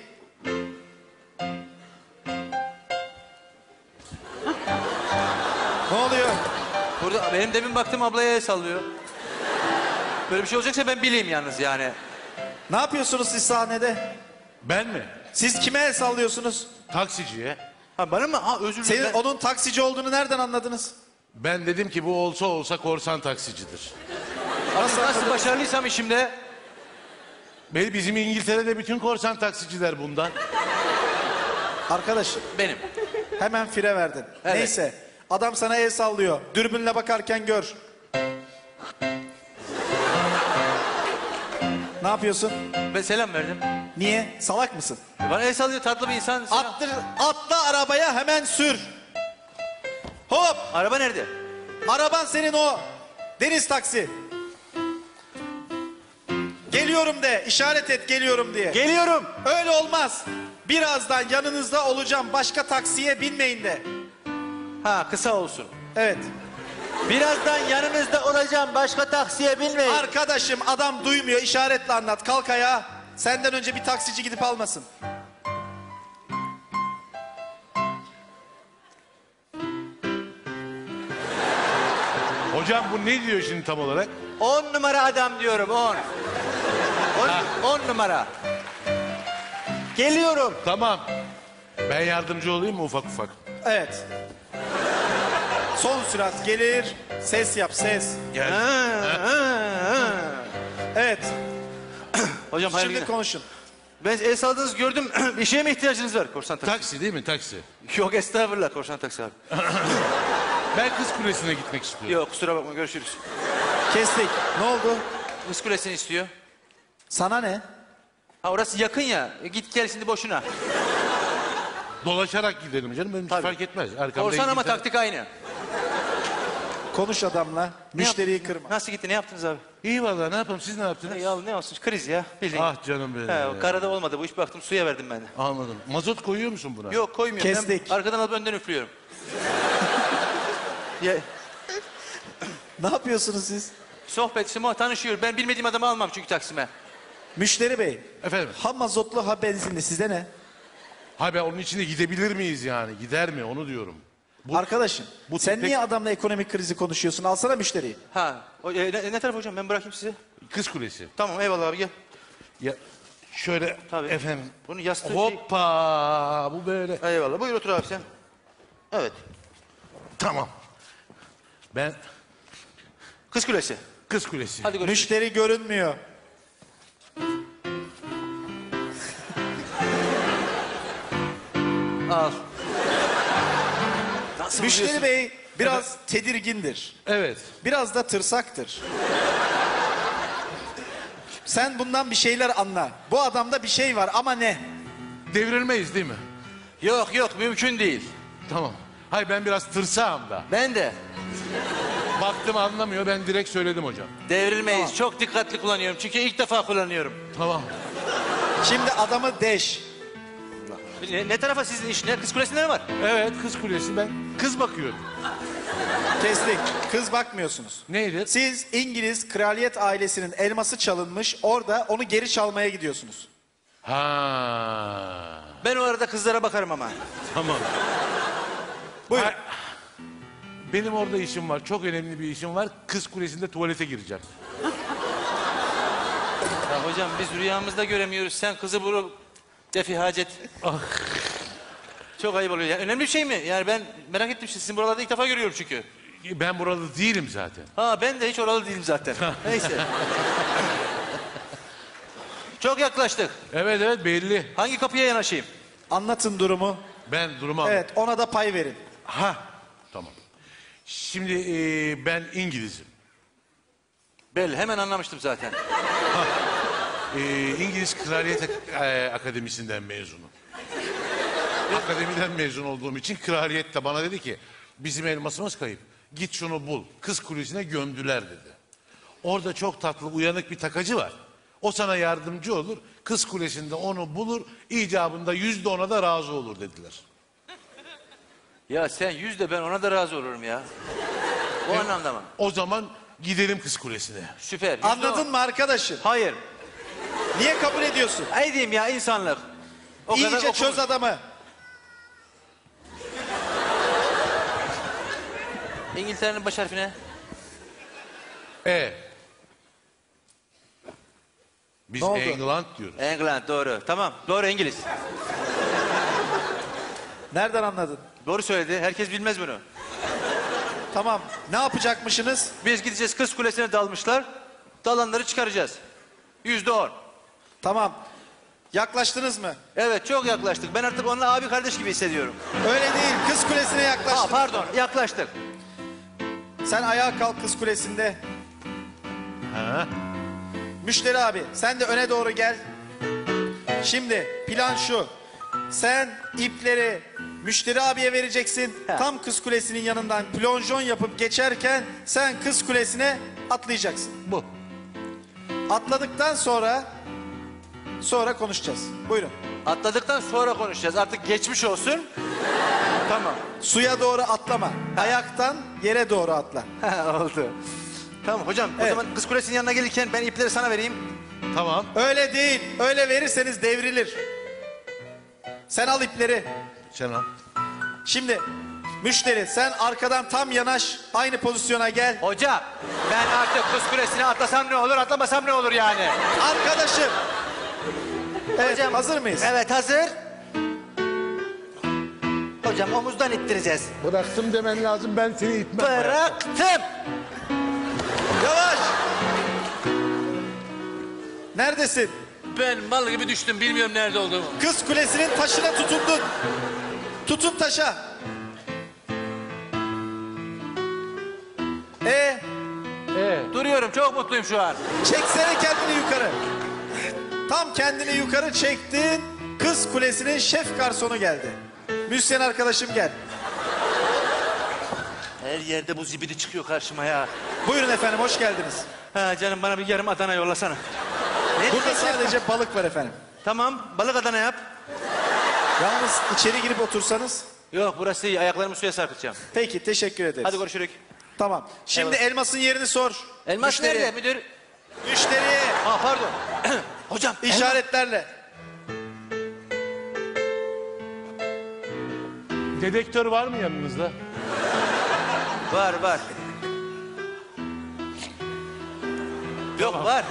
Speaker 1: Ne oluyor?
Speaker 2: Burada benim demin baktığım ablaya el sallıyor. Böyle bir şey olacaksa ben bileyim yalnız yani.
Speaker 1: Ne yapıyorsunuz siz sahnede?
Speaker 5: Ben mi?
Speaker 1: Siz kime el sallıyorsunuz?
Speaker 5: Taksiciye.
Speaker 2: Ha bana mı? Ha özür
Speaker 1: Senin
Speaker 2: dilerim.
Speaker 1: onun taksici olduğunu nereden anladınız?
Speaker 5: Ben dedim ki bu olsa olsa korsan taksicidir.
Speaker 2: Nasıl başarılıysam işimde.
Speaker 5: Bizim İngiltere'de bütün korsan taksiciler bundan.
Speaker 1: Arkadaşım
Speaker 2: Benim.
Speaker 1: hemen fire verdin.
Speaker 2: Evet.
Speaker 1: Neyse adam sana el sallıyor. Dürbünle bakarken gör. Ne yapıyorsun?
Speaker 2: Ben selam verdim.
Speaker 1: Niye? Salak mısın?
Speaker 2: Bana el sallıyor tatlı bir insan. Selam.
Speaker 1: Atla arabaya hemen sür. Hop!
Speaker 2: Araba nerede?
Speaker 1: Araban senin o. Deniz taksi. Geliyorum de. İşaret et geliyorum diye.
Speaker 2: Geliyorum.
Speaker 1: Öyle olmaz. Birazdan yanınızda olacağım. Başka taksiye binmeyin de.
Speaker 2: Ha kısa olsun.
Speaker 1: Evet.
Speaker 2: Birazdan yanınızda olacağım. Başka taksiye binmeyin.
Speaker 1: Arkadaşım adam duymuyor. İşaretle anlat. Kalk ayağa. Senden önce bir taksici gidip almasın.
Speaker 5: Hocam bu ne diyor şimdi tam olarak?
Speaker 2: 10 numara adam diyorum 10. 10 numara. Geliyorum.
Speaker 5: Tamam. Ben yardımcı olayım mı ufak ufak?
Speaker 1: Evet. Son sürat gelir. Ses yap, ses.
Speaker 5: Gel.
Speaker 1: Evet,
Speaker 2: Hocam hayırlı
Speaker 1: şimdi
Speaker 2: günler.
Speaker 1: konuşun.
Speaker 2: Ben el saldığınızı gördüm. Bir şeye mi ihtiyacınız var korsan taksi?
Speaker 5: Taksi değil mi taksi?
Speaker 2: Yok estağfurullah korsan taksi abi.
Speaker 5: Ben Kız Kulesi'ne gitmek istiyorum.
Speaker 2: Yok kusura bakma görüşürüz.
Speaker 1: Kestik. Ne oldu?
Speaker 2: Kız Kulesi'ni istiyor.
Speaker 1: Sana ne?
Speaker 2: Ha orası yakın ya. Git gel şimdi boşuna.
Speaker 5: Dolaşarak gidelim canım. Benim hiç
Speaker 2: Tabii.
Speaker 5: fark etmez. Arkamda
Speaker 2: Korsan ama
Speaker 5: İngiltere-
Speaker 2: taktik aynı.
Speaker 1: Konuş adamla. Müşteriyi kırma.
Speaker 2: Nasıl gitti ne yaptınız abi?
Speaker 5: İyi vallahi ne yapalım siz ne yaptınız?
Speaker 2: Ya ne olsun kriz ya bildiğin.
Speaker 5: Ah canım benim.
Speaker 2: He, o karada olmadı bu iş baktım suya verdim ben de.
Speaker 5: Anladım. Mazot koyuyor musun buna?
Speaker 2: Yok koymuyorum.
Speaker 1: Kestik.
Speaker 2: Ben arkadan alıp önden üflüyorum. ya,
Speaker 1: Ne yapıyorsunuz siz?
Speaker 2: sohbet, tanışıyor. Ben bilmediğim adamı almam çünkü Taksim'e.
Speaker 1: Müşteri bey.
Speaker 5: Efendim?
Speaker 1: Ha mazotlu ha benzinli size ne?
Speaker 5: Ha ben onun içinde gidebilir miyiz yani? Gider mi onu diyorum.
Speaker 1: Arkadaşım
Speaker 5: bu
Speaker 1: sen
Speaker 5: pek-
Speaker 1: niye adamla ekonomik krizi konuşuyorsun? Alsana müşteriyi.
Speaker 2: Ha, ne taraf hocam ben bırakayım size.
Speaker 5: Kız Kulesi.
Speaker 2: Tamam eyvallah abi gel.
Speaker 5: Ya şöyle
Speaker 2: Tabii.
Speaker 5: efendim.
Speaker 2: Bunu yastığı şey...
Speaker 5: Hoppa bu böyle.
Speaker 2: Eyvallah buyur otur abi sen. Evet.
Speaker 5: Tamam. Ben
Speaker 2: Kız Kulesi.
Speaker 5: Kız Kulesi.
Speaker 2: Hadi görüşürüz.
Speaker 1: Müşteri görünmüyor.
Speaker 2: Al. Nasıl
Speaker 1: Müşteri
Speaker 2: buluyorsun?
Speaker 1: bey biraz tedirgindir.
Speaker 5: Evet.
Speaker 1: Biraz da tırsaktır. Sen bundan bir şeyler anla. Bu adamda bir şey var ama ne?
Speaker 5: Devrilmeyiz değil mi?
Speaker 2: Yok yok mümkün değil.
Speaker 5: Tamam. Hayır ben biraz tırsağım da.
Speaker 2: Ben de.
Speaker 5: Baktım anlamıyor ben direkt söyledim hocam.
Speaker 2: Devrilmeyiz.
Speaker 1: Tamam.
Speaker 2: Çok dikkatli kullanıyorum. Çünkü ilk defa kullanıyorum.
Speaker 5: Tamam.
Speaker 1: Şimdi adamı deş.
Speaker 2: Ne tarafa sizin iş? Ne? Kız Kulesi'nde ne var?
Speaker 5: Evet Kız Kulesi ben kız bakıyorum.
Speaker 1: Kestik. Kız bakmıyorsunuz.
Speaker 5: Neydi?
Speaker 1: Siz İngiliz kraliyet ailesinin elması çalınmış. Orada onu geri çalmaya gidiyorsunuz.
Speaker 5: Ha.
Speaker 2: Ben o arada kızlara bakarım ama.
Speaker 5: Tamam.
Speaker 1: Buyurun.
Speaker 5: Ha, benim orada işim var. Çok önemli bir işim var. Kız Kulesi'nde tuvalete gireceğim.
Speaker 2: Ya hocam biz rüyamızda göremiyoruz. Sen kızı bulup defi hacet.
Speaker 5: Ah.
Speaker 2: Çok ayıp oluyor. Yani önemli bir şey mi? Yani ben merak ettim. Sizin buralarda ilk defa görüyorum çünkü.
Speaker 5: Ben burada değilim zaten.
Speaker 2: Ha ben de hiç oralı değilim zaten. Neyse. Çok yaklaştık.
Speaker 5: Evet evet belli.
Speaker 2: Hangi kapıya yanaşayım?
Speaker 1: Anlatın durumu.
Speaker 5: Ben durumu anladım.
Speaker 1: Evet ona da pay verin.
Speaker 5: Ha. Tamam. Şimdi ben İngilizim.
Speaker 2: Belli. Hemen anlamıştım zaten.
Speaker 5: İngiliz Kraliyet Akademisi'nden mezunum. Akademiden mezun olduğum için kraliyet de bana dedi ki bizim elmasımız kayıp. Git şunu bul. Kız Kulesi'ne gömdüler dedi. Orada çok tatlı uyanık bir takacı var. O sana yardımcı olur. Kız Kulesi'nde onu bulur. İcabında %10'a da razı olur dediler.
Speaker 2: Ya sen yüzde ben ona da razı olurum ya. O anlamda mı?
Speaker 5: O zaman gidelim Kız Kulesi'ne.
Speaker 2: Süper. %10.
Speaker 1: Anladın mı arkadaşım?
Speaker 2: Hayır.
Speaker 1: Niye kabul ediyorsun?
Speaker 2: Ne diyeyim ya insanlık. O kadar
Speaker 1: İyice
Speaker 2: okumuş.
Speaker 1: çöz adamı.
Speaker 2: İngiltere'nin baş harfi ne?
Speaker 5: Biz
Speaker 1: Ne oldu?
Speaker 5: England diyoruz.
Speaker 2: England doğru. Tamam. Doğru İngiliz.
Speaker 1: Nereden anladın?
Speaker 2: Doğru söyledi. Herkes bilmez bunu.
Speaker 1: Tamam. Ne yapacakmışsınız?
Speaker 2: Biz gideceğiz Kız Kulesi'ne dalmışlar. Dalanları çıkaracağız. %10.
Speaker 1: Tamam. Yaklaştınız mı?
Speaker 2: Evet çok yaklaştık. Ben artık onunla abi kardeş gibi hissediyorum.
Speaker 1: Öyle değil. Kız Kulesi'ne
Speaker 2: Ha
Speaker 1: yaklaştın.
Speaker 2: pardon yaklaştık.
Speaker 1: Sen ayağa kalk Kız Kulesi'nde.
Speaker 5: Ha?
Speaker 1: Müşteri abi sen de öne doğru gel. Şimdi plan şu. Sen ipleri müşteri abiye vereceksin.
Speaker 2: Ha.
Speaker 1: Tam Kız Kulesi'nin yanından plonjon yapıp geçerken sen Kız Kulesi'ne atlayacaksın.
Speaker 5: Bu.
Speaker 1: Atladıktan sonra konuşacağız. Buyurun.
Speaker 2: Atladıktan sonra konuşacağız. Artık geçmiş olsun. Tamam.
Speaker 1: Suya doğru atlama. Ayaktan yere doğru atla.
Speaker 2: Oldu. Tamam hocam o
Speaker 1: Evet.
Speaker 2: zaman Kız Kulesi'nin yanına gelirken ben ipleri sana vereyim.
Speaker 5: Tamam.
Speaker 1: Öyle değil. Öyle verirseniz devrilir. Sen al ipleri.
Speaker 5: Sen al.
Speaker 1: Şimdi müşteri sen arkadan tam yanaş. Aynı pozisyona gel.
Speaker 2: Hoca ben artık Kız Kulesi'ne atlasam ne olur atlamasam ne olur yani.
Speaker 1: Arkadaşım. Evet,
Speaker 2: Hocam,
Speaker 1: hazır mıyız?
Speaker 2: Evet hazır. hocam omuzdan ittireceğiz.
Speaker 5: Bıraktım demen lazım, ben seni itmem.
Speaker 2: Bıraktım.
Speaker 1: Yavaş. Neredesin?
Speaker 2: Ben mal gibi düştüm, bilmiyorum nerede olduğumu.
Speaker 1: Kız Kulesi'nin taşına tutundun. Tutun taşa.
Speaker 2: Duruyorum, çok mutluyum şu an.
Speaker 1: Çeksene kendini yukarı. Tam kendini yukarı çektin. Kız Kulesi'nin şef garsonu geldi. Müzisyen arkadaşım gel.
Speaker 2: Her yerde bu zibidi çıkıyor karşıma ya.
Speaker 1: Buyurun efendim, hoş geldiniz.
Speaker 2: Ha canım, bana bir yarım Adana yollasana. Ne
Speaker 1: Burada
Speaker 2: diyeceksin?
Speaker 1: sadece balık var efendim.
Speaker 2: Tamam, balık Adana yap.
Speaker 1: Yalnız içeri girip otursanız.
Speaker 2: Yok, burası iyi, ayaklarımı suya sarkıtacağım.
Speaker 1: Peki, teşekkür ederiz.
Speaker 2: Hadi görüşürük.
Speaker 1: Tamam. Şimdi
Speaker 2: Evet.
Speaker 1: elmasın yerini sor.
Speaker 2: Elmas
Speaker 1: Müşteriye.
Speaker 2: nerede müdür?
Speaker 1: Müşteriye
Speaker 2: Ha pardon. Hocam.
Speaker 1: işaretlerle.
Speaker 5: Dedektör var mı yanınızda?
Speaker 2: Var var. Yok var.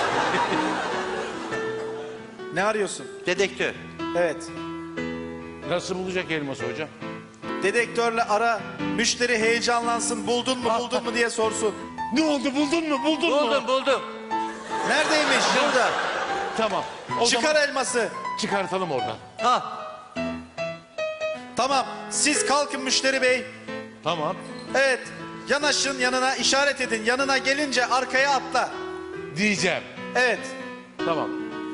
Speaker 1: Ne arıyorsun?
Speaker 2: Dedektör.
Speaker 1: Evet.
Speaker 5: Nasıl bulacak elması hocam?
Speaker 1: Dedektörle ara. Müşteri heyecanlansın. Buldun mu diye sorsun.
Speaker 5: Ne oldu, buldun mu?
Speaker 2: Buldum.
Speaker 1: Neredeymiş?
Speaker 2: Burada.
Speaker 5: Tamam. O
Speaker 1: Çıkar
Speaker 5: zaman
Speaker 1: elması.
Speaker 5: çıkartalım oradan.
Speaker 2: Ha.
Speaker 1: Tamam. Siz kalkın müşteri bey.
Speaker 5: Tamam.
Speaker 1: Evet. Yanaşın yanına, işaret edin. Yanına gelince arkaya atla.
Speaker 5: Diyeceğim.
Speaker 1: Evet.
Speaker 5: Tamam.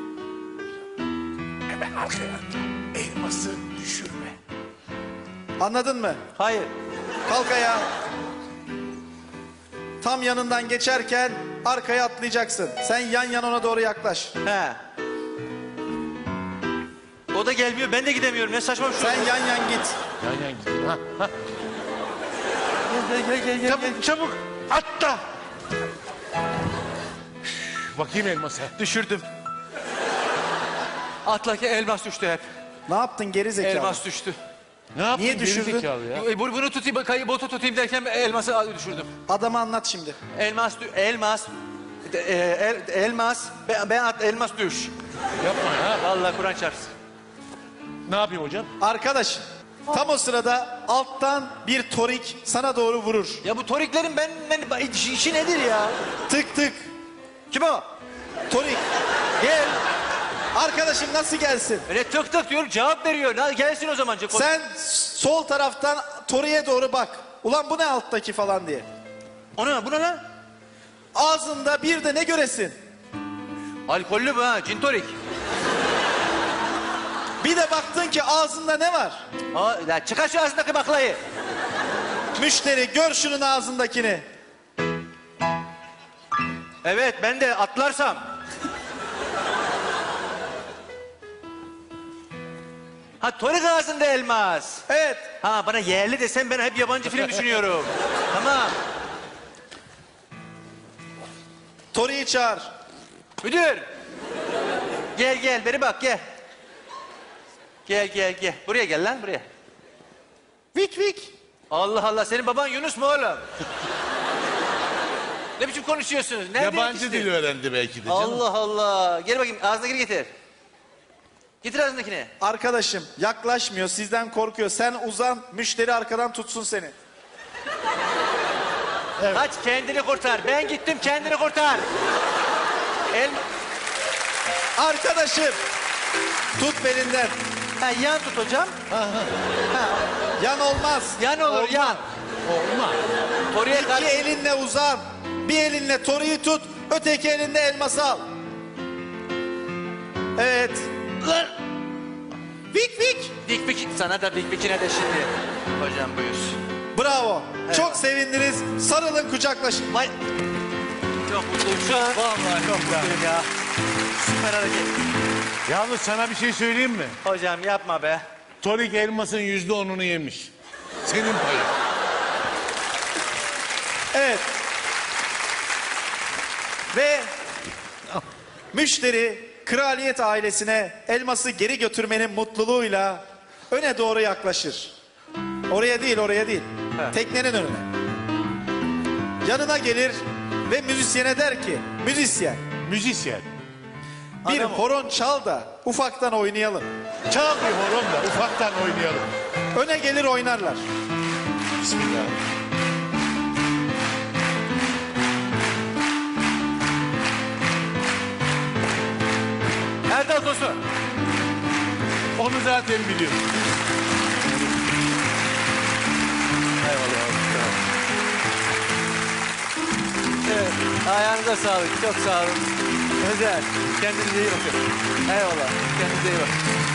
Speaker 5: Hemen arkaya elması düşürme.
Speaker 1: Anladın mı?
Speaker 2: Hayır.
Speaker 1: Kalk ayağa. Tam yanından geçerken arkaya atlayacaksın. Sen yan yana ona doğru yaklaş.
Speaker 2: He. O da gelmiyor, ben de gidemiyorum. Ne saçma bir şey.
Speaker 1: Sen yan yan git.
Speaker 5: Yan yan gidelim. Ha, ha.
Speaker 2: Gel.
Speaker 5: Çabuk çabuk atla. Bakayım elmasa.
Speaker 2: Düşürdüm. Atlarken elmas düştü hep.
Speaker 1: Ne yaptın geri zekalı?
Speaker 2: Elmas düştü.
Speaker 5: Ne yaptın?
Speaker 1: Niye düşürdün?
Speaker 5: Gerizekalı ya.
Speaker 2: Bunu tutayım, botu tutayım derken elması düşürdüm.
Speaker 1: Adamı anlat şimdi.
Speaker 2: Elmas, elmas düş.
Speaker 5: Yapma ya.
Speaker 2: Vallahi Kur'an çarpsın.
Speaker 5: Ne yapayım hocam?
Speaker 1: Arkadaş, tam o sırada alttan bir torik sana doğru vurur.
Speaker 2: Ya bu toriklerin ben işi nedir ya?
Speaker 1: Tık tık.
Speaker 2: Kim o?
Speaker 1: Torik.
Speaker 2: Gel.
Speaker 1: Arkadaşım nasıl gelsin?
Speaker 2: Öyle tık tık diyorum, cevap veriyor. Gelsin o zaman.
Speaker 1: Sen sol taraftan toriye doğru bak. Ulan bu ne alttaki falan diye.
Speaker 2: Bu ne lan?
Speaker 1: Ağzında bir de ne göresin?
Speaker 2: Alkollü bu ha, cin torik.
Speaker 1: Bir de baktın ki ağzında ne var?
Speaker 2: Ya çıkar şu ağzındaki baklayı.
Speaker 1: Müşteri gör şunun ağzındakini.
Speaker 2: Evet, ben de atlarsam. Ha, torik ağzında elmas.
Speaker 1: Evet.
Speaker 2: Ha, bana yerli desen ben hep yabancı film düşünüyorum. Tamam.
Speaker 1: Tori'yi çağır.
Speaker 2: Müdür. Gel beri bak gel. Gel. Buraya gel lan buraya.
Speaker 1: Vik.
Speaker 2: Allah Allah, senin baban Yunus mu oğlum? Ne biçim konuşuyorsunuz? Nerede
Speaker 5: Yabancı
Speaker 2: yetiştin?
Speaker 5: dil öğrendi belki de canım.
Speaker 2: Allah Allah. Gel bakayım, ağzına gir getir. Getir ağzındakini.
Speaker 1: Arkadaşım yaklaşmıyor, sizden korkuyor. Sen uzan, müşteri arkadan tutsun seni.
Speaker 2: Kaç, kendini kurtar. Ben gittim, kendini kurtar.
Speaker 1: Arkadaşım tut belinden.
Speaker 2: Ha, yan tut hocam.
Speaker 1: Yan olmaz.
Speaker 2: Yan olur, yan.
Speaker 5: Olmaz.
Speaker 2: Oraya
Speaker 1: İki
Speaker 2: karşı...
Speaker 1: elinle uzan. Bir elinle Tori'yi tut, öteki elinde elması al. Evet.
Speaker 2: Lan!
Speaker 1: Vik.
Speaker 2: Dikpik, sana da dikpikine de şimdi. Hocam buyur.
Speaker 1: Bravo. Çok sevindiniz. Sarılın, kucaklaşın.
Speaker 2: Vay. Çok mutluyum şu an. Vallahi çok mutluyum ya. Süper hareket.
Speaker 5: Yalnız sana bir şey söyleyeyim mi?
Speaker 2: Hocam yapma be.
Speaker 5: Torik elmasın %10'unu yemiş. Senin payın.
Speaker 1: Evet. Ve müşteri kraliyet ailesine elması geri götürmenin mutluluğuyla öne doğru yaklaşır. Oraya değil. Teknenin önüne. Yanına gelir ve müzisyene der ki, müzisyen,
Speaker 5: Müzisyen.
Speaker 1: Bir
Speaker 2: Adam ol.
Speaker 1: horon çal da ufaktan oynayalım.
Speaker 5: Çal bir horon da ufaktan oynayalım.
Speaker 1: Öne gelir oynarlar.
Speaker 5: Bismillah.
Speaker 2: Erdal Tosun.
Speaker 5: Onu zaten biliyorum.
Speaker 2: Eyvallah. Evet, ayağınıza sağlık. Çok sağ olun. Özel. Kendinize iyi bakın. Eyvallah. Kendinize iyi bakın.